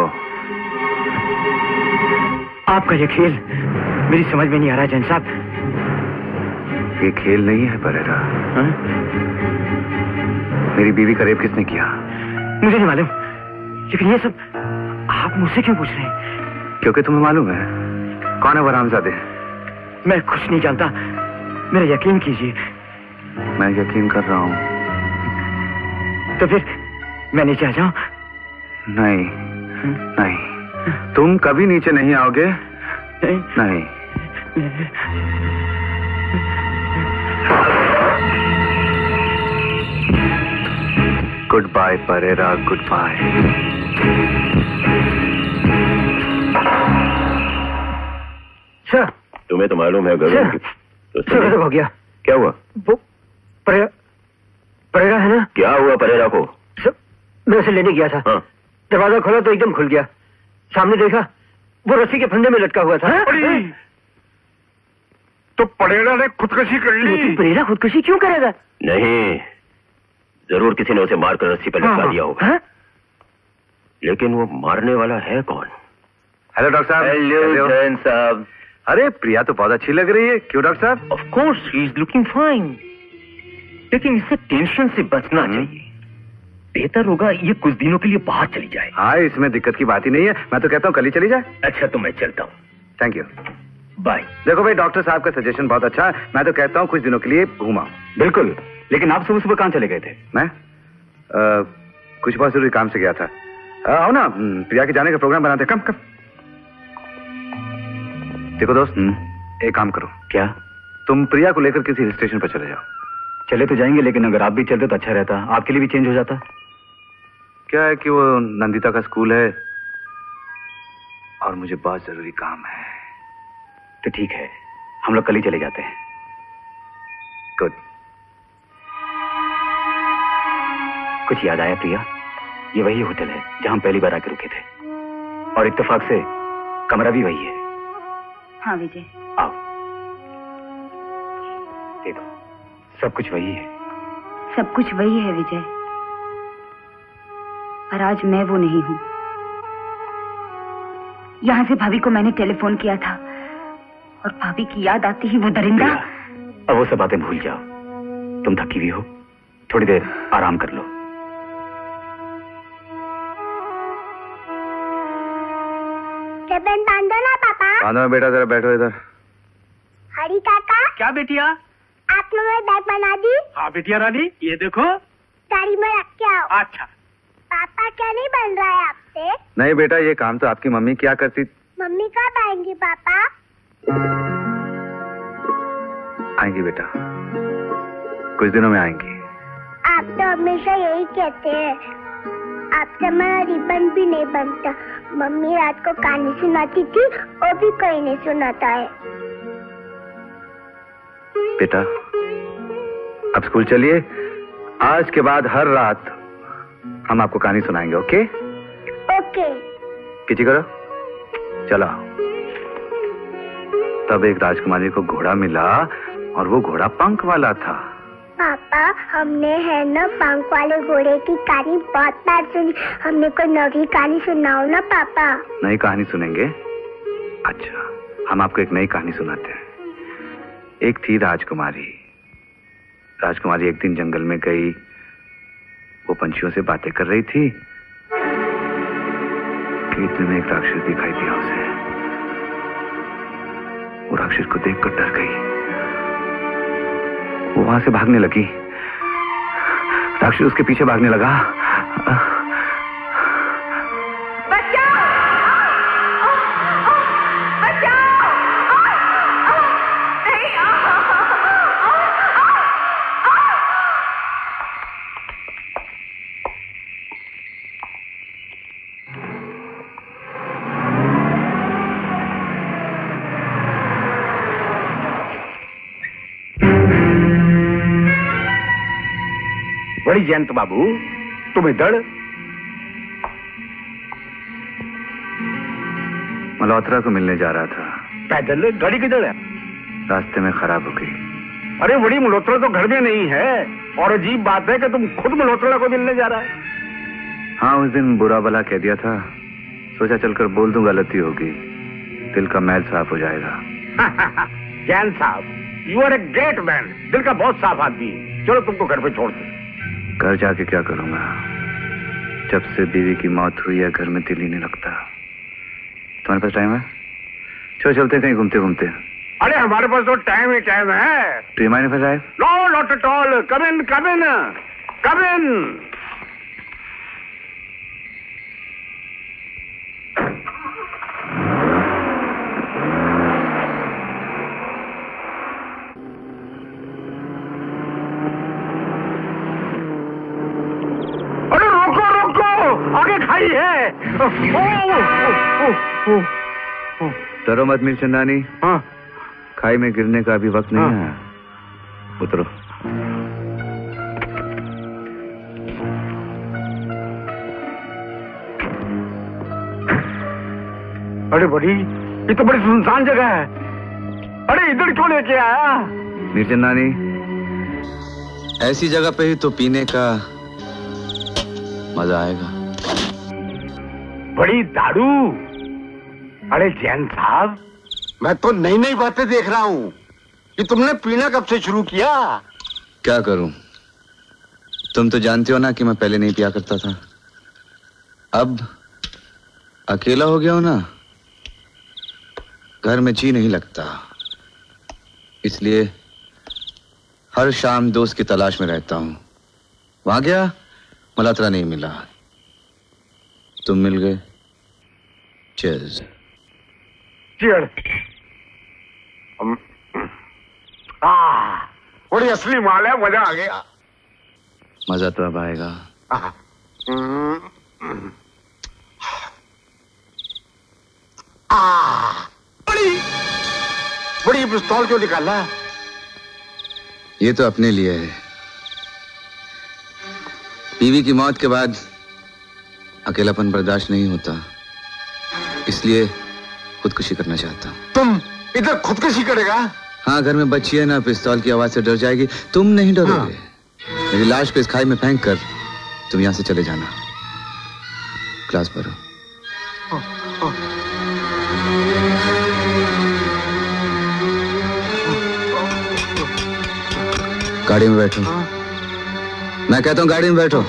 आपका ये खेल मेरी समझ में नहीं आ रहा जैन साहब। ये खेल नहीं है परेरा। हाँ? मेरी बीवी का रेप किसने किया? मुझे नहीं मालूम, लेकिन ये सब आप मुझसे क्यों पूछ रहे हैं? क्योंकि तुम्हें मालूम है कौन है वो हरामजादे। मैं कुछ नहीं जानता, मेरा यकीन कीजिए। मैं यकीन कर रहा हूं। तो फिर मैं नीचे आ जाऊं? नहीं, नहीं, तुम कभी नीचे नहीं आओगे। नहीं, नहीं। Goodbye Pereira, goodbye. Sir, तुम्हें तो मालूम है गगन की तो हो गया। क्या हुआ? वो परेरा, परेरा है ना? क्या हुआ परेरा को? सर, मैं उसे लेने गया था। हाँ। दरवाजा खोला तो एकदम खुल गया। सामने देखा वो रस्सी के फंदे में लटका हुआ था। तो परेरा ने खुदकुशी कर ली। परेरा खुदकुशी क्यों करेगा? नहीं, जरूर किसी ने उसे मारकर रस्सी पर लटका दिया होगा। हाँ? लेकिन वो मारने वाला है कौन? हेलो डॉक्टर साहब। हेलो जैन साहब। अरे प्रिया तो बहुत अच्छी लग रही है। क्यों डॉक्टर साहब? Of course she is looking fine, लेकिन इससे टेंशन से बचना चाहिए। बेहतर होगा ये कुछ दिनों के लिए बाहर चली जाए। हाँ, इसमें दिक्कत की बात ही नहीं है। मैं तो कहता हूँ कल ही चली जाए। अच्छा तो मैं चलता हूँ। Thank you, bye. देखो भाई, डॉक्टर साहब का सजेशन बहुत अच्छा है। मैं तो कहता हूँ कुछ दिनों के लिए घूमा। बिल्कुल, लेकिन आप सुबह सुबह कहाँ चले गए थे? मैं आ, कुछ बहुत जरूरी काम से गया था। आओ ना, प्रिया के जाने का प्रोग्राम बनाते। कम कम। देखो दोस्त, एक काम करो। क्या? तुम प्रिया को लेकर किसी हिल स्टेशन पर चले जाओ। चले तो जाएंगे, लेकिन अगर आप भी चलते तो अच्छा रहता। आपके लिए भी चेंज हो जाता। क्या है कि वो नंदिता का स्कूल है और मुझे बहुत जरूरी काम है। तो ठीक है, हम लोग कल ही चले जाते हैं। गुड। कुछ याद आया प्रिया? ये वही होटल है जहां हम पहली बार आके रुके थे, और इत्तेफाक से कमरा भी वही है। हाँ विजय, आओ, देखो सब कुछ वही है। सब कुछ वही है विजय, पर आज मैं वो नहीं हूं। यहां से भाभी को मैंने टेलीफोन किया था और भाभी की याद आती ही वो दरिंदा। अब वो सब बातें भूल जाओ। तुम थकी हुई हो, थोड़ी देर आराम कर लो। बांधो ना पापा। बांधो बेटा, जरा बैठो इधर। हरी काका। क्या बेटिया? आपने मेरी बैग बना दी? हाँ बेटिया रानी, ये देखो। गाड़ी में रख के आओ। अच्छा। पापा क्या नहीं बन रहा है आपसे? नहीं बेटा, ये काम तो आपकी मम्मी क्या करती। मम्मी कब आएंगी पापा? आएंगी बेटा, कुछ दिनों में आएंगी। आप तो हमेशा यही कहते हैं। आपसे हमारा रिबन भी नहीं बनता। मम्मी रात को कहानी सुनाती थी, वो भी कोई नहीं सुनाता है। बेटा अब स्कूल चलिए। आज के बाद हर रात हम आपको कहानी सुनाएंगे। Okay okay. किची करो, चलो। तब एक राजकुमारी को घोड़ा मिला और वो घोड़ा पंख वाला था। पापा हमने है ना पंख वाले घोड़े की कहानी बहुत बार सुनी। हमने कोई नई कहानी सुनाओ ना पापा। नई कहानी सुनेंगे? अच्छा, हम आपको एक नई कहानी सुनाते हैं। एक थी राजकुमारी। राजकुमारी एक दिन जंगल में गई। वो पंछियों से बातें कर रही थी कि इतने में एक राक्षस दिखाई दिया उसे। वो राक्षस को देखकर डर गई। वो वहां से भागने लगी। राक्षस उसके पीछे भागने लगा। बड़ी जयंत बाबू, तुम इधर? मल्होत्रा को मिलने जा रहा था। पैदल? गाड़ी किधर है? रास्ते में खराब हो गई। अरे बड़ी, मल्होत्रा तो घर में नहीं है। और अजीब बात है कि तुम खुद मल्होत्रा को मिलने जा रहा है। हाँ, उस दिन बुरा भला कह दिया था। सोचा चलकर बोल दूं, गलती होगी, दिल का मैल साफ हो जाएगा। जैन साहब, you are a great man. दिल का बहुत साफ आदमी। चलो तुमको घर पे छोड़ दो। घर जाके क्या करूंगा? जब से बीवी की मौत हुई है घर में दिल ही नहीं लगता। तुम्हारे पास टाइम है? चलो चलते कहीं घूमते घूमते। अरे हमारे पास तो टाइम ही टाइम है। Do you mind if I drive? No, not at all. Come in, come in, come in. अरे रोको रोको, आगे खाई है। ओ, ओ, ओ, ओ, ओ। डरो मत मिर्चंदानी। हाँ, खाई में गिरने का अभी वक्त नहीं है। उतरो। अरे बड़ी, ये तो बड़ी सुनसान जगह है। अरे इधर क्यों लेके आया? मिर्चंदानी, ऐसी जगह पे ही तो पीने का मजा आएगा। बड़ी दारू। अरे जैन साहब, मैं तो नई नई बातें देख रहा हूँ कि तुमने पीना कब से शुरू किया? क्या करूं? तुम तो जानते हो ना कि मैं पहले नहीं पिया करता था। अब अकेला हो गया हूं ना, घर में जी नहीं लगता। इसलिए हर शाम दोस्त की तलाश में रहता हूं। वहां गया, मल्होत्रा नहीं मिला, तुम मिल गए। चीयर्स। चीयर्स। आ, बड़ी असली माल है, मजा आ गया। मजा तो अब आएगा। आ, बड़ी बड़ी पिस्तौल क्यों निकाला? ये तो अपने लिए है। बीवी की मौत के बाद अकेलापन बर्दाश्त नहीं होता, इसलिए खुदकुशी करना चाहता हूँ। तुम इधर खुदकुशी करेगा? हाँ, घर में बच्ची है ना, पिस्तौल की आवाज से डर जाएगी। तुम नहीं डरोगे। हाँ। मेरी लाश को इस खाई में फेंक कर तुम यहां से चले जाना। क्लास भरो। गाड़ी में बैठो। मैं कहता हूँ गाड़ी में बैठो।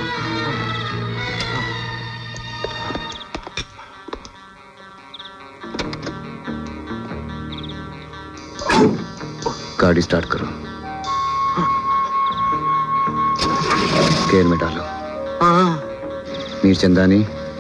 गाड़ी स्टार्ट करो। गेयर में डालो। मीरचंदानी,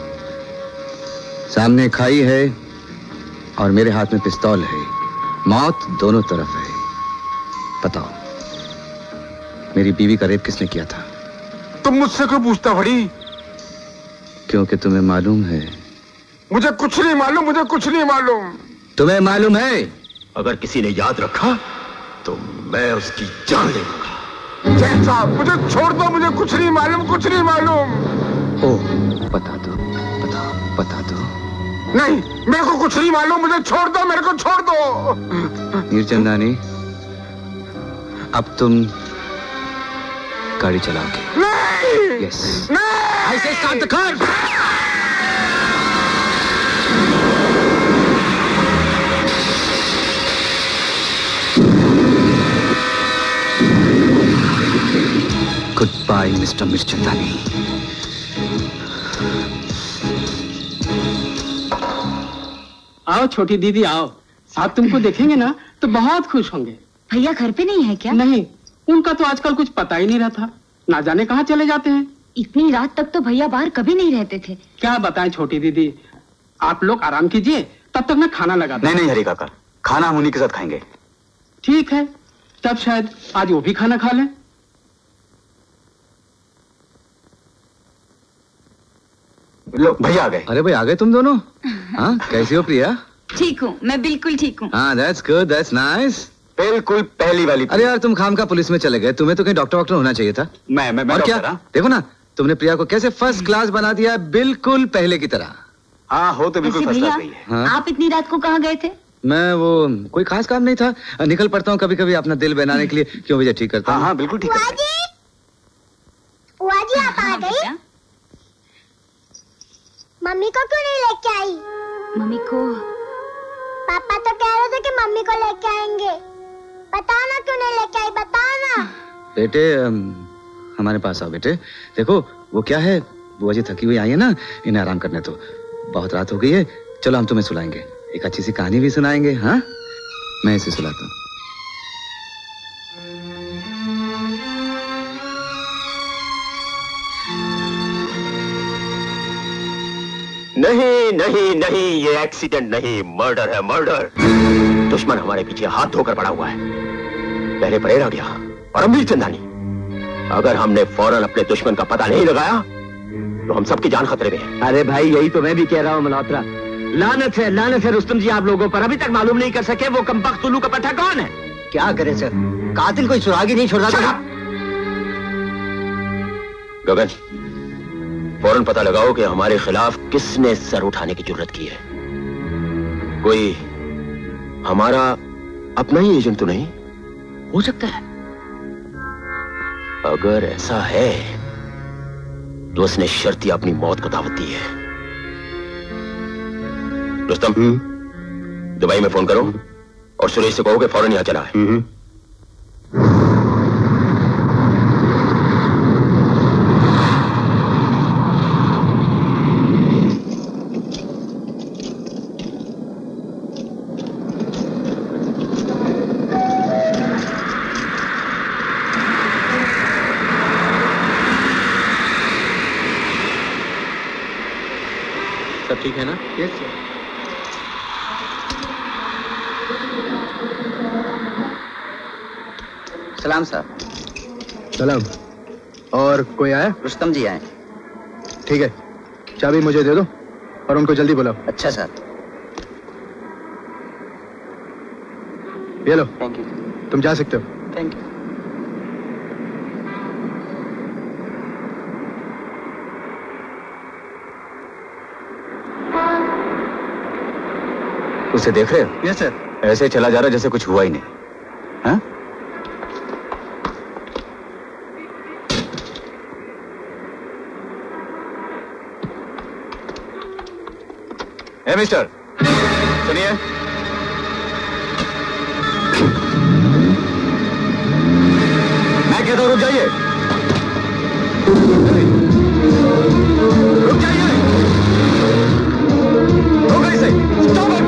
सामने खाई है और मेरे हाथ में पिस्तौल है। मौत दोनों तरफ है। बताओ, मेरी बीवी का रेप किसने किया था? तुम मुझसे क्यों पूछता बड़ी? क्योंकि तुम्हें मालूम है। मुझे कुछ नहीं मालूम, मुझे कुछ नहीं मालूम। तुम्हें मालूम है? अगर किसी ने याद रखा तो मैं उसकी जान ले लूंगा। जैन साहब मुझे छोड़ दो, मुझे कुछ नहीं मालूम, कुछ नहीं मालूम। ओ, बता दो, बता, बता दो। नहीं, मेरे को कुछ नहीं मालूम, मुझे छोड़ दो, मेरे को छोड़ दो। मीरचंदानी, अब तुम गाड़ी चलाओगे? नहीं! यस। नहीं! I say start the car! Goodbye, mister Mirchandani. आओ छोटी दीदी आओ, आप तुमको देखेंगे ना तो बहुत खुश होंगे। भैया घर पे नहीं है क्या? नहीं, उनका तो आजकल कुछ पता ही नहीं रहता, ना जाने कहाँ चले जाते हैं। इतनी रात तक तो भैया बाहर कभी नहीं रहते थे। क्या बताएं छोटी दीदी, आप लोग आराम कीजिए, तब तक मैं खाना लगाता हूं। नहीं नहीं हरी काका, खाना हम उन्हीं के साथ खाएंगे। ठीक है, तब शायद आज वो भी खाना खा लें। लो भैया आ गए। अरे भाई आ गए तुम दोनों? हाँ, कैसी हो प्रिया? ठीक हूँ, मैं बिल्कुल ठीक हूँ। हाँ, दैट्स गुड, दैट्स नाइस। बिल्कुल पहली वाली। अरे यार तुम खाम का पुलिस में चले गए, तुम्हें तो कहीं डॉक्टर वॉक्टर होना चाहिए था। मैं मैं, मैं और क्या? देखो ना, तुमने प्रिया को कैसे फर्स्ट क्लास बना दिया, बिल्कुल पहले की तरह। हाँ हो तो बिल्कुल फर्स्ट क्लास गई है। हाँ? आप इतनी रात को कहाँ गए थे? मैं वो कोई खास काम नहीं था, निकल पड़ता हूँ कभी कभी अपना दिल बहलाने के लिए। क्यों विजय, ठीक करता हूँ? हाँ हाँ बिल्कुल ठीक है। बुआ जी आप आ गई? मम्मी को क्यों नहीं लेके आई? मम्मी को पापा तो कह रहे थे कि मम्मी को लेके आएंगे। बताओ ना क्यों नहीं लेके आई, बताओ ना। बेटे हमारे पास आओ बेटे। देखो वो क्या है, बुआ जी थकी हुई आई है ना, इन्हें आराम करने दो, बहुत रात हो गई है। चलो हम तुम्हें सुलाएंगे, एक अच्छी सी कहानी भी सुनाएंगे। हाँ, मैं इसे सुलाता हूँ। नहीं नहीं नहीं, ये एक्सीडेंट नहीं, मर्डर है, मर्डर। दुश्मन हमारे पीछे हाथ धोकर पड़ा हुआ है। पहले परेड आ गया और अब मीरचंदानी। अगर हमने फौरन अपने दुश्मन का पता नहीं लगाया तो हम सबकी जान खतरे में है। अरे भाई यही तो मैं भी कह रहा हूँ मल्होत्रा, लानत है, लानत है रुस्तम जी आप लोगों पर। अभी तक मालूम नहीं कर सके वो कमबख्त उल्लू का पट्टा कौन है। क्या करे सर, कातिल कोई सुराग ही नहीं छोड़ रहा। गगन, फौरन पता लगाओ कि हमारे खिलाफ किसने सर उठाने की जुर्रत की है। कोई हमारा अपना ही एजेंट तो नहीं हो सकता है? अगर ऐसा है तो उसने शर्ती अपनी मौत को दावत दी है। रुस्तम, दुबई में फोन करो और सुरेश से कहो कि फौरन यहां चला है। सब ठीक है ना? Yes sir. सलाम साहब। सलाम। और कोई आया? रुस्तम जी आए। ठीक है, चाबी मुझे दे दो और उनको जल्दी बुलाओ। अच्छा सर। ये लो। Thank you. तुम जा सकते हो। Thank you. उसे देख रहे हो? Yes sir. ऐसे चला जा रहा जैसे कुछ हुआ ही नहीं। हाँ? ए मिस्टर, सुनिए। मैं कहता हूं रुक जाइए, रुक जाइए, रुक ऐसे, स्टॉप इट।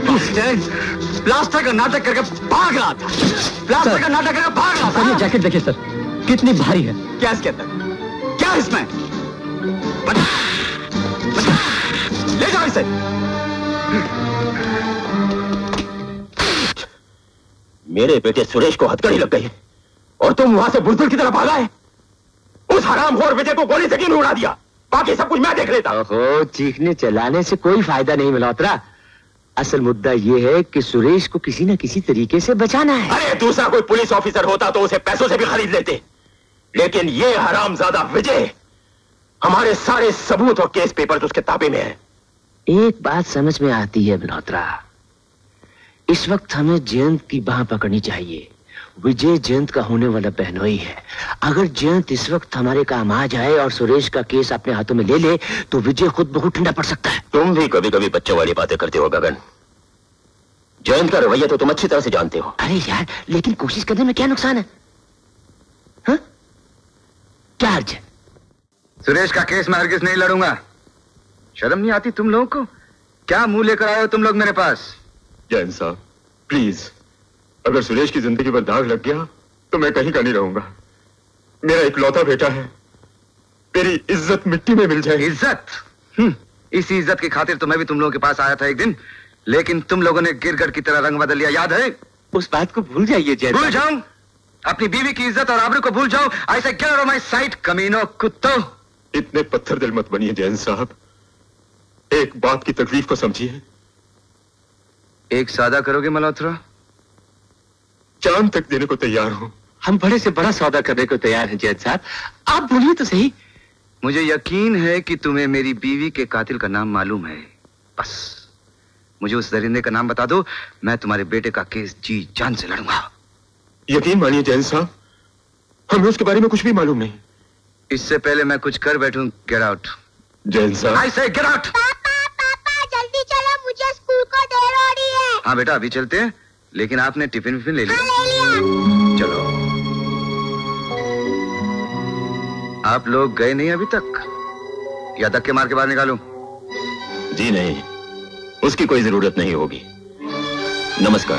प्लास्टर का नाटक करके भाग रहा था। प्लास्टर का नाटक करके भाग रहा था। सर ये जैकेट देखिए सर, कितनी भारी है। क्या इसके अंदर, क्या इसमें? बता, बता, ले जाओ इसे। मेरे बेटे सुरेश को हथकड़ी लग गई और तुम वहां से बुलबुल की तरह भागा है। उस हरामखोर विजय को गोली से क्यों उड़ा दिया? बाकी सब कुछ मैं देख लेता। ओहो, चीखने चलाने से कोई फायदा नहीं मल्होत्रा। असल मुद्दा यह है कि सुरेश को किसी न किसी तरीके से बचाना है। अरे दूसरा कोई पुलिस ऑफिसर होता तो उसे पैसों से भी खरीद लेते, लेकिन ये हरामजादा विजय, हमारे सारे सबूत और केस पेपर तो उसके ताबे में है। एक बात समझ में आती है मल्होत्रा, इस वक्त हमें जयंत की बाह पकड़नी चाहिए। विजय जयंत का होने वाला बहनोई है। अगर जयंत इस वक्त हमारे काम आ जाए और सुरेश का केस अपने हाथों में ले ले तो विजय खुद बहुत ठंडा पड़ सकता है। तुम भी कभी कभी बच्चों वाली बातें करते हो गगन। जयंत का रवैया तो तुम अच्छी तरह से जानते हो। अरे यार, लेकिन कोशिश करने में क्या नुकसान है? हाँ? क्या अर्ज है? सुरेश का केस मैं हरगिज नहीं लड़ूंगा। शर्म नहीं आती तुम लोगों को? क्या मुंह लेकर आए हो तुम लोग मेरे पास? जयंत साहब प्लीज, अगर सुरेश की जिंदगी पर दाग लग गया तो मैं कहीं का नहीं रहूंगा। मेरा इकलौता बेटा है, मेरी इज्जत मिट्टी में मिल जाए। इज्जत? इसी इज्जत की खातिर तो मैं भी तुम लोगों के पास आया था एक दिन, लेकिन तुम लोगों ने गिरगट की तरह रंग बदल लिया, याद है? उस बात को भूल जाइए जयंत। भूल जाऊं? अपनी बीवी की इज्जत और आबरू को भूल जाऊं? ऐसे get out of my sight, कमीनों कुत्तों। इतने पत्थर दिल मत बनिए जयंत साहब, एक बाप की तकलीफ को समझिए। एक सौदा करोगे मल्होत्रा? जान तक देने को तैयार हूं। हम बड़े से बड़ा सौदा करने को तैयार हैं जयंत साहब, आप बोलिए तो सही। मुझे यकीन है कि तुम्हें मेरी बीवी के कातिल का नाम मालूम है। बस मुझे उस दरिंदे का नाम बता दो, मैं तुम्हारे बेटे का केस जी जान से लड़ूंगा। यकीन मानिए जयंत साहब, हमें उसके बारे में कुछ भी मालूम नहीं। इससे पहले मैं कुछ कर बैठूं, गेट आउट। जयंत साहब आई से गेट आउट। पापा पापा जल्दी चलो, मुझे स्कूल को देर हो रही है। हाँ बेटा अभी चलते हैं, लेकिन आपने टिफिन विफिन ले लिया? हाँ, ले लिया। चलो। आप लोग गए नहीं अभी तक? या धक्के मार के बाहर निकालूं? जी नहीं, उसकी कोई जरूरत नहीं होगी। नमस्कार।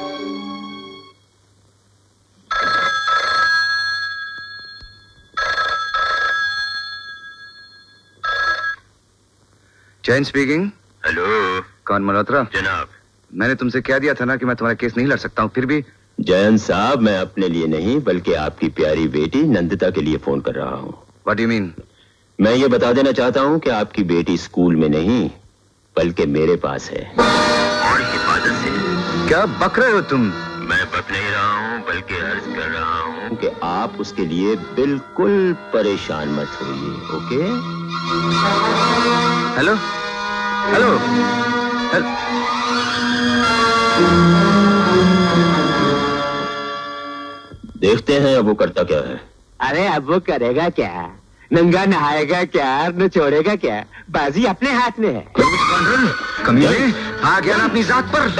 जैन स्पीकिंग। हेलो। कौन मल्होत्रा? जनाब। मैंने तुमसे कह दिया था ना कि मैं तुम्हारा केस नहीं लड़ सकता हूँ, फिर भी? जयंत साहब, मैं अपने लिए नहीं बल्कि आपकी प्यारी बेटी नंदिता के लिए फोन कर रहा हूँ। What do you mean? मैं ये बता देना चाहता हूँ कि आपकी बेटी स्कूल में नहीं बल्कि मेरे पास है और हिफाजत से। क्या बक रहे हो तुम? मैं बक नहीं रहा हूँ बल्कि अर्ज कर रहा हूँ कि आप उसके लिए बिल्कुल परेशान मत होइए, ओके? Hello hello hello. देखते हैं अब वो करता क्या है। अरे अब वो करेगा क्या? नंगा नहाएगा क्या, न छोड़ेगा क्या? बाजी अपने हाथ में है। कमीने आ गया ना अपनी जात पर।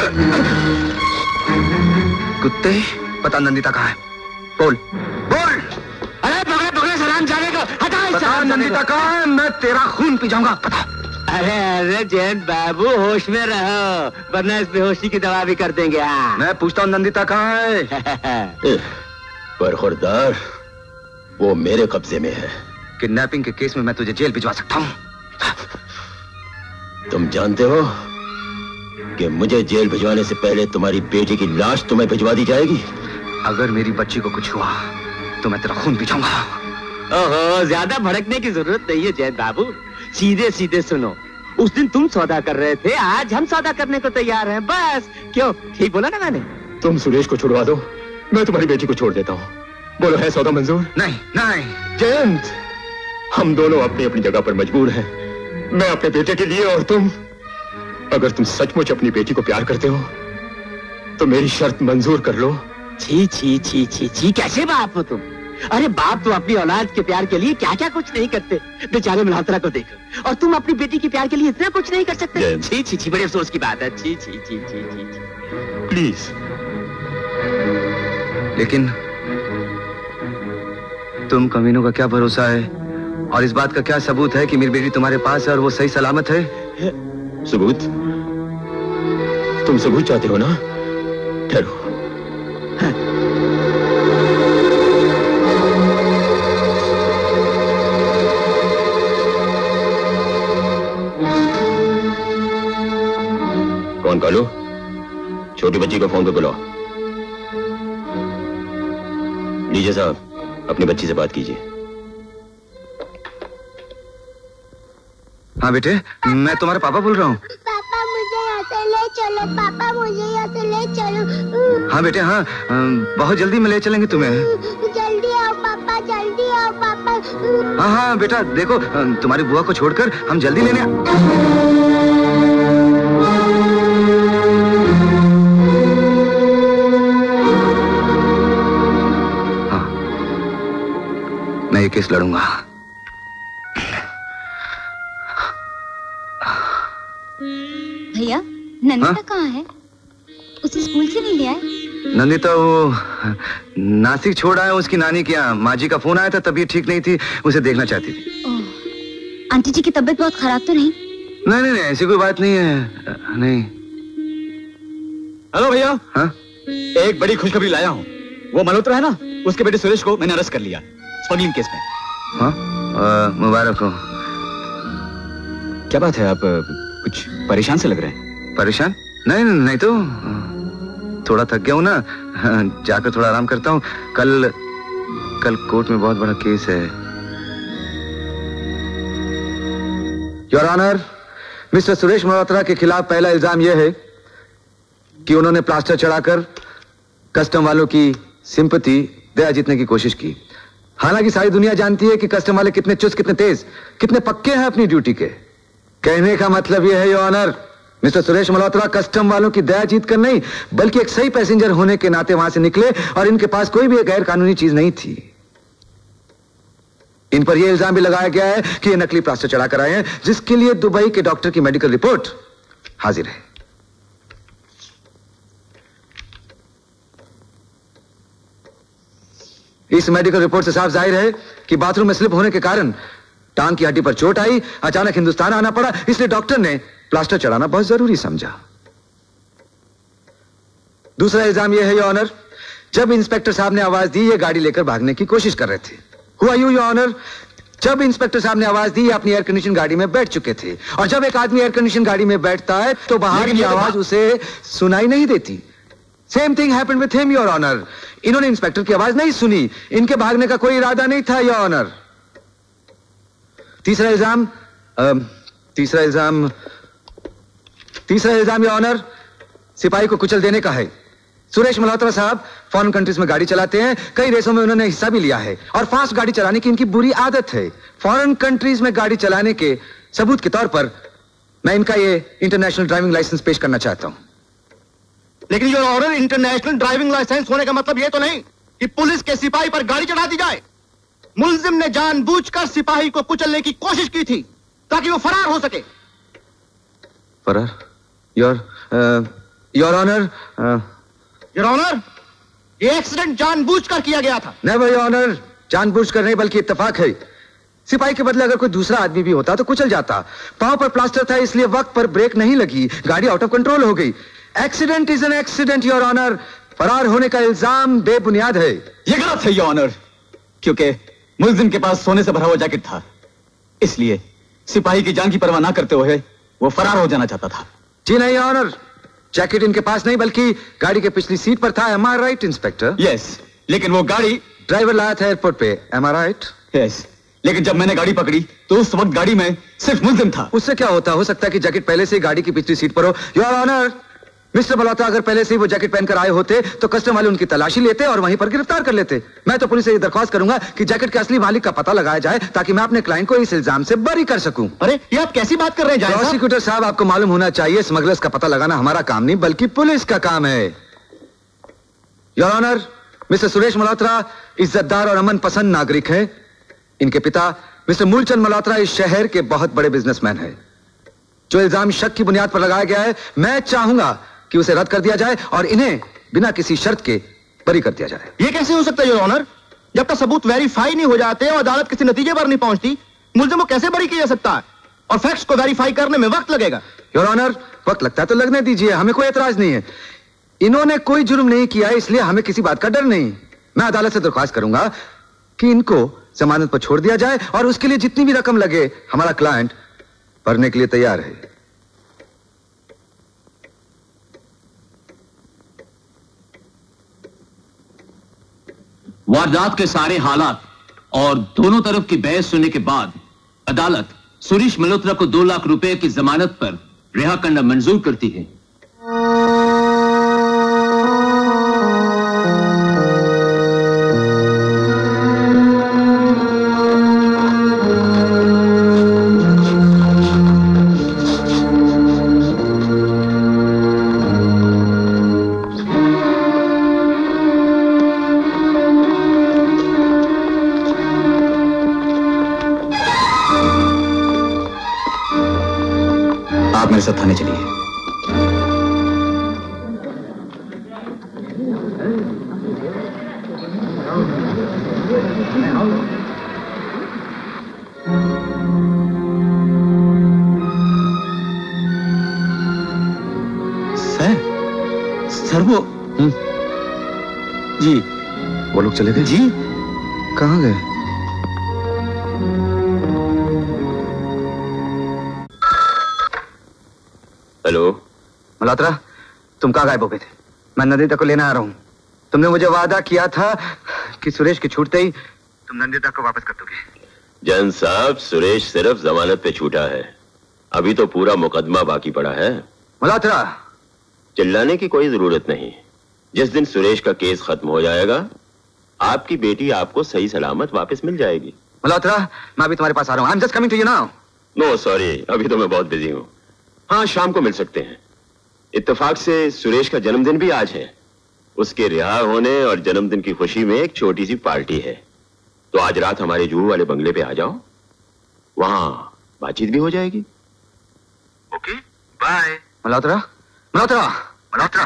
कुत्ते, पता नंदिता कहाँ है? बोल बोल। अरे पकड़े पकड़े सलाम जाने को हटा। पता नंदिता कहाँ है? मैं तेरा खून पी जाऊंगा, पता। अरे अरे जयंत बाबू होश में रहो, वरना इस बेहोशी की दवा भी कर देंगे। हाँ मैं पूछता हूँ नंदिता कहाँ है? पर खुरदार, वो मेरे कब्जे में है। किडनैपिंग के केस में मैं तुझे जेल भिजवा सकता हूँ। तुम जानते हो कि मुझे जेल भिजवाने से पहले तुम्हारी बेटी की लाश तुम्हें भिजवा दी जाएगी। अगर मेरी बच्ची को कुछ हुआ तो मैं तेरा खून पी जाऊंगा। ओहो, ज्यादा भड़कने की जरूरत नहीं है जयंत बाबू, सीधे सीधे सुनो। उस दिन तुम सौदा कर रहे थे, आज हम सौदा करने को तैयार हैं, बस। क्यों, ठीक बोला ना मैंने? तुम सुरेश को छुड़वा दो, मैं तुम्हारी बेटी को छोड़ देता हूँ। बोलो, है सौदा मंजूर? नहीं नहीं जयंत, हम दोनों अपनी अपनी जगह पर मजबूर हैं। मैं अपने बेटे के लिए और तुम। अगर तुम सचमुच अपनी बेटी को प्यार करते हो तो मेरी शर्त मंजूर कर लो। छी छी छी छी छी, कैसे बाप हो तुम? अरे बाप तो अपनी औलाद के प्यार के लिए क्या क्या कुछ नहीं करते। बेचारे मल्होत्रा को देखो, और तुम अपनी बेटी के प्यार के लिए इतना कुछ नहीं कर सकते। छी छी छी, बड़े अफसोस की बात है। छी छी छी छी छी। प्लीज। लेकिन तुम कमीनों का क्या भरोसा है और इस बात का क्या सबूत है कि मेरी बेटी तुम्हारे पास है और वो सही सलामत है? सबूत? तुम सबूत चाहते हो ना? ठहरो। कौन कालू? छोटी बच्ची को फोन पे बुलाओ। लीजिए साहब, अपनी बच्ची से बात कीजिए। हाँ बेटे, मैं तुम्हारे पापा बोल रहा हूँ। पापा मुझे यहाँ से ले चलो, पापा मुझे यहाँ से ले चलो। हाँ बेटे, हाँ बहुत जल्दी में ले चलेंगे तुम्हें। जल्दी आओ पापा, जल्दी आओ पापा। हाँ हाँ बेटा, देखो तुम्हारी बुआ को छोड़कर हम जल्दी लेने हाँ, मैं ये केस लड़ूंगा। भैया नंदिता कहाँ है? उसे स्कूल से नहीं ले आए? नंदिता वो नासिक छोड़ आया, उसकी नानी के यहाँ। माँ जी का फोन आया था, तबीयत ठीक नहीं थी, उसे देखना चाहती थी। आंटी जी की तबीयत बहुत खराब तो नहीं? नहीं नहीं नहीं, ऐसी कोई बात नहीं है। नहीं। हेलो भैया। हाँ? एक बड़ी खुशखबरी लाया हूँ। वो मल्होत्रा है ना, उसके बेटे सुरेश को मैंने अरेस्ट कर लिया स्मगलिंग केस में। हाँ? मुबारक हो। क्या बात है, आप कुछ परेशान से लग रहे हैं? परेशान? नहीं नहीं, नहीं तो थोड़ा थक गया हूँ ना, जाकर थोड़ा आराम करता हूँ। कल कल कोर्ट में बहुत बड़ा केस है। Your honour, mister Suresh Malhotra के खिलाफ पहला इल्जाम यह है कि उन्होंने प्लास्टर चढ़ाकर कस्टम वालों की सिंपैथी दया जीतने की कोशिश की। हालांकि सारी दुनिया जानती है कि कस्टम वाले कितने चुस्त, कितने तेज, कितने पक्के हैं अपनी ड्यूटी के। कहने का मतलब यह है your honour, mister Suresh Malhotra custom वालों की दया जीत कर नहीं, बल्कि एक सही पैसेंजर होने के नाते वहां से निकले और इनके पास कोई भी गैर कानूनी चीज नहीं थी। इन पर यह इल्जाम भी लगाया गया है कि ये नकली प्लास्टर चढ़ा कर आए हैं, जिसके लिए दुबई के डॉक्टर की मेडिकल रिपोर्ट हाजिर है। इस मेडिकल रिपोर्ट से साफ जाहिर है कि बाथरूम में स्लिप होने के कारण टांग की हड्डी पर चोट आई, अचानक हिंदुस्तान आना पड़ा, इसलिए डॉक्टर ने प्लास्टर चढ़ाना बहुत जरूरी समझा। दूसरा इल्जाम यह है योर ऑनर, जब इंस्पेक्टर साहब ने आवाज दी, ये गाड़ी लेकर भागने की कोशिश कर रहे थे। हुआ यूं योर ऑनर, जब इंस्पेक्टर साहब ने आवाज दी, अपनी एयर कंडीशन गाड़ी में बैठ चुके थे, और जब एक आदमी एयर कंडीशन गाड़ी में बैठता है तो बाहर की आवाज उसे सुनाई नहीं देती। Same thing happened with him your honour. इन्होंने इंस्पेक्टर की आवाज नहीं सुनी, इनके भागने का कोई इरादा नहीं था योर ऑनर। तीसरा इल्जाम तीसरा इल्जाम तीसरा इल्जाम योर ऑनर सिपाही को कुचल देने का है। सुरेश मल्होत्रा साहब फॉरेन कंट्रीज में गाड़ी चलाते हैं, कई रेसों में उन्होंने हिस्सा भी लिया है, और फास्ट गाड़ी चलाने की इनकी बुरी आदत है। फॉरेन कंट्रीज में गाड़ी चलाने के सबूत के तौर पर मैं इनका ये इंटरनेशनल ड्राइविंग लाइसेंस पेश करना चाहता हूं। लेकिन your honour, international driving licence होने का मतलब यह तो नहीं कि पुलिस के सिपाही पर गाड़ी चढ़ा दी जाए। मुलजिम ने जानबूझकर सिपाही को कुचलने की कोशिश की थी ताकि वो फरार हो सके। फरार? Your your honour your honour, ये एक्सीडेंट जानबूझकर किया गया था। नेवर योर ऑनर, जानबूझकर नहीं बल्कि इत्तेफाक है। सिपाही के बदले अगर कोई दूसरा आदमी भी होता तो कुचल जाता। पांव पर प्लास्टर था, इसलिए वक्त पर ब्रेक नहीं लगी, गाड़ी आउट ऑफ कंट्रोल हो गई। Accident is an accident your honour. फरार होने का इल्जाम बेबुनियाद है। ये गलत है योर ऑनर, क्योंकि मुलजिम के पास सोने से भरा हुआ जैकेट था, इसलिए सिपाही की जान की परवाह ना करते हुए वो फरार हो जाना चाहता था। जी नहीं योर ऑनर, जैकेट इनके पास नहीं बल्कि गाड़ी के पिछली सीट पर था। Am I right inspector? Yes, लेकिन वो गाड़ी ड्राइवर लाया था एयरपोर्ट पे। M I right? यस, लेकिन जब मैंने गाड़ी पकड़ी तो उस वक्त गाड़ी में सिर्फ मुलजिम था। उससे क्या होता, हो सकता है कि जैकेट पहले से ही गाड़ी की पिछली सीट पर हो। योर ऑनर, मिस्टर मल्होत्रा अगर पहले से ही वो जैकेट पहनकर आए होते तो कस्टम वाले उनकी तलाशी लेते और वहीं पर गिरफ्तार कर लेते। मैं तो पुलिस से ये दरख्वास्त करूंगा कि जैकेट के असली मालिक का पता लगाया जाए ताकि मैं अपने क्लाइंट को इस इल्जाम से बरी कर सकूं। अरे ये आप कैसी बात कर रहे हैं प्रोसिक्यूटर साहब, आपको मालूम होना चाहिए स्मगलर्स का पता लगाना हमारा काम नहीं बल्कि पुलिस का काम है। Your honour, mister Suresh Malhotra इज्जतदार और अमन पसंद नागरिक है। इनके पिता मिस्टर मूलचंद मल्होत्रा इस शहर के बहुत बड़े बिजनेसमैन है। जो इल्जाम शक की बुनियाद पर लगाया गया है, मैं चाहूंगा कि उसे रद्द कर दिया जाए और इन्हें बिना किसी शर्त के बरी कर दिया जाए। ये कैसे हो सकता है योर ऑनर? जब तक सबूत वेरीफाई नहीं हो जाते और अदालत किसी नतीजे पर नहीं पहुंचती, मुलजिम को कैसे बरी किया जा सकता है? और फैक्ट्स को वेरीफाई करने में वक्त लगेगा। योर ऑनर, वक्त लगता है तो लगने दीजिए, हमें कोई एतराज नहीं है। इन्होंने कोई जुर्म नहीं किया, इसलिए हमें किसी बात का डर नहीं। मैं अदालत से दरख्वास्त करूंगा कि इनको जमानत पर छोड़ दिया जाए और उसके लिए जितनी भी रकम लगे हमारा क्लाइंट भरने के लिए तैयार है। वारदात के सारे हालात और दोनों तरफ की बहस सुनने के बाद अदालत सुरेश मल्होत्रा को दो लाख रुपए की जमानत पर रिहा करना मंजूर करती है। मेरे साथ थाने चलिए। सर, सर वो जी, वो लोग चले गए जी? कहाँ गए? हेलो मल्होत्रा, तुम कहाँ गायब हो गए थे? मैं नंदिता को लेने आ रहा हूँ। तुमने मुझे वादा किया था कि सुरेश की छूटते ही तुम नंदिता को वापस कर दोगे। जयंत साहब, सुरेश सिर्फ जमानत पे छूटा है, अभी तो पूरा मुकदमा बाकी पड़ा है। मल्होत्रा, चिल्लाने की कोई जरूरत नहीं। जिस दिन सुरेश का केस खत्म हो जाएगा, आपकी बेटी आपको सही सलामत वापस मिल जाएगी। मल्होत्रा, मैं अभी तुम्हारे पास आ रहा हूँ। I am just coming to you now. No sorry, अभी तो मैं बहुत बिजी हूँ। हाँ, शाम को मिल सकते हैं। इत्तेफाक से सुरेश का जन्मदिन भी आज है। उसके रिहा होने और जन्मदिन की खुशी में एक छोटी सी पार्टी है, तो आज रात हमारे जुहू वाले बंगले पे आ जाओ, वहां बातचीत भी हो जाएगी। Okay, bye. मल्होत्रा, मल्होत्रा, मल्होत्रा।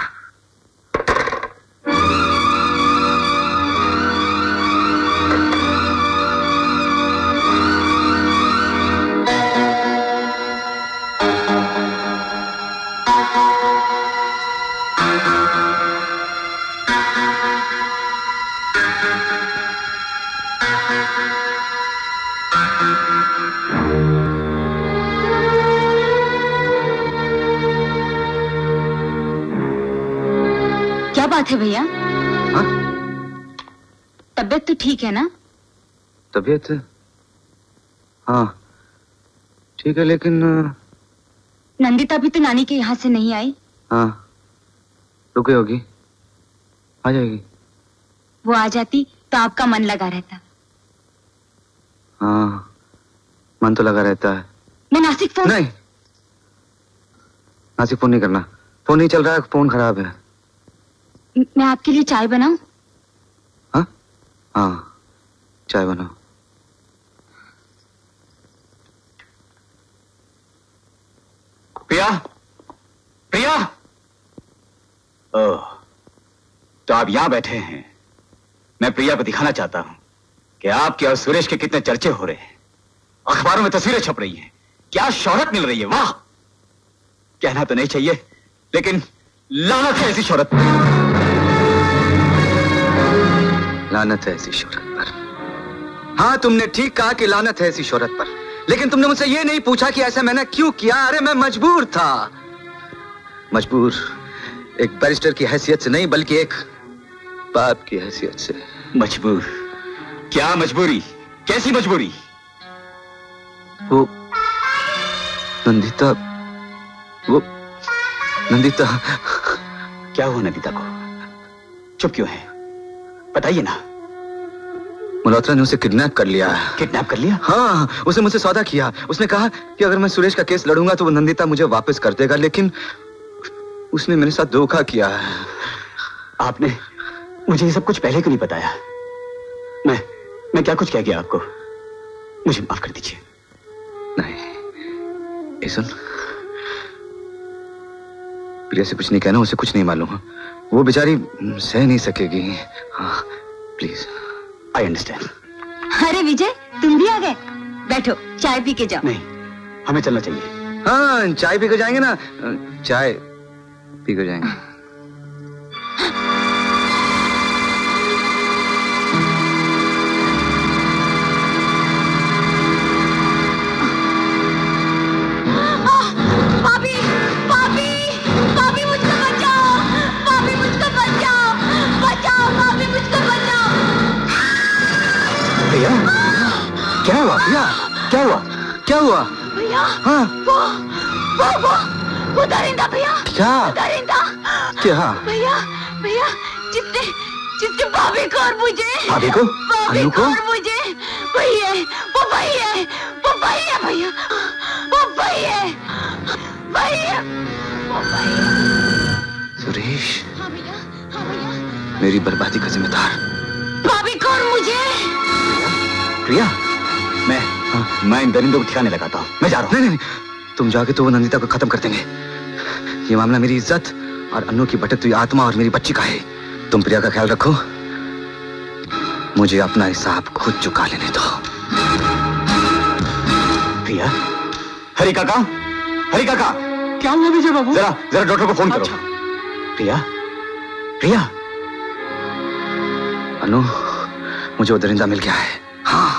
क्या बात है भैया? तबीयत तो ठीक है ना? तबीयत हाँ ठीक है, लेकिन नंदिता भी तो नानी के यहाँ से नहीं आई। हाँ, रुके होगी, आ जाएगी। वो आ जाती तो आपका मन लगा रहता। हाँ, मन तो लगा रहता है। मैं नासिक फोन नहीं, नासिक फोन नहीं करना। फोन नहीं चल रहा है, फोन खराब है। मैं आपके लिए चाय बनाऊं? हाँ हाँ, चाय बनाओ। प्रिया, प्रिया। ओह, तो आप यहां बैठे हैं। मैं प्रिया को दिखाना चाहता हूं कि आपके और सुरेश के कितने चर्चे हो रहे हैं। अखबारों में तस्वीरें छप रही हैं, क्या शोहरत मिल रही है। वाह, कहना तो नहीं चाहिए, लेकिन लानत है ऐसी शोहरत पर। लानत है ऐसी शोहरत पर। हाँ, तुमने ठीक कहा कि लानत है ऐसी शोहरत पर, लेकिन तुमने मुझसे ये नहीं पूछा कि ऐसा मैंने क्यों किया। अरे मैं मजबूर था। मजबूर एक बैरिस्टर की हैसियत से नहीं, बल्कि एक बाप की हैसियत से। मजबूर? क्या मजबूरी? कैसी मजबूरी? वो नंदिता, वो नंदिता। क्या हुआ नंदिता को? चुप क्यों है? बताइए ना। मल्होत्रा ने उसे किडनैप कर लिया। किडनैप कर लिया? हाँ, उसने मुझसे सौदा किया। उसने कहा कि अगर मैं सुरेश का केस लड़ूंगा तो वो नंदिता मुझे वापस कर देगा, लेकिन उसने मेरे साथ धोखा किया है। आपने मुझे ये सब कुछ पहले क्यों नहीं बताया? मैं मैं क्या कुछ कह गया आपको? मुझे माफ कर दीजिए। नहीं, ये सुन, प्रिया से कुछ नहीं कहना, उसे कुछ नहीं मालूम। वो बेचारी सह नहीं सकेगी। हाँ, प्लीज। I understand. अरे विजय, तुम भी आ गए? बैठो, चाय पी के जाओ। नहीं, हमें चलना चाहिए। हाँ चाय पी कर जाएंगे ना, चाय पी कर जाएंगे। पापी, पापी, पापी मुझको बचाओ, पापी मुझको बचाओ, बचाओ, पापी मुझको बचाओ। भैया क्या हुआ? भैया क्या हुआ? क्या हुआ? भैया हाँ वो वो वो वो दरिंदा भैया। क्या? दरिंदा। क्या? भैया भैया जिसने जिसने भाभी को और मुझे भाभी को? भाभी अनु को को? और मुझे वही है, वो वही है, वो वही है भैया, वो वही है, वही है, वो वही है। सुरेश हाँ भैया, हाँ भैया। मेरी बर्बादी का जिम्मेदार भाभी को और मुझे। प्रिया मैं हाँ? मैं इन दरिंदों को ठिकाने लगाता हूँ। मैं जा रहा हूँ। नहीं नहीं तुम जाके तो वो नंदिता को खत्म कर देंगे। ये मामला मेरी इज्जत और अन्नू की भटकती हुई आत्मा और मेरी बच्ची का है। तुम प्रिया का ख्याल रखो, मुझे अपना हिसाब खुद चुका लेने दो। प्रिया, हरी काका, हरी काका। क्या हुआ विजय बाबू? जरा जरा डॉक्टर को फोन करो। अच्छा। प्रिया, प्रिया। अनु, मुझे वो दरिंदा मिल गया है। हाँ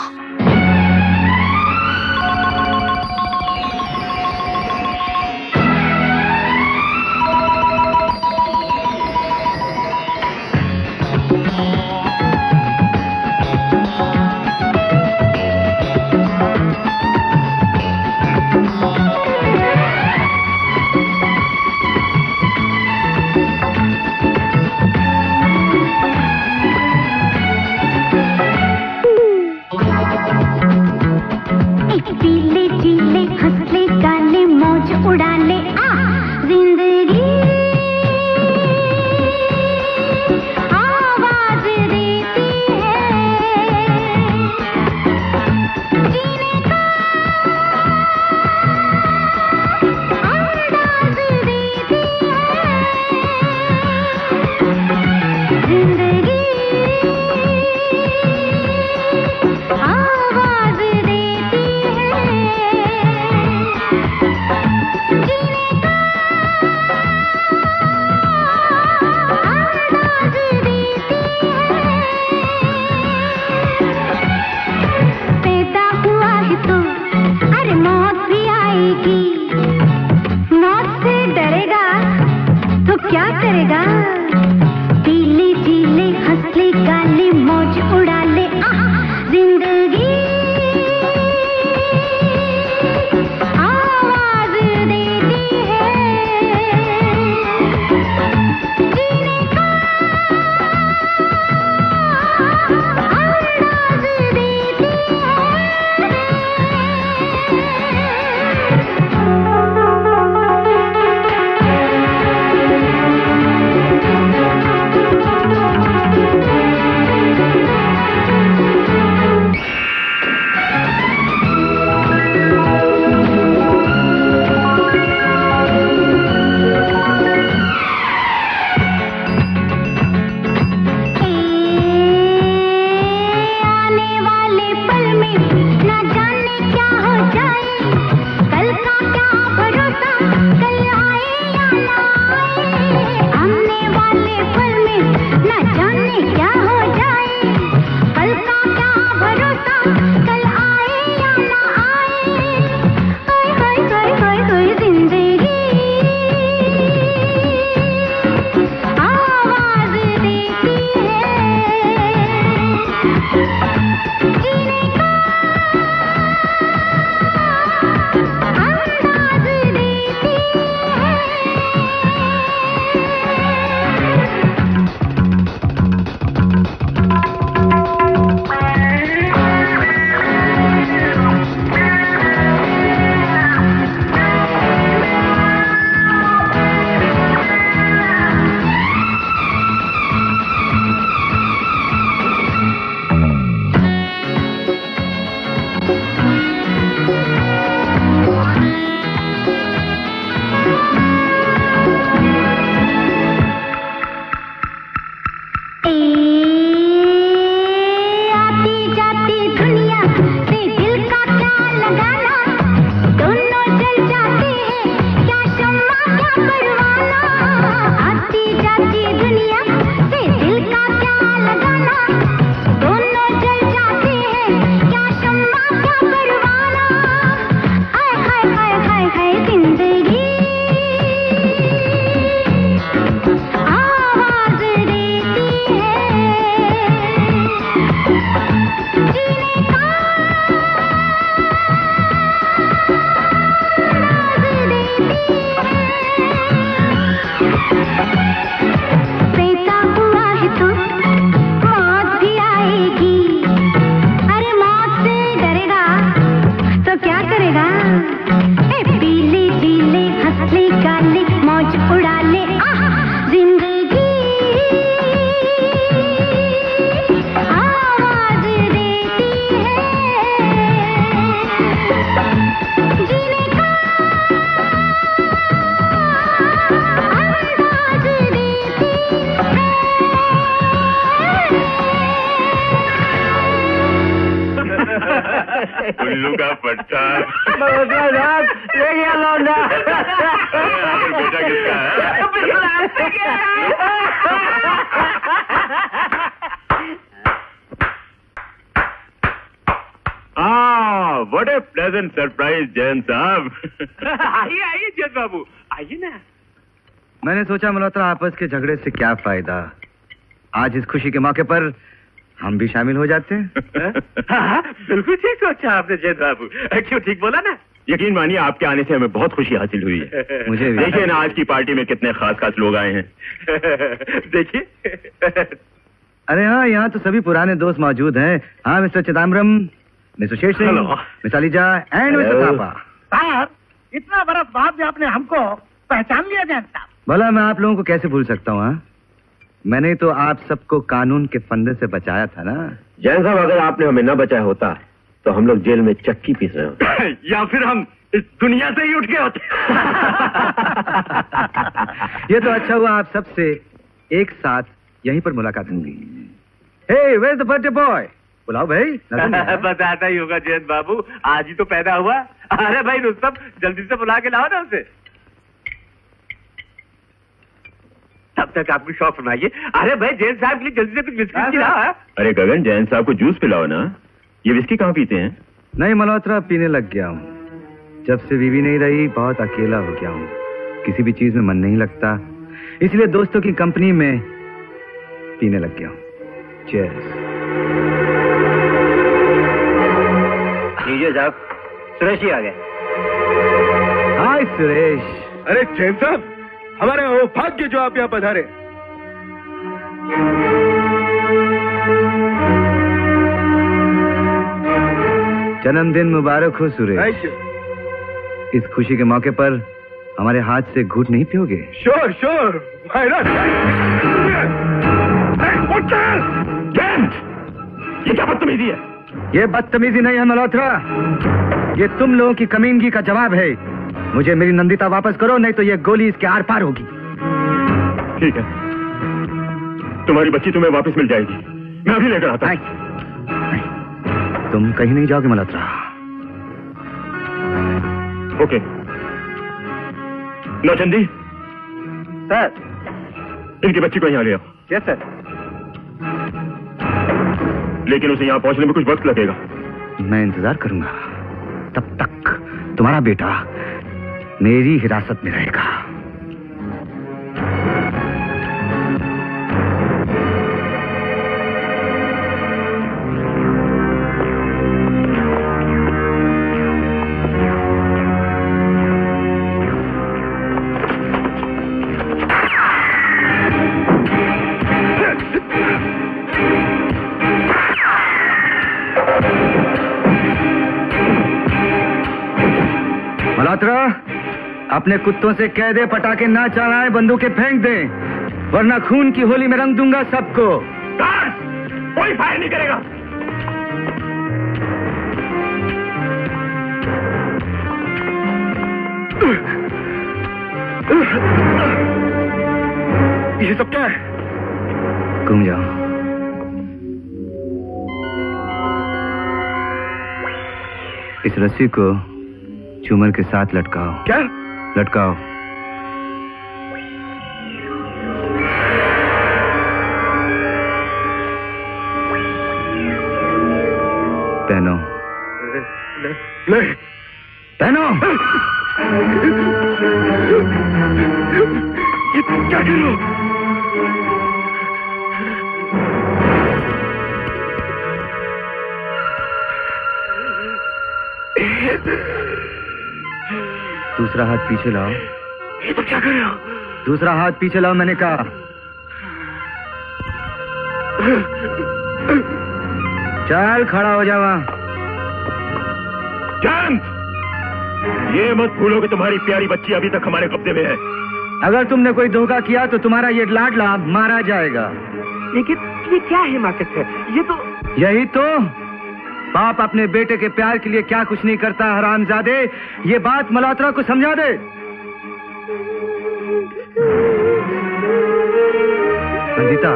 उल्लू का पट्टा। मल्होत्रा साहब, ले गया लौंडा। बेटा किसका है? Ah, what a pleasant surprise, Jayant साहब। आइए आइए जयंत बाबू, आइए ना। मैंने सोचा मल्होत्रा आपस के झगड़े से क्या फायदा, आज इस खुशी के मौके पर हम भी शामिल हो जाते हैं। हाँ, बिल्कुल ठीक सोचा आपने जयंत बाबू, क्यों ठीक बोला ना? यकीन मानिए आपके आने से हमें बहुत खुशी हासिल हुई है। मुझे भी। देखिए ना आज की पार्टी में कितने खास खास लोग आए हैं। देखिए। अरे हाँ, यहाँ तो सभी पुराने दोस्त मौजूद हैं। हाँ, mister Chidambaram, mister Seshan, miss Aliza and mister Thapa. साहब, इतना बरस बाद भी आपने हमको पहचान लिया जयंत साहब। भला मैं आप लोगों को कैसे भूल सकता हूँ? हाँ, मैंने तो आप सबको कानून के फंदे से बचाया था ना। जयंत साहब, अगर आपने हमें न बचाया होता तो हम लोग जेल में चक्की पीस रहे होते। या फिर हम इस दुनिया से ही उठ गए होते। ये तो अच्छा हुआ आप सबसे एक साथ यहीं पर मुलाकात हुई। Hey, where the birthday boy? बुलाओ भाई। बताता ही होगा जयंत बाबू, आज ही तो पैदा हुआ। अरे भाई रुस्तम, जल्दी से बुला के लाओ ना उसे। तब तक आपकी शौक सुनाइए। अरे भाई जयंत साहब के लिए जल्दी से कुछ बिस्किट खिलाओ। अरे गगन, जयंत साहब को जूस पिलाओ ना। ये विस्की कहाँ पीते हैं? नहीं मल्होत्रा, पीने लग गया हूँ। जब से बीवी नहीं रही बहुत अकेला हो गया हूँ, किसी भी चीज में मन नहीं लगता, इसलिए दोस्तों की कंपनी में पीने लग गया हूँ। चीयर्स। लीजिए साहब, सुरेश जी आ गए। हाय सुरेश। अरे जयंत साहब, हमारे भाग्य जो आप यहाँ पधारे। जन्मदिन मुबारक हो सुरेश। Thank you. इस खुशी के मौके पर हमारे हाथ से घूंट नहीं पियोगे? Sure sure, why not. ये क्या बदतमीजी है? ये बदतमीजी नहीं है मल्होत्रा, ये तुम लोगों की कमीनगी का जवाब है। मुझे मेरी नंदिता वापस करो, नहीं तो ये गोली इसके आर पार होगी। ठीक है, तुम्हारी बच्ची तुम्हें वापस मिल जाएगी। मैं अभी लेकर आता हूं। तुम कहीं नहीं जाओगे मल्होत्रा। ओके। नौचंदी सर, इनकी बच्ची को यहाँ ले आओ। Yes sir. लेकिन उसे यहाँ पहुंचने में कुछ वक्त लगेगा। मैं इंतजार करूंगा, तब तक तुम्हारा बेटा मेरी हिरासत में रहेगा। मल्होत्रा, अपने कुत्तों से कह दे पटाखे ना चलाएं, बंदूकें फेंक दें, वरना खून की होली में रंग दूंगा सबको। कोई फायर नहीं करेगा। ये सब क्या है? घूम जाओ। इस रस्सी को झूमर के साथ लटकाओ। क्या? लटकाओ। पहनो। नहीं। पहनो। ये क्या कर रहे हो? दूसरा हाथ पीछे लाओ। ये तो क्या कर रहे हो? दूसरा हाथ पीछे लाओ, मैंने कहा। चल खड़ा हो जा वहां। जयंत, ये मत भूलो कि तुम्हारी प्यारी बच्ची अभी तक हमारे कब्जे में है। अगर तुमने कोई धोखा किया तो तुम्हारा ये लाडला मारा जाएगा। लेकिन ये क्या हिमाकत है? ये तो यही तो, बाप अपने बेटे के प्यार के लिए क्या कुछ नहीं करता हरामजादे। ये बात मल्होत्रा को समझा दे। नंदिता,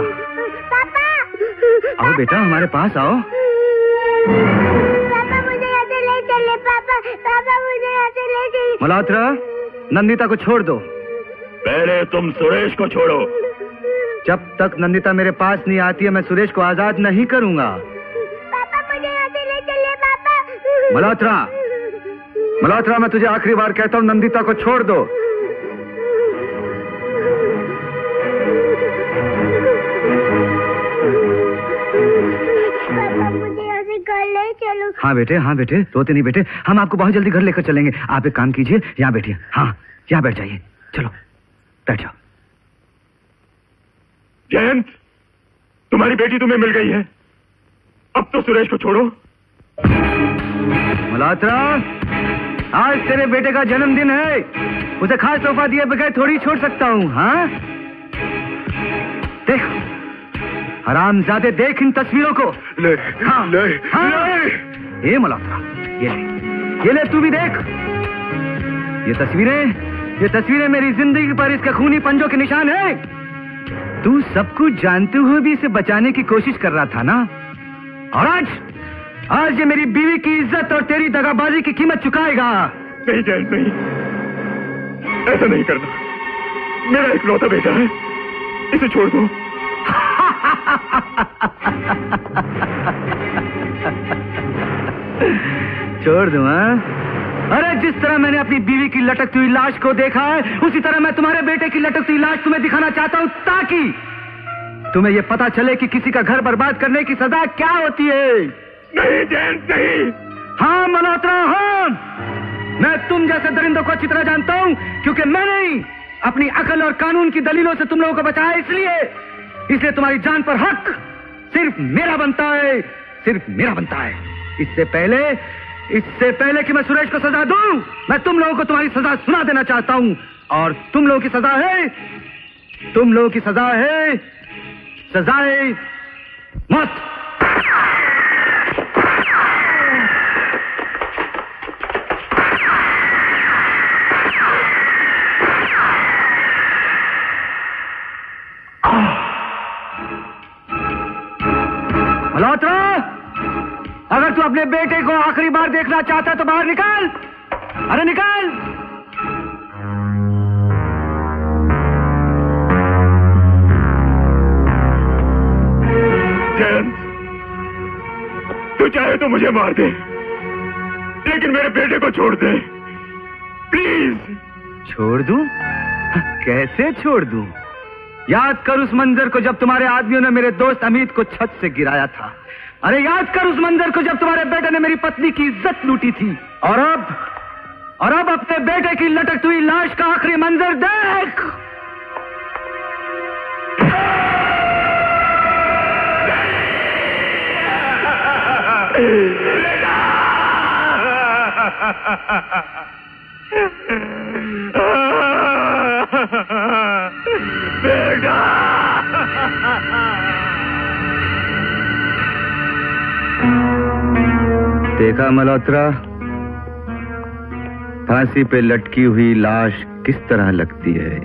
आओ बेटा, हमारे पास आओ। पापा मुझे यहाँ से ले मल्होत्रा, नंदिता को छोड़ दो। पहले तुम सुरेश को छोड़ो। जब तक नंदिता मेरे पास नहीं आती है मैं सुरेश को आजाद नहीं करूंगा। पापा मुझे यहाँ से ले चलिए पापा। मल्होत्रा, मल्होत्रा मैं तुझे आखिरी बार कहता हूँ नंदिता को छोड़ दो। पापा मुझे यहाँ से घर ले चलो। हाँ बेटे, हाँ बेटे, रोते नहीं बेटे, हम आपको बहुत जल्दी घर लेकर चलेंगे। आप एक काम कीजिए, यहाँ बैठिए। हाँ, यहाँ बैठ जाइए। चलो बैठ जाओ। जयंत, तुम्हारी बेटी तुम्हें मिल गई है, अब तो सुरेश को छोड़ो। मल्होत्रा, आज तेरे बेटे का जन्मदिन है, उसे खास तोहफा दिए बगैर थोड़ी छोड़ सकता हूँ। हाँ देख, हरामजादे, देख इन तस्वीरों को। ले, हाँ, ले, हाँ, ले। ये मल्होत्रा, ये ले, ये ले, तू भी देख। ये तस्वीरें, ये तस्वीरें मेरी जिंदगी पर इसके खूनी पंजों के निशान है। तू सब कुछ जानते हुए भी इसे बचाने की कोशिश कर रहा था ना, और आज आज ये मेरी बीवी की इज्जत और तेरी दगाबाजी की कीमत चुकाएगा। नहीं जयंत, नहीं, ऐसा नहीं करना। मेरा इकलौता बेटा है, इसे छोड़ दो। छोड़ दूं? हाँ? अरे जिस तरह मैंने अपनी बीवी की लटकती हुई लाश को देखा है, उसी तरह मैं तुम्हारे बेटे की लटकती हुई लाश तुम्हें दिखाना चाहता हूं, ताकि तुम्हें यह पता चले कि किसी का घर बर्बाद करने की सजा क्या होती है। नहीं जयंत, नहीं। हाँ मल्होत्रा, हाँ, मैं तुम जैसे दरिंदों को अच्छी तरह जानता हूं, क्योंकि मैंने ही अपनी अकल और कानून की दलीलों से तुम लोगों को बचाया। इसलिए इसलिए तुम्हारी जान पर हक सिर्फ मेरा बनता है, सिर्फ मेरा बनता है। इससे पहले इससे पहले कि मैं सुरेश को सजा दूं, मैं तुम लोगों को तुम्हारी सजा सुना देना चाहता हूं। और तुम लोगों की सजा है, तुम लोगों की सजा है, सजाए मौत। मल्होत्रा, अगर तू अपने बेटे को आखिरी बार देखना चाहता है तो बाहर निकल। अरे निकल। जयंत, तू चाहे तो मुझे मार दे, लेकिन मेरे बेटे को छोड़ दे, प्लीज। छोड़ दूं? कैसे छोड़ दूं? याद कर उस मंजर को जब तुम्हारे आदमियों ने मेरे दोस्त अमित को छत से गिराया था। अरे याद कर उस मंजर को जब तुम्हारे बेटे ने मेरी पत्नी की इज्जत लूटी थी। और अब और अब अपने बेटे की लटकती हुई लाश का आखिरी मंजर देख। बेटा, देखा मल्होत्रा, फांसी पे लटकी हुई लाश किस तरह लगती है।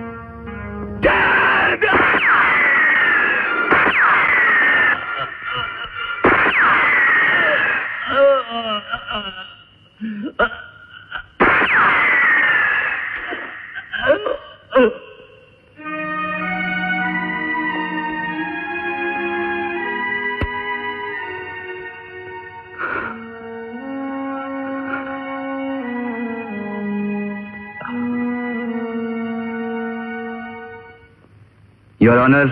योर ऑनर,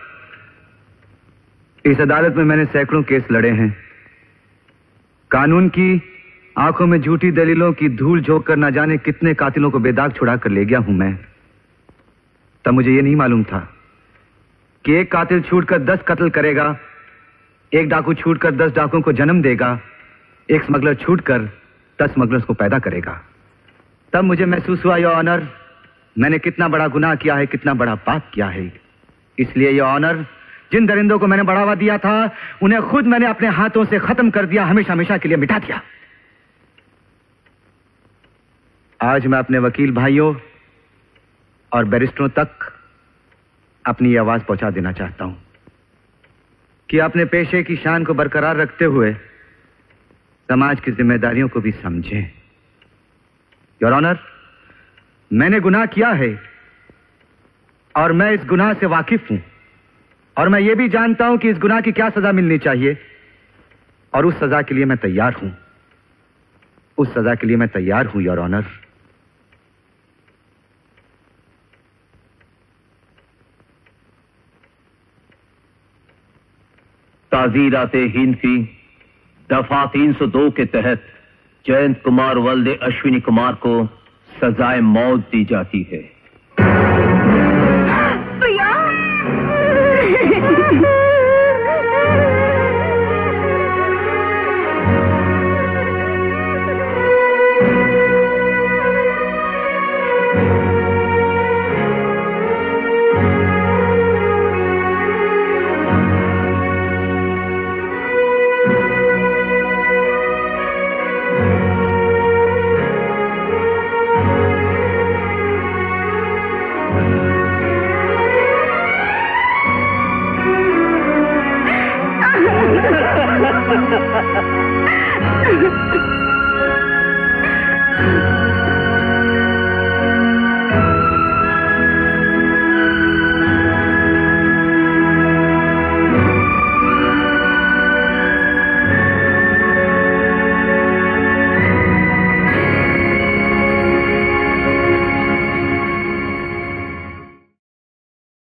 इस अदालत में मैंने सैकड़ों केस लड़े हैं। कानून की आंखों में झूठी दलीलों की धूल झोंक कर न जाने कितने कातिलों को बेदाग छुड़ा कर ले गया हूं मैं। तब मुझे यह नहीं मालूम था कि एक कातिल छूटकर दस कत्ल करेगा, एक डाकू छूटकर दस डाकुओं को जन्म देगा, एक स्मगलर छूटकर दस स्मगलर्स को पैदा करेगा। तब मुझे महसूस हुआ योर ऑनर, मैंने कितना बड़ा गुनाह किया है, कितना बड़ा पाप किया है। इसलिए योर ऑनर, जिन दरिंदों को मैंने बढ़ावा दिया था उन्हें खुद मैंने अपने हाथों से खत्म कर दिया, हमेशा हमेशा के लिए मिटा दिया। आज मैं अपने वकील भाइयों और बैरिस्टरों तक अपनी ये आवाज पहुंचा देना चाहता हूं कि अपने पेशे की शान को बरकरार रखते हुए समाज की जिम्मेदारियों को भी समझें। योर ऑनर, मैंने गुनाह किया है और मैं इस गुनाह से वाकिफ हूं और मैं ये भी जानता हूं कि इस गुनाह की क्या सजा मिलनी चाहिए और उस सजा के लिए मैं तैयार हूं। उस सजा के लिए मैं तैयार हूं योर ऑनर। ताज़ीराते हिंद की दफा तीन सौ दो के तहत जयंत कुमार वल्दे अश्विनी कुमार को सजाए मौत दी जाती है। प्रिया!